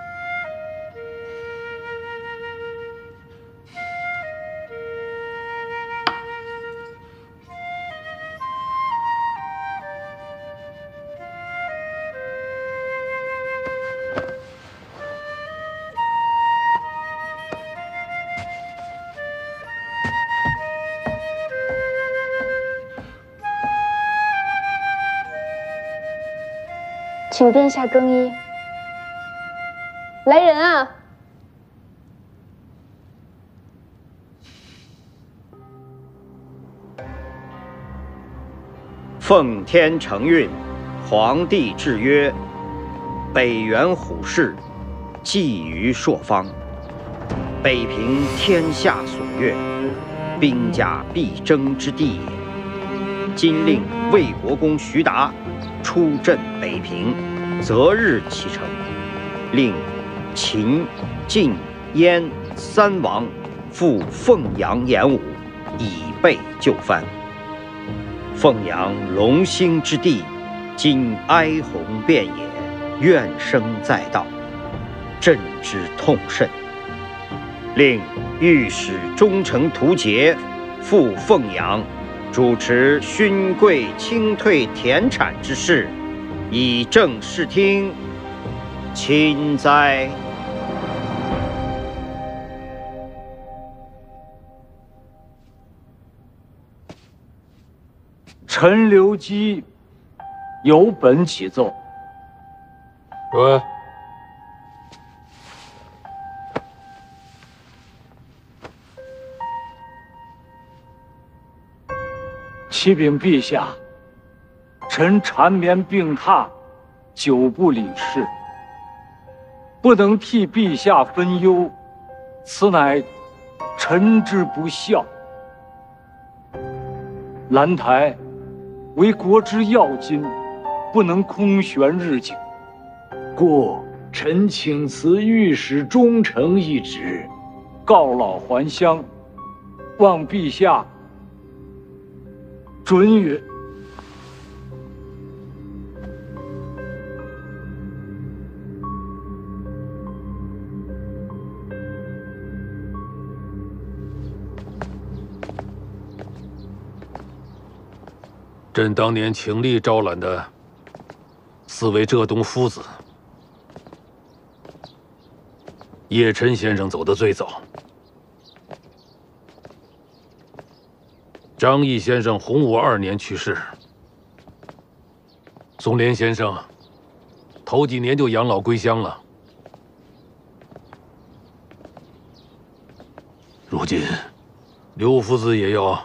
请殿下更衣。来人啊！ 奉天承运，皇帝制曰：北元虎视，寄于朔方。北平天下所悦，兵家必争之地也。今令魏国公徐达出镇北平，择日启程。令秦、晋、燕三王赴凤阳演武，以备就藩。凤阳龙兴之地，今哀鸿遍野，怨声载道，朕之痛甚。令御史中丞屠杰赴凤阳，主持勋贵清退田产之事，以正视听，亲哉！ 陈留基有本启奏。 说。 启禀陛下，臣缠绵病榻，久不理事，不能替陛下分忧，此乃臣之不孝。兰台为国之要津，不能空悬日久，故臣请辞御史中丞一职，告老还乡，望陛下准允。 朕当年倾力招揽的四位浙东夫子，叶琛先生走得最早，张毅先生洪武二年去世，宋濂先生头几年就养老归乡了。如今，刘夫子也要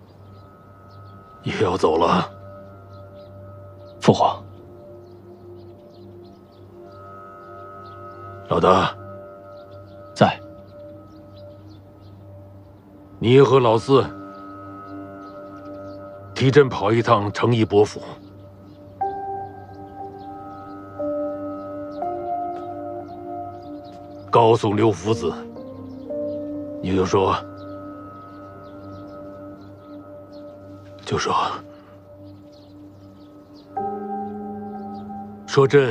也要走了。 父皇， 老大在。 你和老四替朕跑一趟诚义伯府，告诉刘夫子，你就说，就说，说朕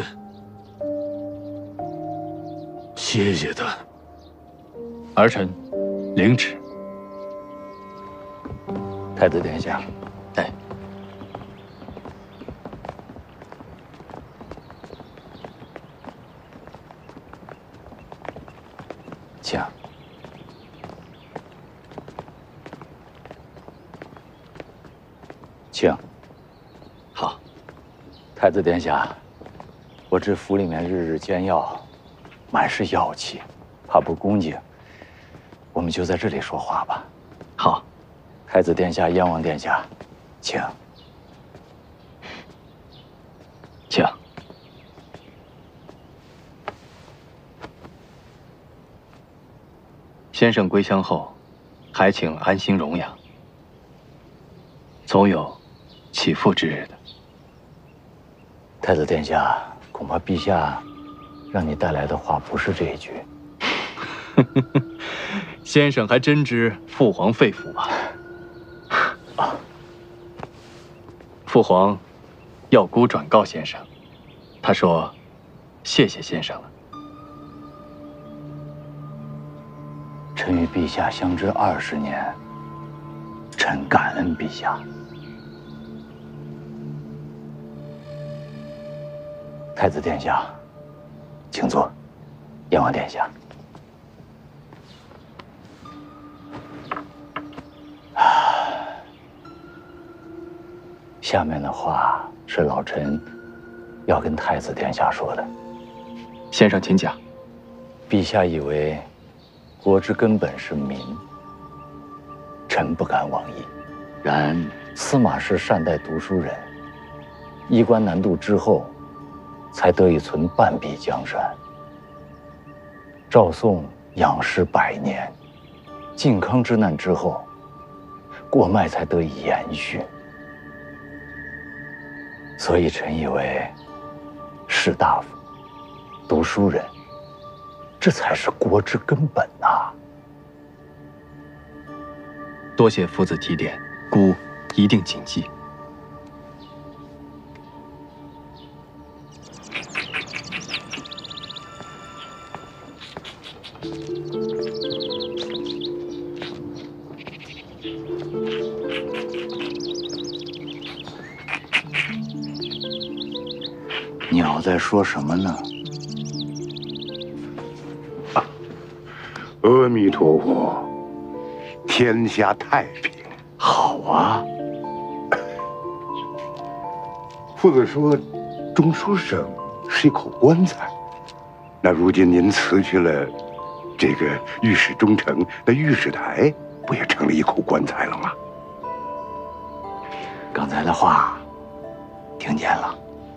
谢谢他。 儿臣领旨。 太子殿下， 哎， 请。请。 好。 太子殿下，我知府里面日日煎药，满是妖气，怕不恭敬，我们就在这里说话吧。 好。 太子殿下、燕王殿下，请。 请。先生归乡后，还请安心容养，总有起复之日的。 太子殿下，恐怕陛下让你带来的话不是这一句。 先生还真知父皇肺腑啊！父皇要孤转告先生， 他说：“谢谢先生了。” 臣与陛下相知二十年，臣感恩陛下。太子殿下，请坐。燕王殿下。下面的话是老臣要跟太子殿下说的。 先生请讲。 陛下以为国之根本是民，臣不敢妄议。然司马氏善待读书人，衣冠南渡之后，才得以存半壁江山。赵宋养士百年，靖康之难之后，国脉才得以延续。所以臣以为，士大夫、读书人，这才是国之根本呐、啊。 多谢夫子提点，孤一定谨记。 鸟在说什么呢？ 阿弥陀佛，天下太平。 好啊。 夫子说，中书省是一口棺材。那如今您辞去了这个御史中丞，那御史台不也成了一口棺材了吗？ 刚才的话，听见了。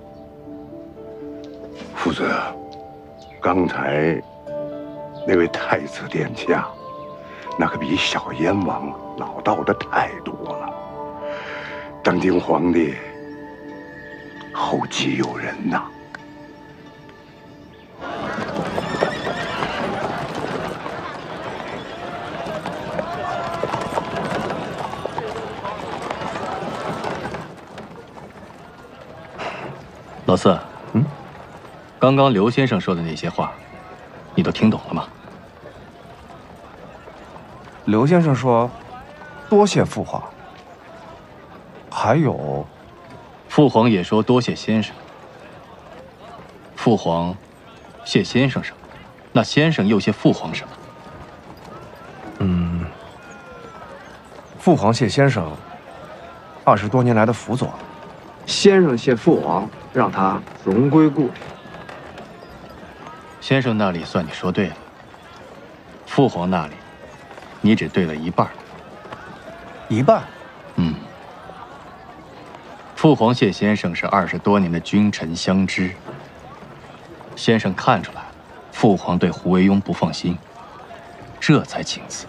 夫子，刚才那位太子殿下，那可比小燕王老道的太多了。当今皇帝后继有人呐。 老四，嗯，刚刚刘先生说的那些话，你都听懂了吗？ 刘先生说：“多谢父皇。”还有， 父皇也说多谢先生。父皇谢先生什么？那先生又谢父皇什么？ 嗯，父皇谢先生二十多年来的辅佐， 先生谢父皇让他荣归故里。 先生那里算你说对了，父皇那里，你只对了一半。 一半？ 嗯。父皇谢先生是二十多年的君臣相知，先生看出来了，父皇对胡惟庸不放心，这才请辞。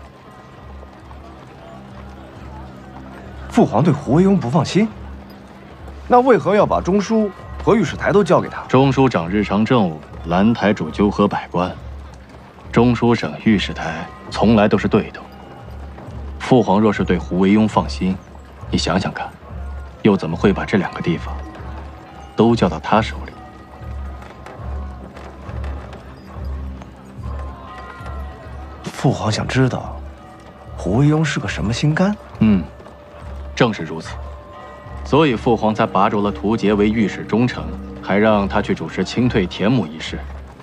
父皇对胡惟庸不放心，那为何要把中书和御史台都交给他？ 中书掌日常政务，兰台主纠合百官，中书省、御史台从来都是对头。父皇若是对胡惟庸放心，你想想看，又怎么会把这两个地方都交到他手里？ 父皇想知道胡惟庸是个什么心肝？ 嗯，正是如此，所以父皇才拔擢了屠杰为御史中丞，还让他去主持清退田亩一事。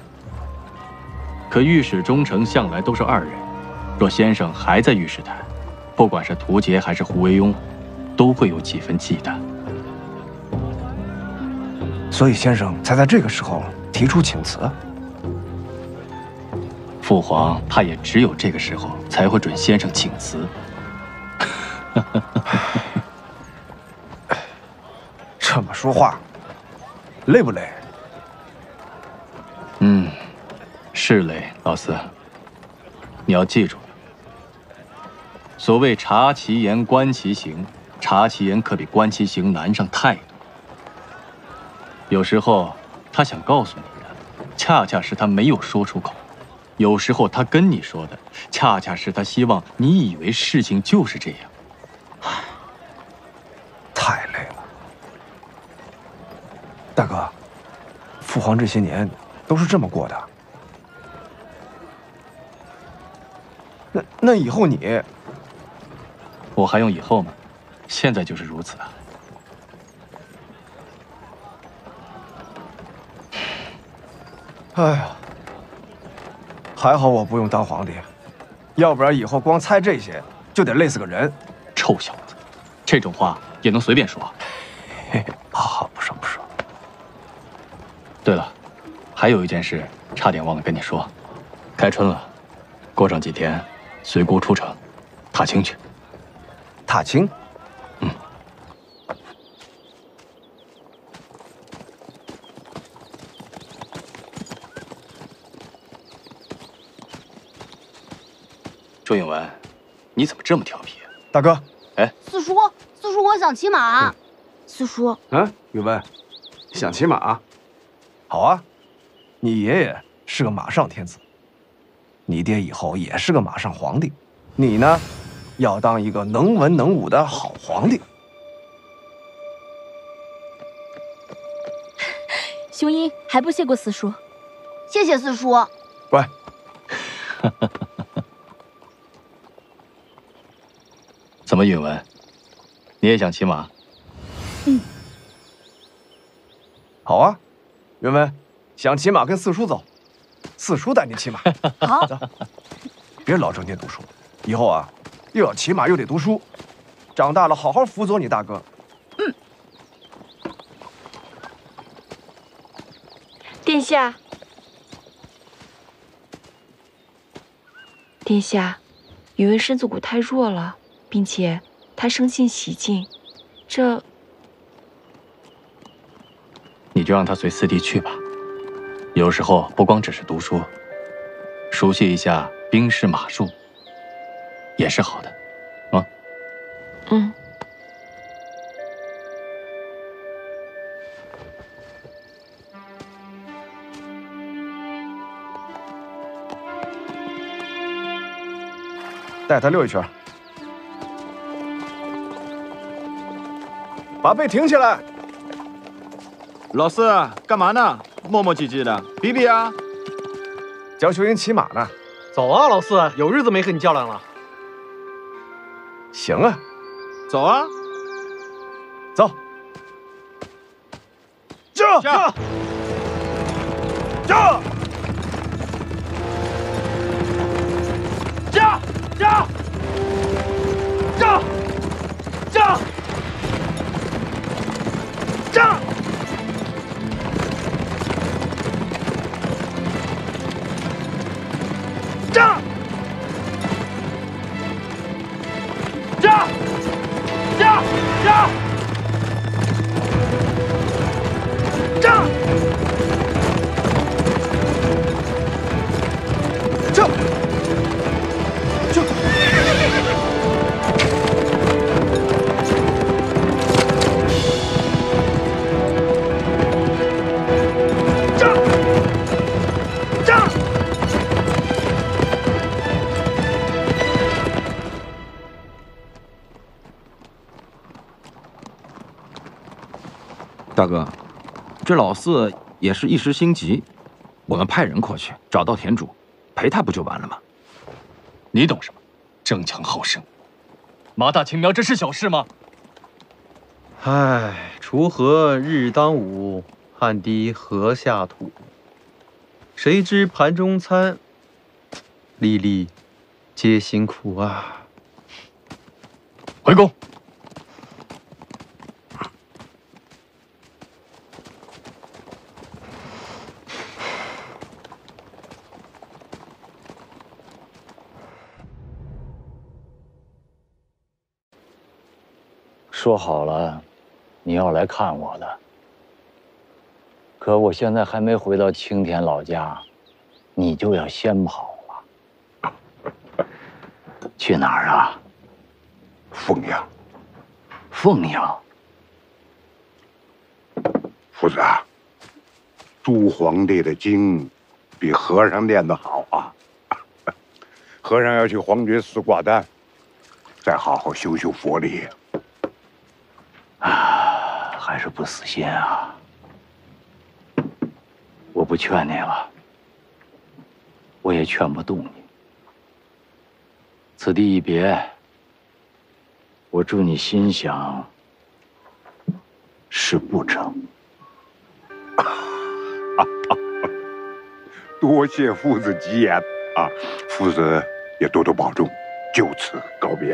可御史中丞向来都是二人，若先生还在御史台，不管是屠杰还是胡惟庸，都会有几分忌惮。 所以先生才在这个时候提出请辞。 父皇他也只有这个时候才会准先生请辞。 这么说话，累不累？ 嗯，是累，老四。你要记住，所谓察其言，观其行，察其言可比观其行难上太多。有时候他想告诉你的，恰恰是他没有说出口；有时候他跟你说的，恰恰是他希望你以为事情就是这样。 太累了，大哥， 父皇这些年都是这么过的。那那以后你， 我还用以后吗？现在就是如此啊。 哎呀，还好我不用当皇帝，要不然以后光猜这些就得累死个人。 臭小子，这种话也能随便说？ 嘿嘿，好好，不说不说。 对了，还有一件事差点忘了跟你说，开春了，过上几天，随姑出城，踏青去。 踏青？ 嗯。周允文，你怎么这么调皮？ 大哥， 哎， 四叔，四叔，我想骑马。四叔， 嗯，允文，想骑马？好啊，你爷爷是个马上天子，你爹以后也是个马上皇帝，你呢，要当一个能文能武的好皇帝。 雄鹰还不谢过四叔，谢谢四叔。 喂， 怎么，允文，你也想骑马？ 嗯， 好啊，允文，想骑马跟四叔走，四叔带你骑马。 好， 走，别老整天读书，以后啊，又要骑马又得读书，长大了好好辅佐你大哥。 嗯。 殿下，殿下，允文身子骨太弱了，并且他生性喜静，这…… 你就让他随四弟去吧。有时候不光只是读书，熟悉一下兵士马术也是好的，啊。 嗯。 带他溜一圈，把背挺起来。 老四，干嘛呢？磨磨唧唧的，比比啊！ 教秀英骑马呢。 走啊，老四，有日子没和你较量了。 行啊， 走啊， 走。驾驾驾驾驾驾驾驾！驾！驾！驾！驾！驾！驾！驾！ 大哥，这老四也是一时心急，我们派人过去找到田主，陪他不就完了吗？ 你懂什么？争强好胜，马大青苗，这是小事吗？ 唉，锄禾日当午，汗滴禾下土。谁知盘中餐，粒粒皆辛苦啊！ 回宫。 说好了，你要来看我的。可我现在还没回到青田老家，你就要先跑了。去哪儿啊？ 凤阳。 凤阳。 夫子啊，朱皇帝的经比和尚练得好啊。和尚要去皇军寺挂单，再好好修修佛力。 啊，还是不死心啊！ 不劝你了，我也劝不动你。此地一别，我祝你心想事不成。 多谢父子吉言啊！父子也多多保重，就此告别。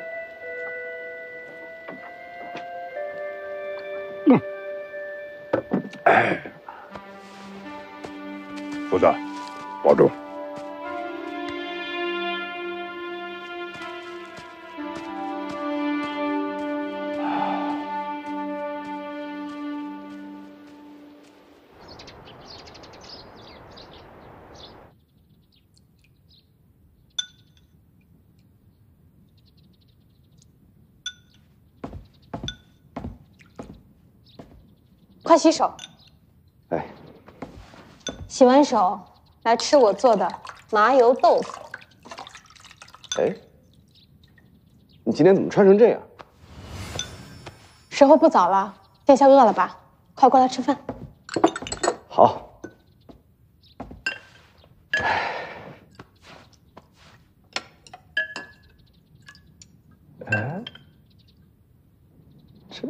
嗯，哎，父子保重。 快洗手。 哎， 洗完手来吃我做的麻油豆腐。 哎，你今天怎么穿成这样？ 时候不早了，殿下饿了吧？快过来吃饭。 好。哎，这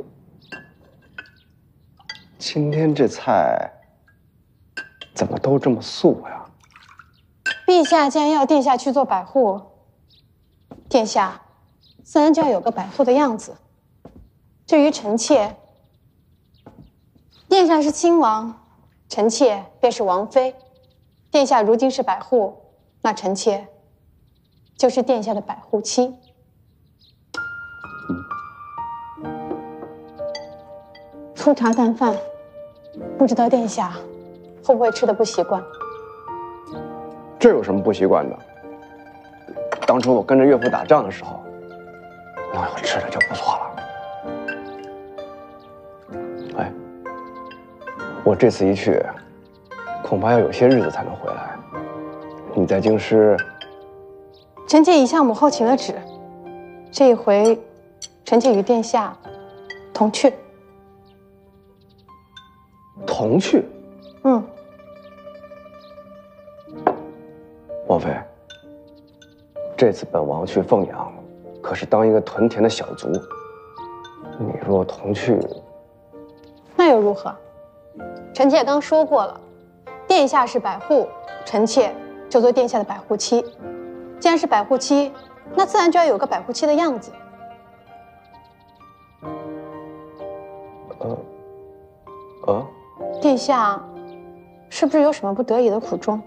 今天这菜怎么都这么素呀？ 陛下既然要殿下去做百户，殿下自然就要有个百户的样子。至于臣妾，殿下是亲王，臣妾便是王妃。殿下如今是百户，那臣妾就是殿下的百户妻。粗茶淡饭，不知道殿下会不会吃得不习惯？ 这有什么不习惯的？当初我跟着岳父打仗的时候，能有吃的就不错了。哎，我这次一去，恐怕要有些日子才能回来。你在京师， 臣妾已向母后请了旨，这一回，臣妾与殿下同去。 同去？ 嗯。 王妃，这次本王去凤阳，可是当一个屯田的小卒。你若同去， 那又如何？臣妾刚说过了，殿下是百户，臣妾就做殿下的百户妻。既然是百户妻，那自然就要有个百户妻的样子。 呃，呃， 殿下是不是有什么不得已的苦衷？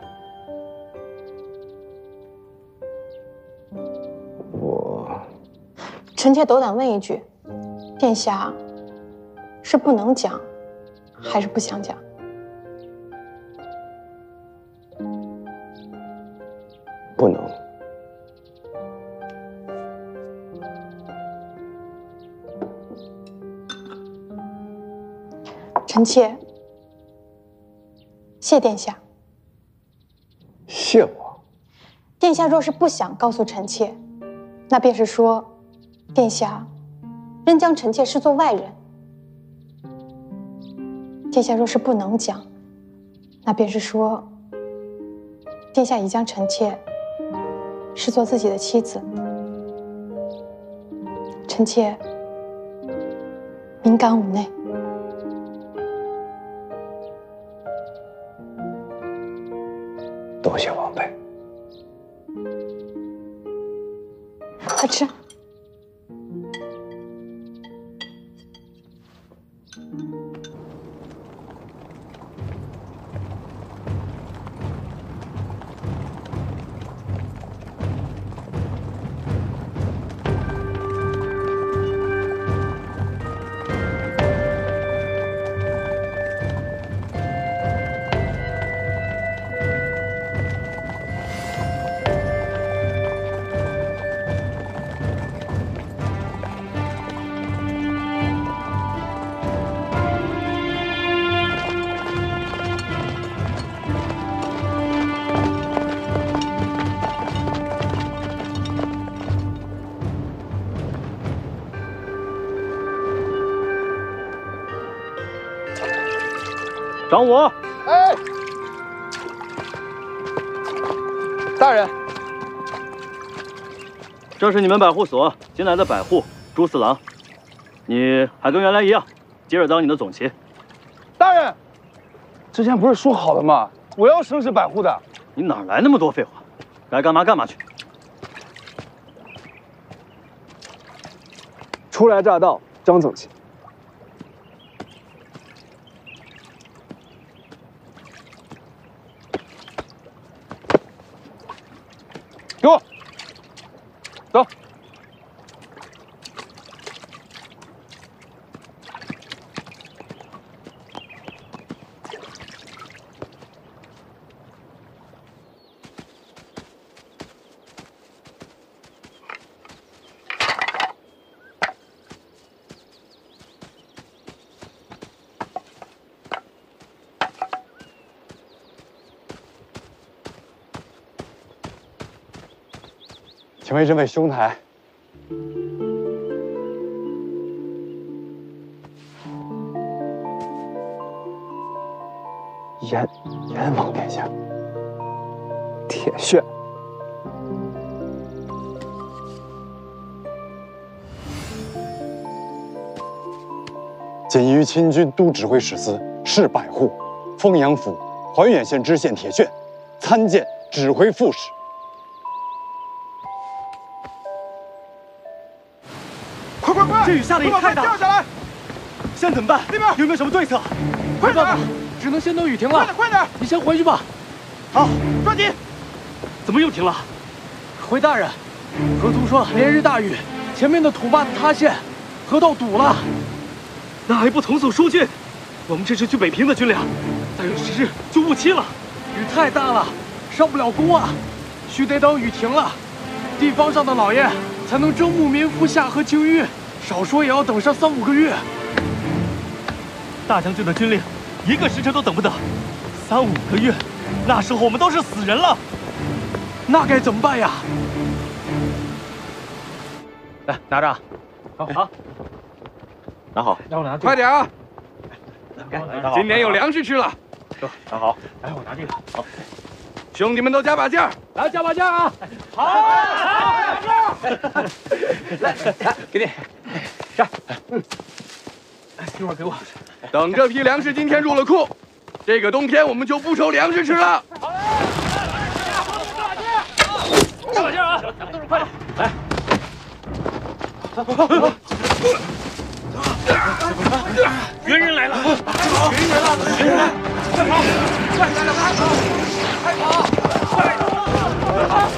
我， 臣妾斗胆问一句，殿下是不能讲，还是不想讲？ 不能。 臣妾谢殿下。 谢我？ 殿下若是不想告诉臣妾，那便是说，殿下仍将臣妾视作外人。殿下若是不能讲，那便是说，殿下已将臣妾视作自己的妻子。臣妾敏感无内。 多谢王妃。 快吃。 掌我！ 哎，大人， 这是你们百户所新来的百户朱四郎，你还跟原来一样，接着当你的总旗。 大人，之前不是说好了吗？我要生是百户的。 你哪来那么多废话？该干嘛干嘛去。 初来乍到，张总旗。给我走。 请问这位兄台， 燕燕王殿下，铁血。 仅于亲军都指挥使司，是百户，丰阳府怀远县知县铁铉，参见指挥副使。 快快快！ 这雨下的也太大了， 掉下来！ 现在怎么办？ 那边有没有什么对策？ 快点！ 只能先等雨停了。 快点快点！ 你先回去吧。 好，抓紧！ 怎么又停了？回大人，河图说连日大雨，前面的土坝塌陷，河道堵了。那还不从速疏浚？我们这是去北平的军粮，再有十日就误期了。雨太大了，上不了工啊，须得等雨停了，地方上的老爷才能征募民夫下河清淤，少说也要等上三五个月。大将军的军令，一个时辰都等不得，三五个月，那时候我们都是死人了。那该怎么办呀？来，拿着。好，好， 拿好。 让我拿这个。 快点啊！ 拿好。 今年有粮食吃了。 拿好。来，我拿这个。好。 兄弟们都加把劲儿！ 来，加把劲儿啊！好， 好， 来，来，给你，这儿，嗯，一会儿给我。 等这批粮食今天入了库，这个冬天我们就不愁粮食吃了。 加把劲儿啊！动手快点，来。猿人来了！猿人来了！猿人来！快跑！快来了！快跑！快跑！快跑！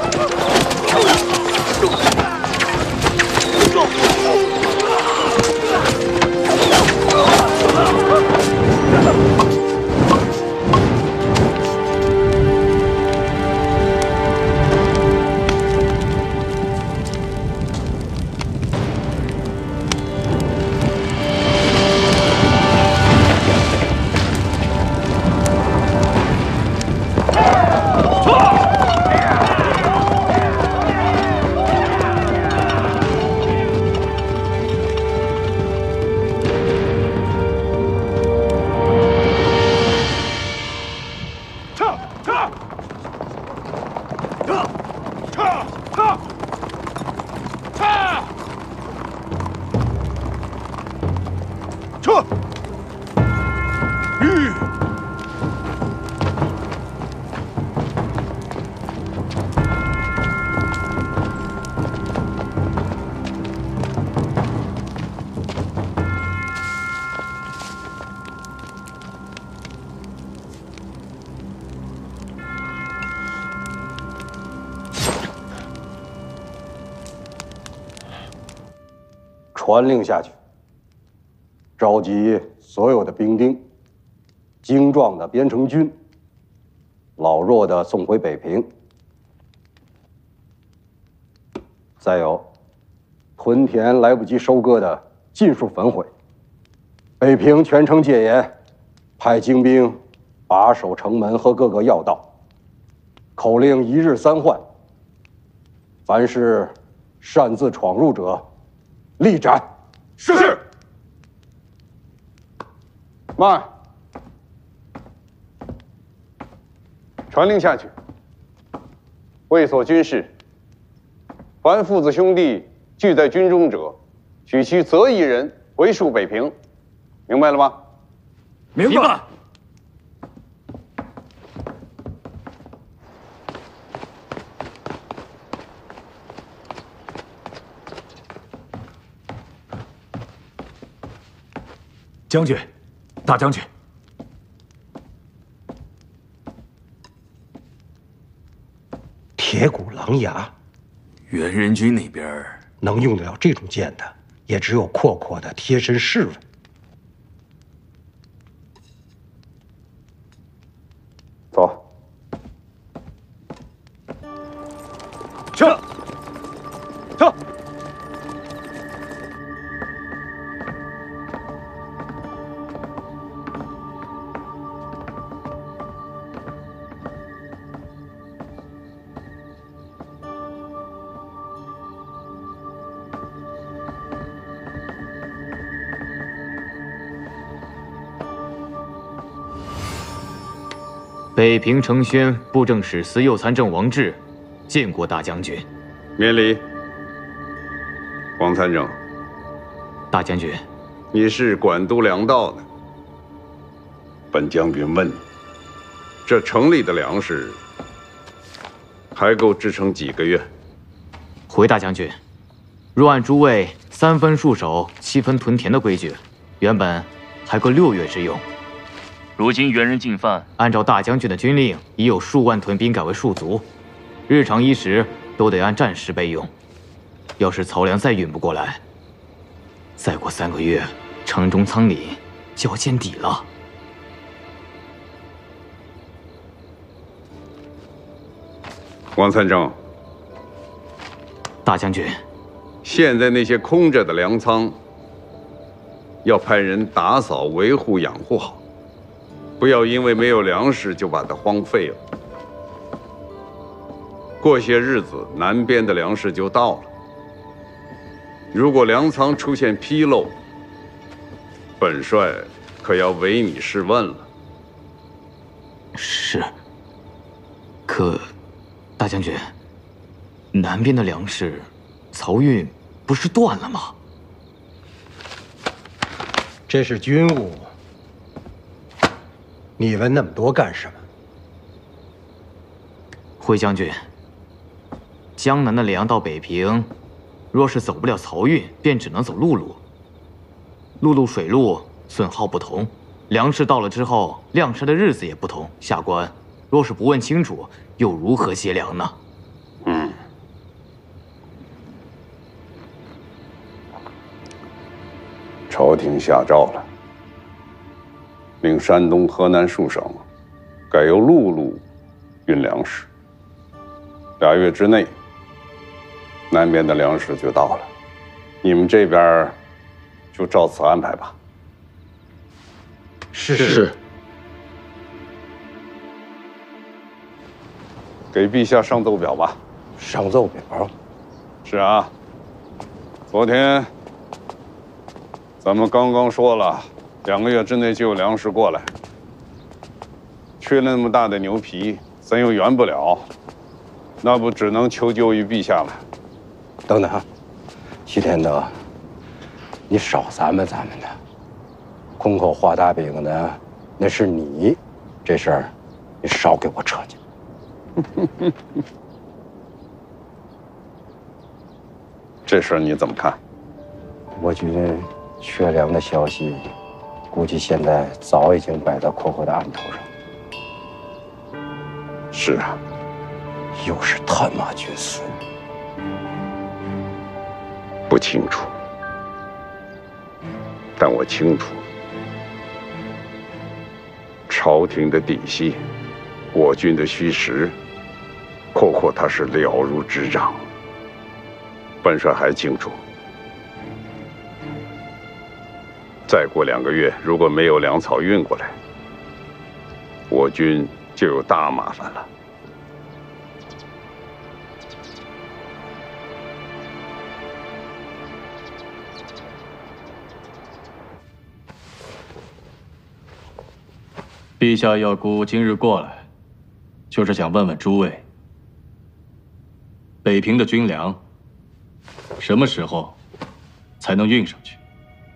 传令下去，召集所有的兵丁，精壮的编成军，老弱的送回北平。再有，屯田来不及收割的尽数焚毁。北平全城戒严，派精兵把守城门和各个要道。口令一日三换，凡是擅自闯入者，立斩。是。慢。 传令下去，卫所军士，凡父子兄弟聚在军中者，许其择一人为戍北平，明白了吗？ 明白。将军，大将军， 铁骨狼牙， 元人军那边能用得了这种剑的，也只有阔阔的贴身侍卫。 走。 撤！撤！ 北平承宣布政使司右参政王志，见过大将军。 免礼。王参政， 大将军， 你是管督粮道的。本将军问你，这城里的粮食还够支撑几个月？ 回大将军，若按诸位三分戍守、七分屯田的规矩，原本还够六月之用。如今元人进犯，按照大将军的军令，已有数万屯兵改为戍卒，日常衣食都得按战时备用。要是漕粮再运不过来，再过三个月，城中仓廪就要见底了。 王参政， 大将军， 现在那些空着的粮仓，要派人打扫、维护、养护好。不要因为没有粮食就把它荒废了。过些日子，南边的粮食就到了。如果粮仓出现纰漏，本帅可要唯你是问了。 是。可，大将军，南边的粮食漕运不是断了吗？ 这是军务。你问那么多干什么？ 回将军，江南的粮到北平，若是走不了漕运，便只能走陆路。陆路、水路损耗不同，粮食到了之后，晾晒的日子也不同。下官若是不问清楚，又如何接粮呢？ 嗯。朝廷下诏了。令山东、河南数省改由陆路运粮食，俩月之内，南边的粮食就到了。你们这边就照此安排吧。 是是。 给陛下上奏表吧。 上奏表。 是啊。昨天咱们刚刚说了。两个月之内就有粮食过来，缺了那么大的牛皮，咱又圆不了，那不只能求救于陛下了。 等等，齐天德，你少咱们咱们的，空口画大饼的那是你，这事儿你少给我扯去。 这事儿你怎么看？ 我军缺粮的消息。估计现在早已经摆到阔阔的案头上。 是啊， 又是探马军司， 不清楚，但我清楚，朝廷的底细，我军的虚实，阔阔他是了如指掌。本帅还清楚。再过两个月，如果没有粮草运过来，我军就有大麻烦了。 陛下要孤今日过来， 就是想问问诸位，北平的军粮什么时候才能运上去？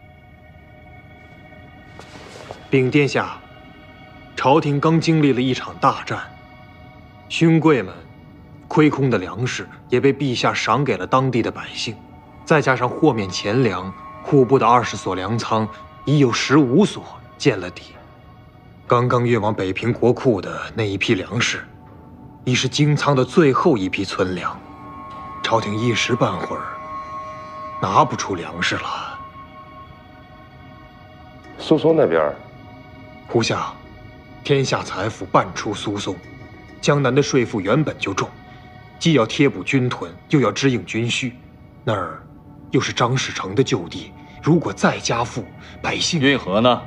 禀殿下，朝廷刚经历了一场大战，勋贵们亏空的粮食也被陛下赏给了当地的百姓，再加上货面钱粮，户部的二十所粮仓已有十五所见了底。刚刚运往北平国库的那一批粮食，已是京仓的最后一批存粮，朝廷一时半会儿拿不出粮食了。 苏松那边， 胡下，天下财富半出苏松，江南的税赋原本就重，既要贴补军屯，又要支应军需，那儿又是张士诚的旧地，如果再加赋，百姓…… 运河呢？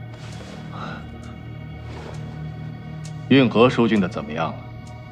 运河疏浚的怎么样了？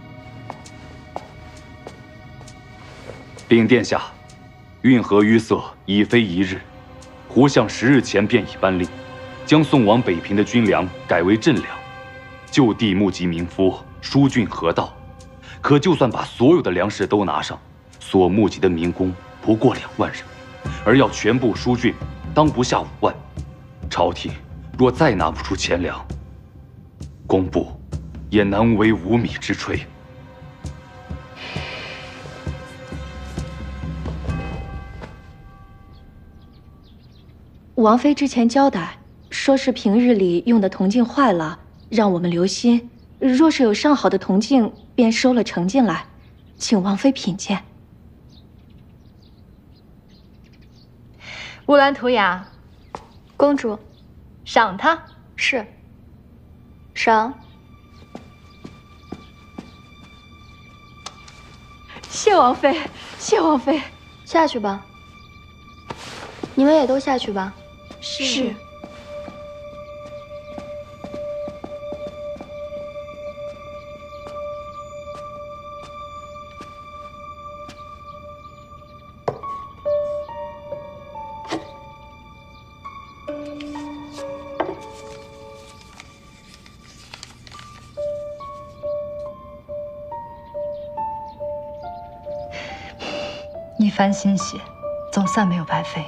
禀殿下，运河淤塞已非一日，胡相十日前便已颁令，将送往北平的军粮改为赈粮，就地募集民夫，疏浚河道。可就算把所有的粮食都拿上，所募集的民工不过两万人，而要全部疏浚，当不下五万。朝廷若再拿不出钱粮，工部也难为无米之炊。 王妃之前交代，说是平日里用的铜镜坏了，让我们留心。若是有上好的铜镜，便收了盛进来，请王妃品鉴。 乌兰图雅， 公主， 赏他。 是。赏。 谢王妃，谢王妃。 下去吧。你们也都下去吧。 是。是。 一番心血，总算没有白费。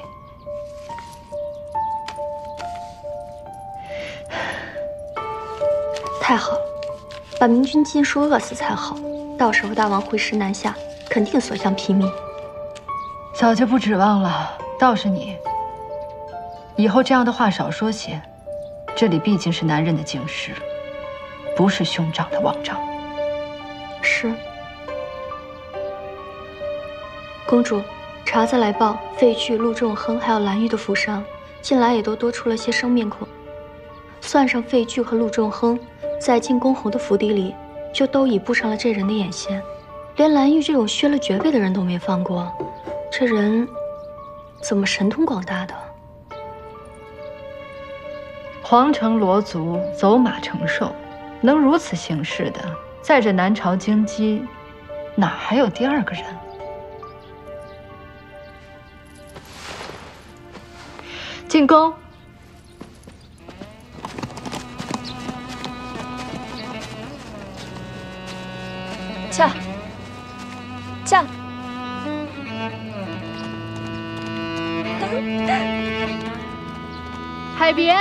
太好了，把明军尽数饿死才好。到时候大王会师南下，肯定所向披靡。 早就不指望了，倒是你。以后这样的话少说些。这里毕竟是男人的京师，不是兄长的王帐。 是。公主，查子来报，废去、陆仲亨还有蓝玉的府上，近来也都多出了些生面孔。算上废去和陆仲亨，在进宫侯的府邸里，就都已布上了这人的眼线。连蓝玉这种削了爵位的人都没放过，这人怎么神通广大的？ 皇城罗族，走马承受，能如此行事的，在这南朝京畿，哪还有第二个人？ 进宫。驾，驾。 海别。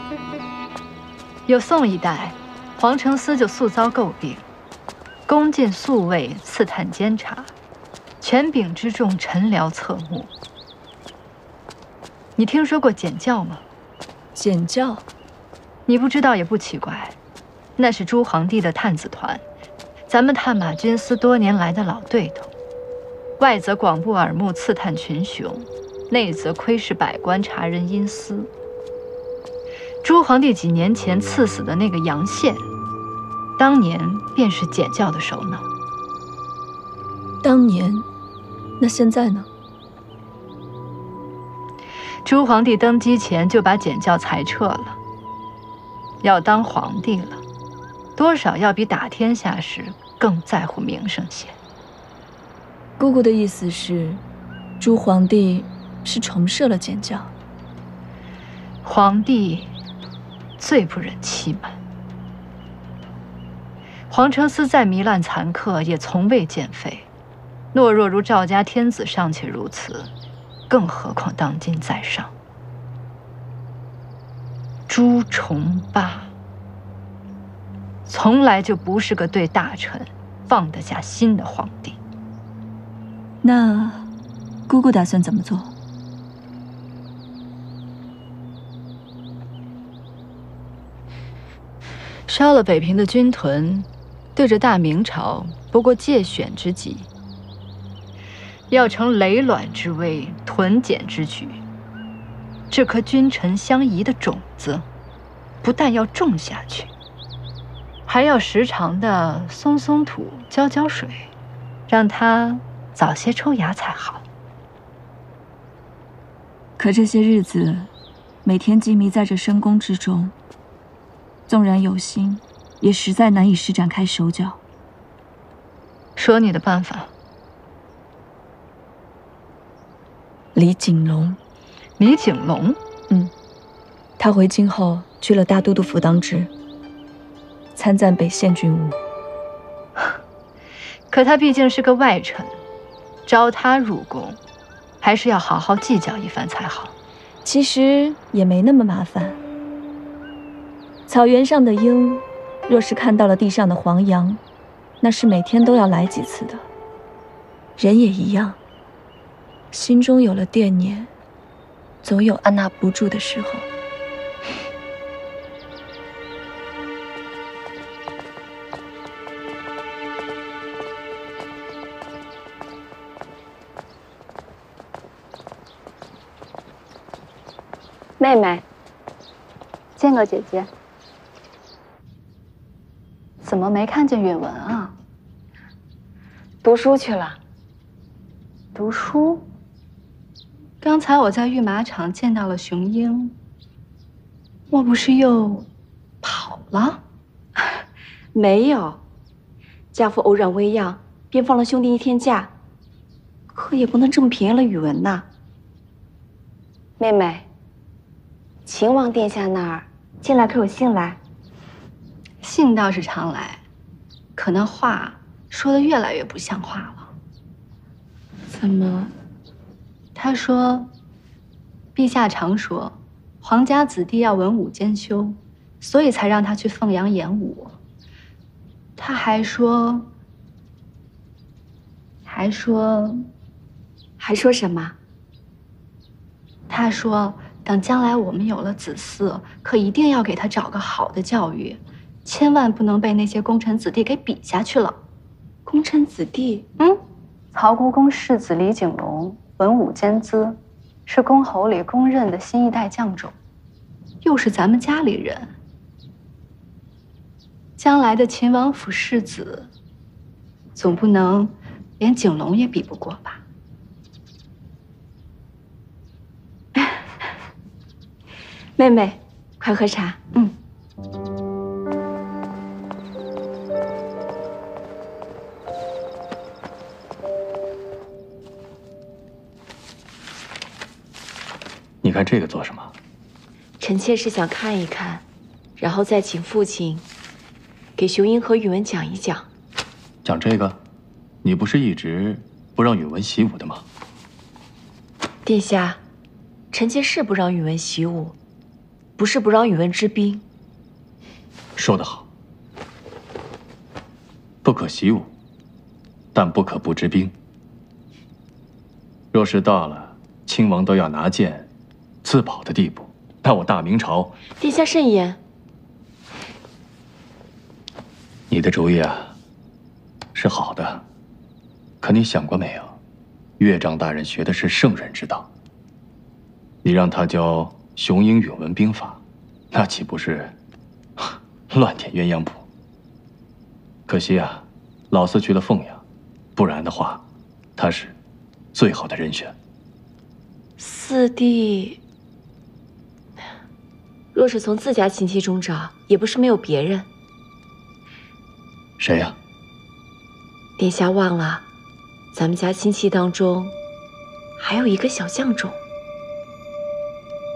有宋一代，皇城司就素遭诟病，宫禁宿卫，刺探监察，权柄之重，臣僚侧目。你听说过检校吗？ 检校，你不知道也不奇怪，那是朱皇帝的探子团，咱们探马军司多年来的老对头。外则广布耳目，刺探群雄；内则窥视百官，察人阴私。朱皇帝几年前赐死的那个杨宪，当年便是检校的首脑。 当年，那现在呢？ 朱皇帝登基前就把检校裁撤了，要当皇帝了，多少要比打天下时更在乎名声些。 姑姑的意思是，朱皇帝是重设了检校。 皇帝最不忍欺瞒， 黄承思再糜烂残刻，也从未见废。懦弱如赵家天子尚且如此，更何况当今在上朱重八，从来就不是个对大臣放得下心的皇帝。 那姑姑打算怎么做？ 烧了北平的军屯，对着大明朝不过借选之计。要成累卵之危，屯简之举，这颗君臣相宜的种子，不但要种下去，还要时常的松松土、浇浇水，让它早些抽芽才好。 可这些日子，每天羁迷在这深宫之中，纵然有心，也实在难以施展开手脚。 说你的办法。 李景龙， 李景龙， 嗯，他回京后去了大都督府当职，参赞北县军务。 可他毕竟是个外臣，招他入宫，还是要好好计较一番才好。 其实也没那么麻烦。草原上的鹰，若是看到了地上的黄羊，那是每天都要来几次的。人也一样。心中有了惦念，总有按捺不住的时候。 妹妹，见过姐姐。怎么没看见允文啊？ 读书去了。 读书？ 刚才我在御马场见到了雄鹰，莫不是又跑了？ 没有，家父偶然微恙，便放了兄弟一天假。可也不能这么便宜了宇文呐。妹妹，秦王殿下那儿近来可有信来？ 信倒是常来，可那话说得越来越不像话了。 怎么？ 他说，陛下常说，皇家子弟要文武兼修，所以才让他去凤阳演武。他还说，还说， 还说什么？ 他说，等将来我们有了子嗣，可一定要给他找个好的教育，千万不能被那些功臣子弟给比下去了。 功臣子弟？ 嗯， 曹国公世子李景龙。文武兼资，是公侯里公认的新一代将种， 又是咱们家里人，将来的秦王府世子，总不能连景龙也比不过吧？ 妹妹，快喝茶。 嗯。 你看这个做什么？ 臣妾是想看一看，然后再请父亲给雄鹰和宇文讲一讲。 讲这个？你不是一直不让宇文习武的吗？ 殿下，臣妾是不让宇文习武，不是不让宇文知兵。 说得好，不可习武，但不可不知兵。若是到了亲王都要拿剑自保的地步，那我大明朝…… 殿下慎言。 你的主意啊，是好的，可你想过没有？岳丈大人学的是圣人之道，你让他教雄鹰允文兵法，那岂不是乱点鸳鸯谱？可惜啊，老四去了凤阳，不然的话，他是最好的人选。 四弟，若是从自家亲戚中找，也不是没有别人。 谁呀？ 殿下忘了，咱们家亲戚当中还有一个小将种。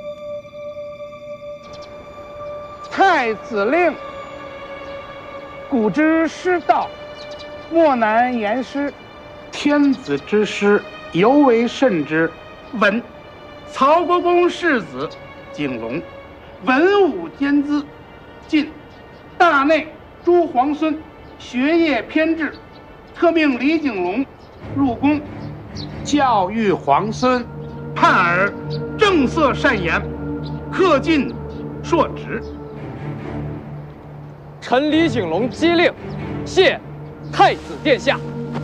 太子令， 古之师道，莫难言师。天子之师，尤为甚之。文，曹国公世子景龙，文武兼资。晋，大内诸皇孙学业偏执，特命李景龙入宫，教育皇孙，盼尔正色善言，恪尽硕职。 臣李景龙接令，谢太子殿下。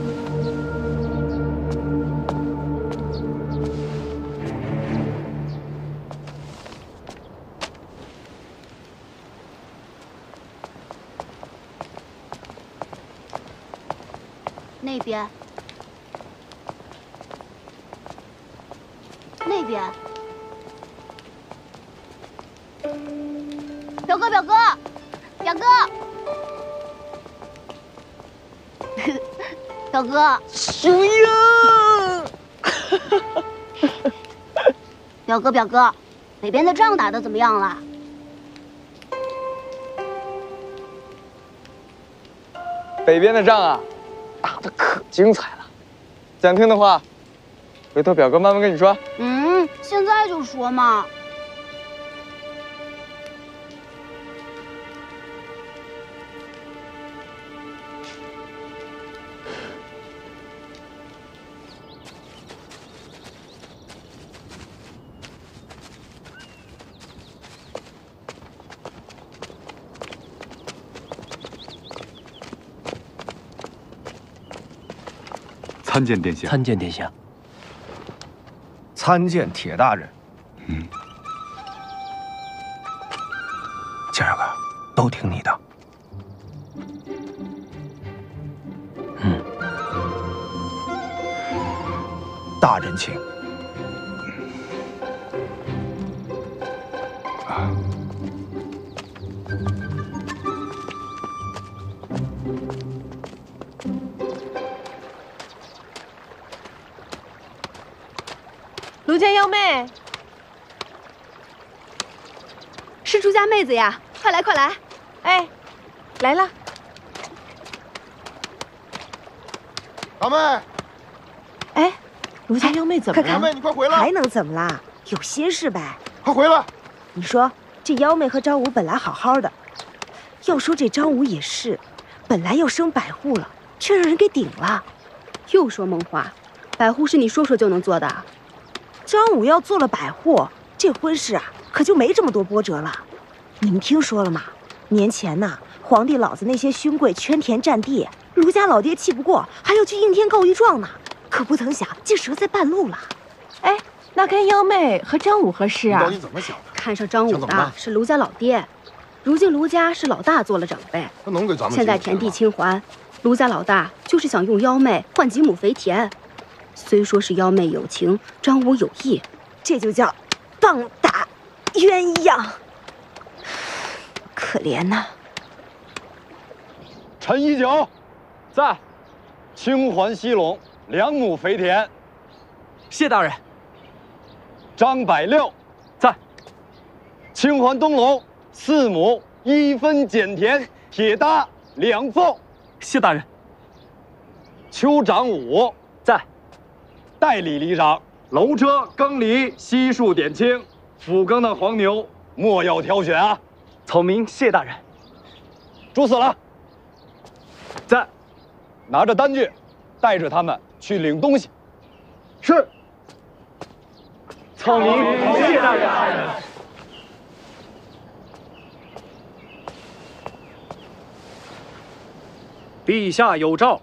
那边，那边，表哥，表哥，表哥，表哥， 熊鹰， 表哥，表哥，北边的仗打得怎么样了？ 北边的仗啊，打得可精彩了。想听的话，回头表哥慢慢跟你说。 嗯，现在就说嘛。 参见殿下。 参见殿下。参见铁大人。 嗯， 今儿个都听你的。嗯，大人请。啊。 卢家幺妹， 是朱家妹子呀！快来快来！ 哎，来了。 老妹， 哎，卢家幺妹怎么了？ 幺妹，你快回来！ 还能怎么啦？有心事呗。 快回来！ 你说这幺妹和张武本来好好的，要说这张武也是，本来要升百户了，却让人给顶了。 又说梦话，百户是你说说就能做的？ 张武要做了百户，这婚事啊，可就没这么多波折了。你们听说了吗？年前呐，皇帝老子那些勋贵圈田占地，卢家老爹气不过，还要去应天告御状呢。可不曾想，竟折在半路了。 哎，那跟幺妹和张武合适啊？ 你到底怎么想的？ 看上张武的是卢家老爹，如今卢家是老大做了长辈， 那能给咱们？ 现在田地清还，卢家老大就是想用幺妹换几亩肥田。虽说是幺妹有情，张武有意， 这就叫棒打鸳鸯。可怜呐！ 陈一九，在。清还西陇两亩肥田。 谢大人。 张百六， 在。 清还东陇四亩一分减田铁搭两凤。 谢大人。 邱长武， 在。 代理里长，楼车耕犁悉数点清，府耕的黄牛莫要挑选啊！ 草民谢大人。 朱四郎， 在。 拿着单据，带着他们去领东西。 是。草民谢大人。 陛下有诏。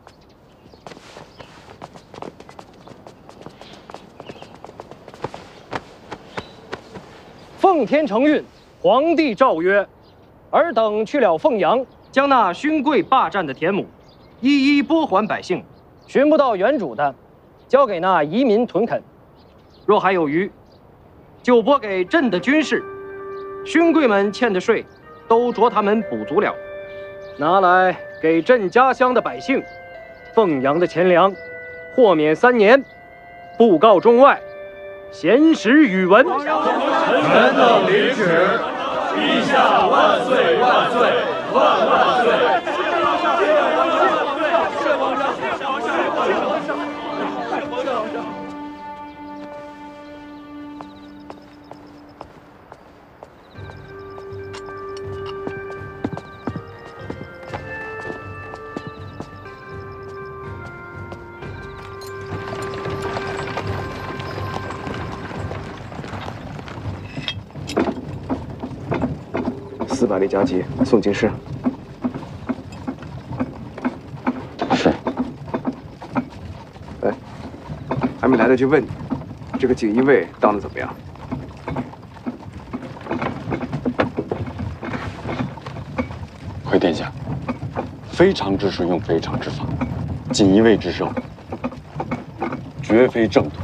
奉天承运，皇帝诏曰：尔等去了凤阳，将那勋贵霸占的田亩，一一拨还百姓；寻不到原主的，交给那移民屯垦；若还有余，就拨给朕的军士。勋贵们欠的税，都着他们补足了，拿来给朕家乡的百姓。凤阳的钱粮，豁免三年，布告中外。闲时语文， 臣等领旨。 陛下万岁万岁万万岁！是皇上，是皇上，是皇上，是皇上。 四百里加急，送京师。 是。 哎，还没来得及问你，这个锦衣卫当的怎么样？ 回殿下，非常之事用非常之法，锦衣卫之胜，绝非正途。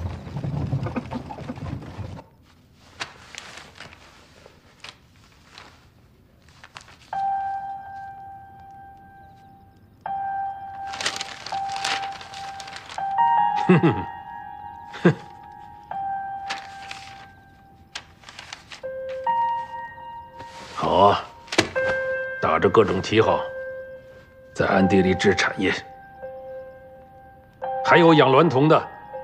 哼哼哼，好啊，打着各种旗号，在暗地里置产业，还有养娈童的。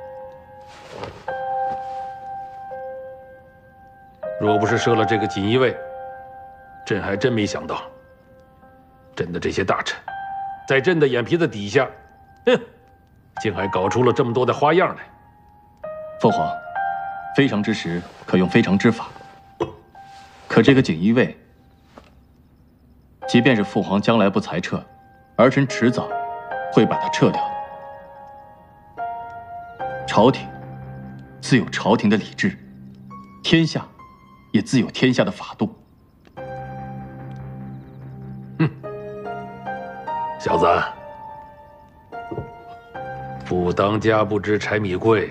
若不是设了这个锦衣卫，朕还真没想到，朕的这些大臣，在朕的眼皮子底下，哼。竟还搞出了这么多的花样来。 父皇，非常之时可用非常之法。可这个锦衣卫，即便是父皇将来不裁撤，儿臣迟早会把它撤掉的。朝廷自有朝廷的理智，天下也自有天下的法度。 哼，小子。不当家不知柴米贵，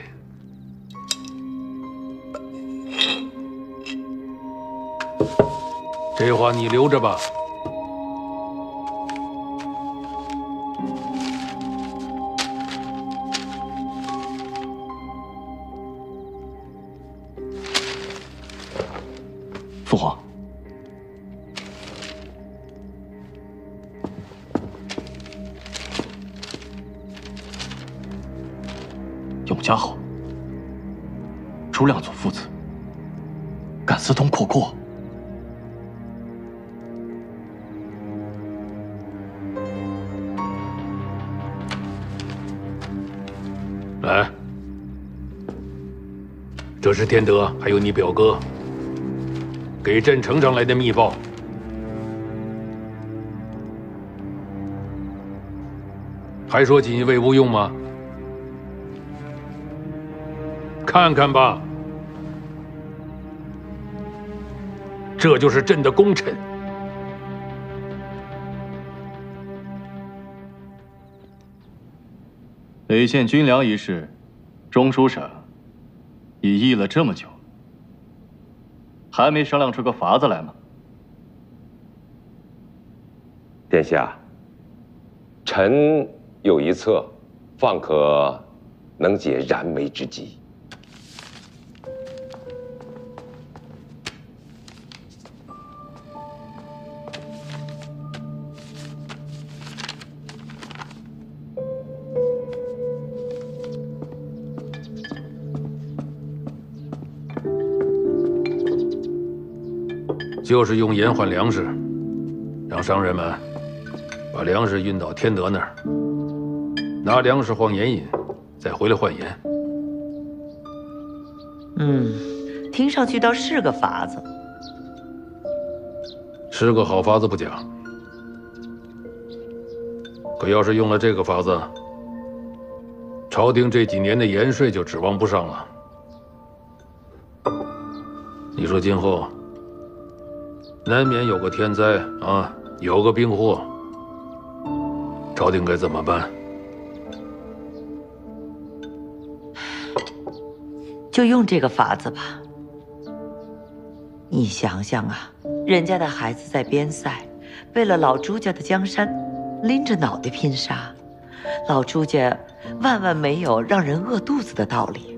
这话你留着吧。 父皇，永嘉好，朱亮祖父子敢私通阔阔， 来，这是天德还有你表哥给朕呈上来的密报。还说锦衣卫无用吗？看看吧，这就是朕的功臣。 累县军粮一事，中书省已议了这么久，还没商量出个法子来吗？ 殿下，臣有一策，方可能解燃眉之急。 就是用盐换粮食，让商人们把粮食运到天德那儿，拿粮食换盐引，再回来换盐。 嗯，听上去倒是个法子。 是个好法子不假，可要是用了这个法子，朝廷这几年的盐税就指望不上了。你说今后难免有个天灾啊，有个兵祸，朝廷该怎么办？ 就用这个法子吧。你想想啊，人家的孩子在边塞，为了老朱家的江山，拎着脑袋拼杀，老朱家万万没有让人饿肚子的道理。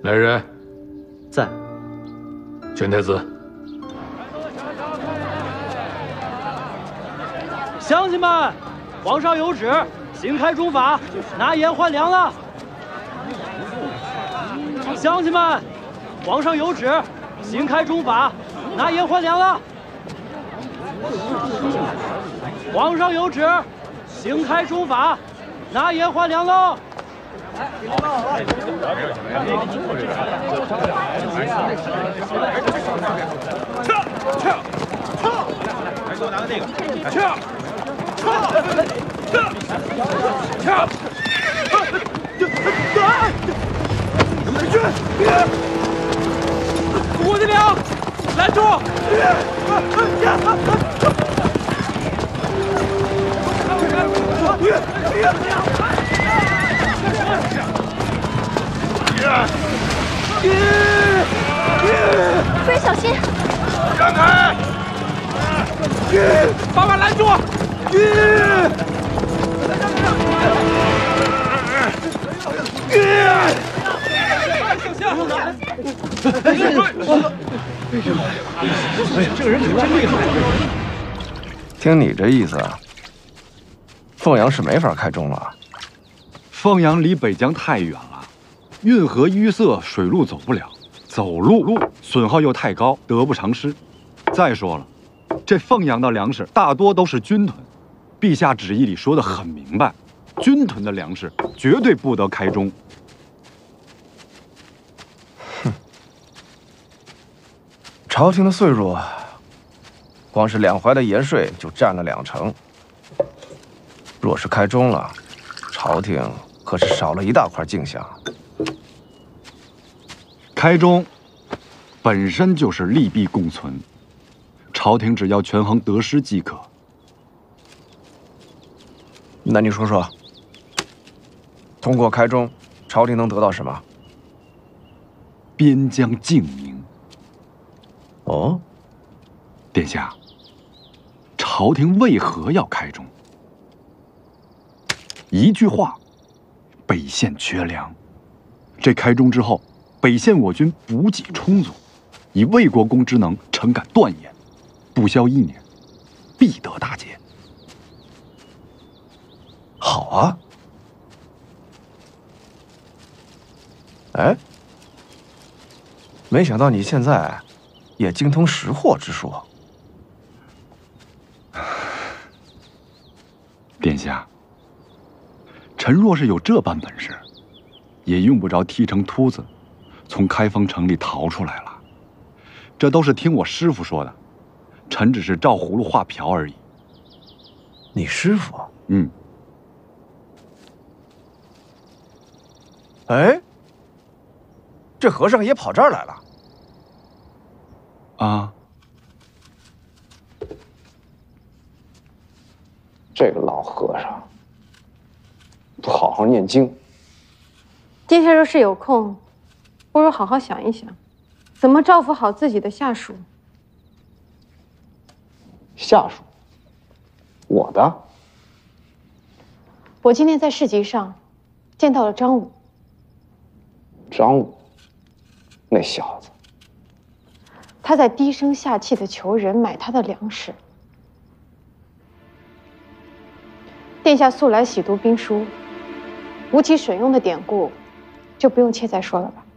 来人， 在。 宣太子。 乡亲们，皇上有旨，新开中法，拿盐换粮了。乡亲们，皇上有旨，新开中法，拿盐换粮了。皇上有旨，新开中法，拿盐换粮喽。 撤撤撤！来，给我拿个那个。撤撤撤撤！李军，我的粮，拦住！ 夫人小心！ 让开！把马拦住！ 这个人可真厉害！听你这意思，凤阳是没法开中了。 凤阳离北疆太远了，运河淤塞，水路走不了，走路路损耗又太高，得不偿失。再说了，这凤阳的粮食大多都是军屯，陛下旨意里说的很明白，军屯的粮食绝对不得开中。 哼，朝廷的岁数，光是两淮的盐税就占了两成。若是开中了，朝廷可是少了一大块进项。 开中本身就是利弊共存，朝廷只要权衡得失即可。 那你说说，通过开中，朝廷能得到什么？ 边疆静宁。 哦， 殿下，朝廷为何要开中？一句话，北县缺粮。这开中之后，北县我军补给充足，以魏国公之能，诚敢断言，不消一年，必得大捷。 好啊！哎，没想到你现在也精通识货之术。 殿下，臣若是有这般本事，也用不着剃成秃子，从开封城里逃出来了。这都是听我师傅说的，臣只是照葫芦画瓢而已。 你师傅？ 嗯。 哎，这和尚也跑这儿来了。 啊。 这个老和尚不好好念经。 殿下若是有空，不如好好想一想，怎么照拂好自己的下属。 下属？我的？ 我今天在市集上见到了张武。 张武，那小子， 他在低声下气的求人买他的粮食。殿下素来喜读兵书，吴起损用的典故，就不用切再说了吧。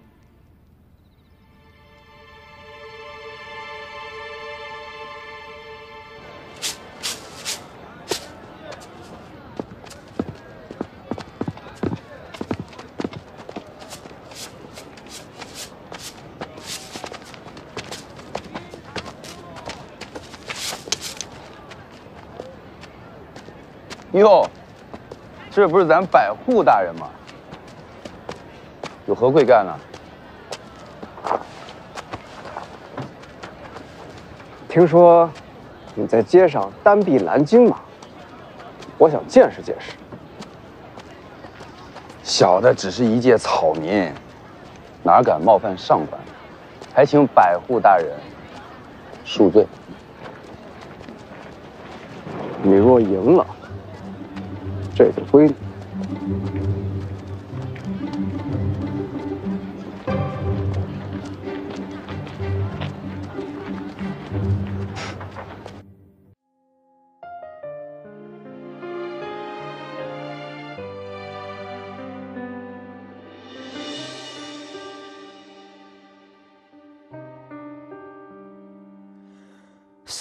哟，这不是咱百户大人吗？有何贵干呢？ 听说你在街上单臂拦京马，我想见识见识。小的只是一介草民，哪敢冒犯上官，还请百户大人恕罪。你若赢了，这就归你。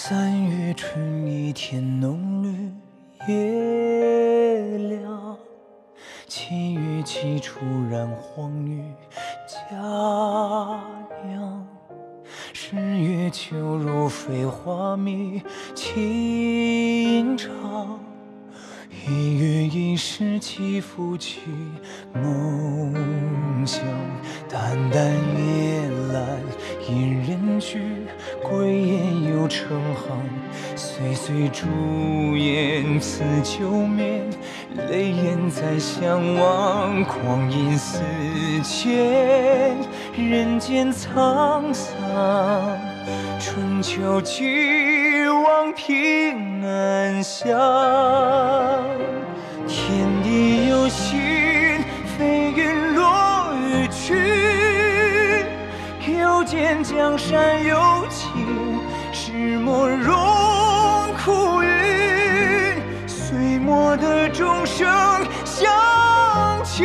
三月春雨天浓绿叶凉，七月起初染黄玉佳酿，十月秋如飞花蜜清长，一月一时起复起梦乡。淡淡夜阑引人去，归雁又成行。岁岁烛焰刺旧眠，泪眼再相望。光阴似箭，人间沧桑。春秋俱往平安乡，天地有心，飞云落玉去。又见江山有情，石墨融苦云。岁末的钟声响起，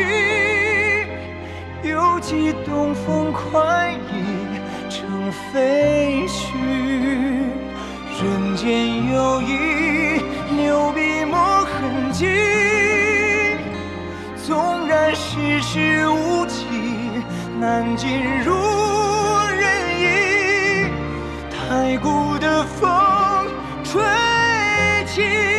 犹记东风快意成废墟。人间有意，留笔墨痕迹。纵然世事无情，难尽如人意。太古的风吹起。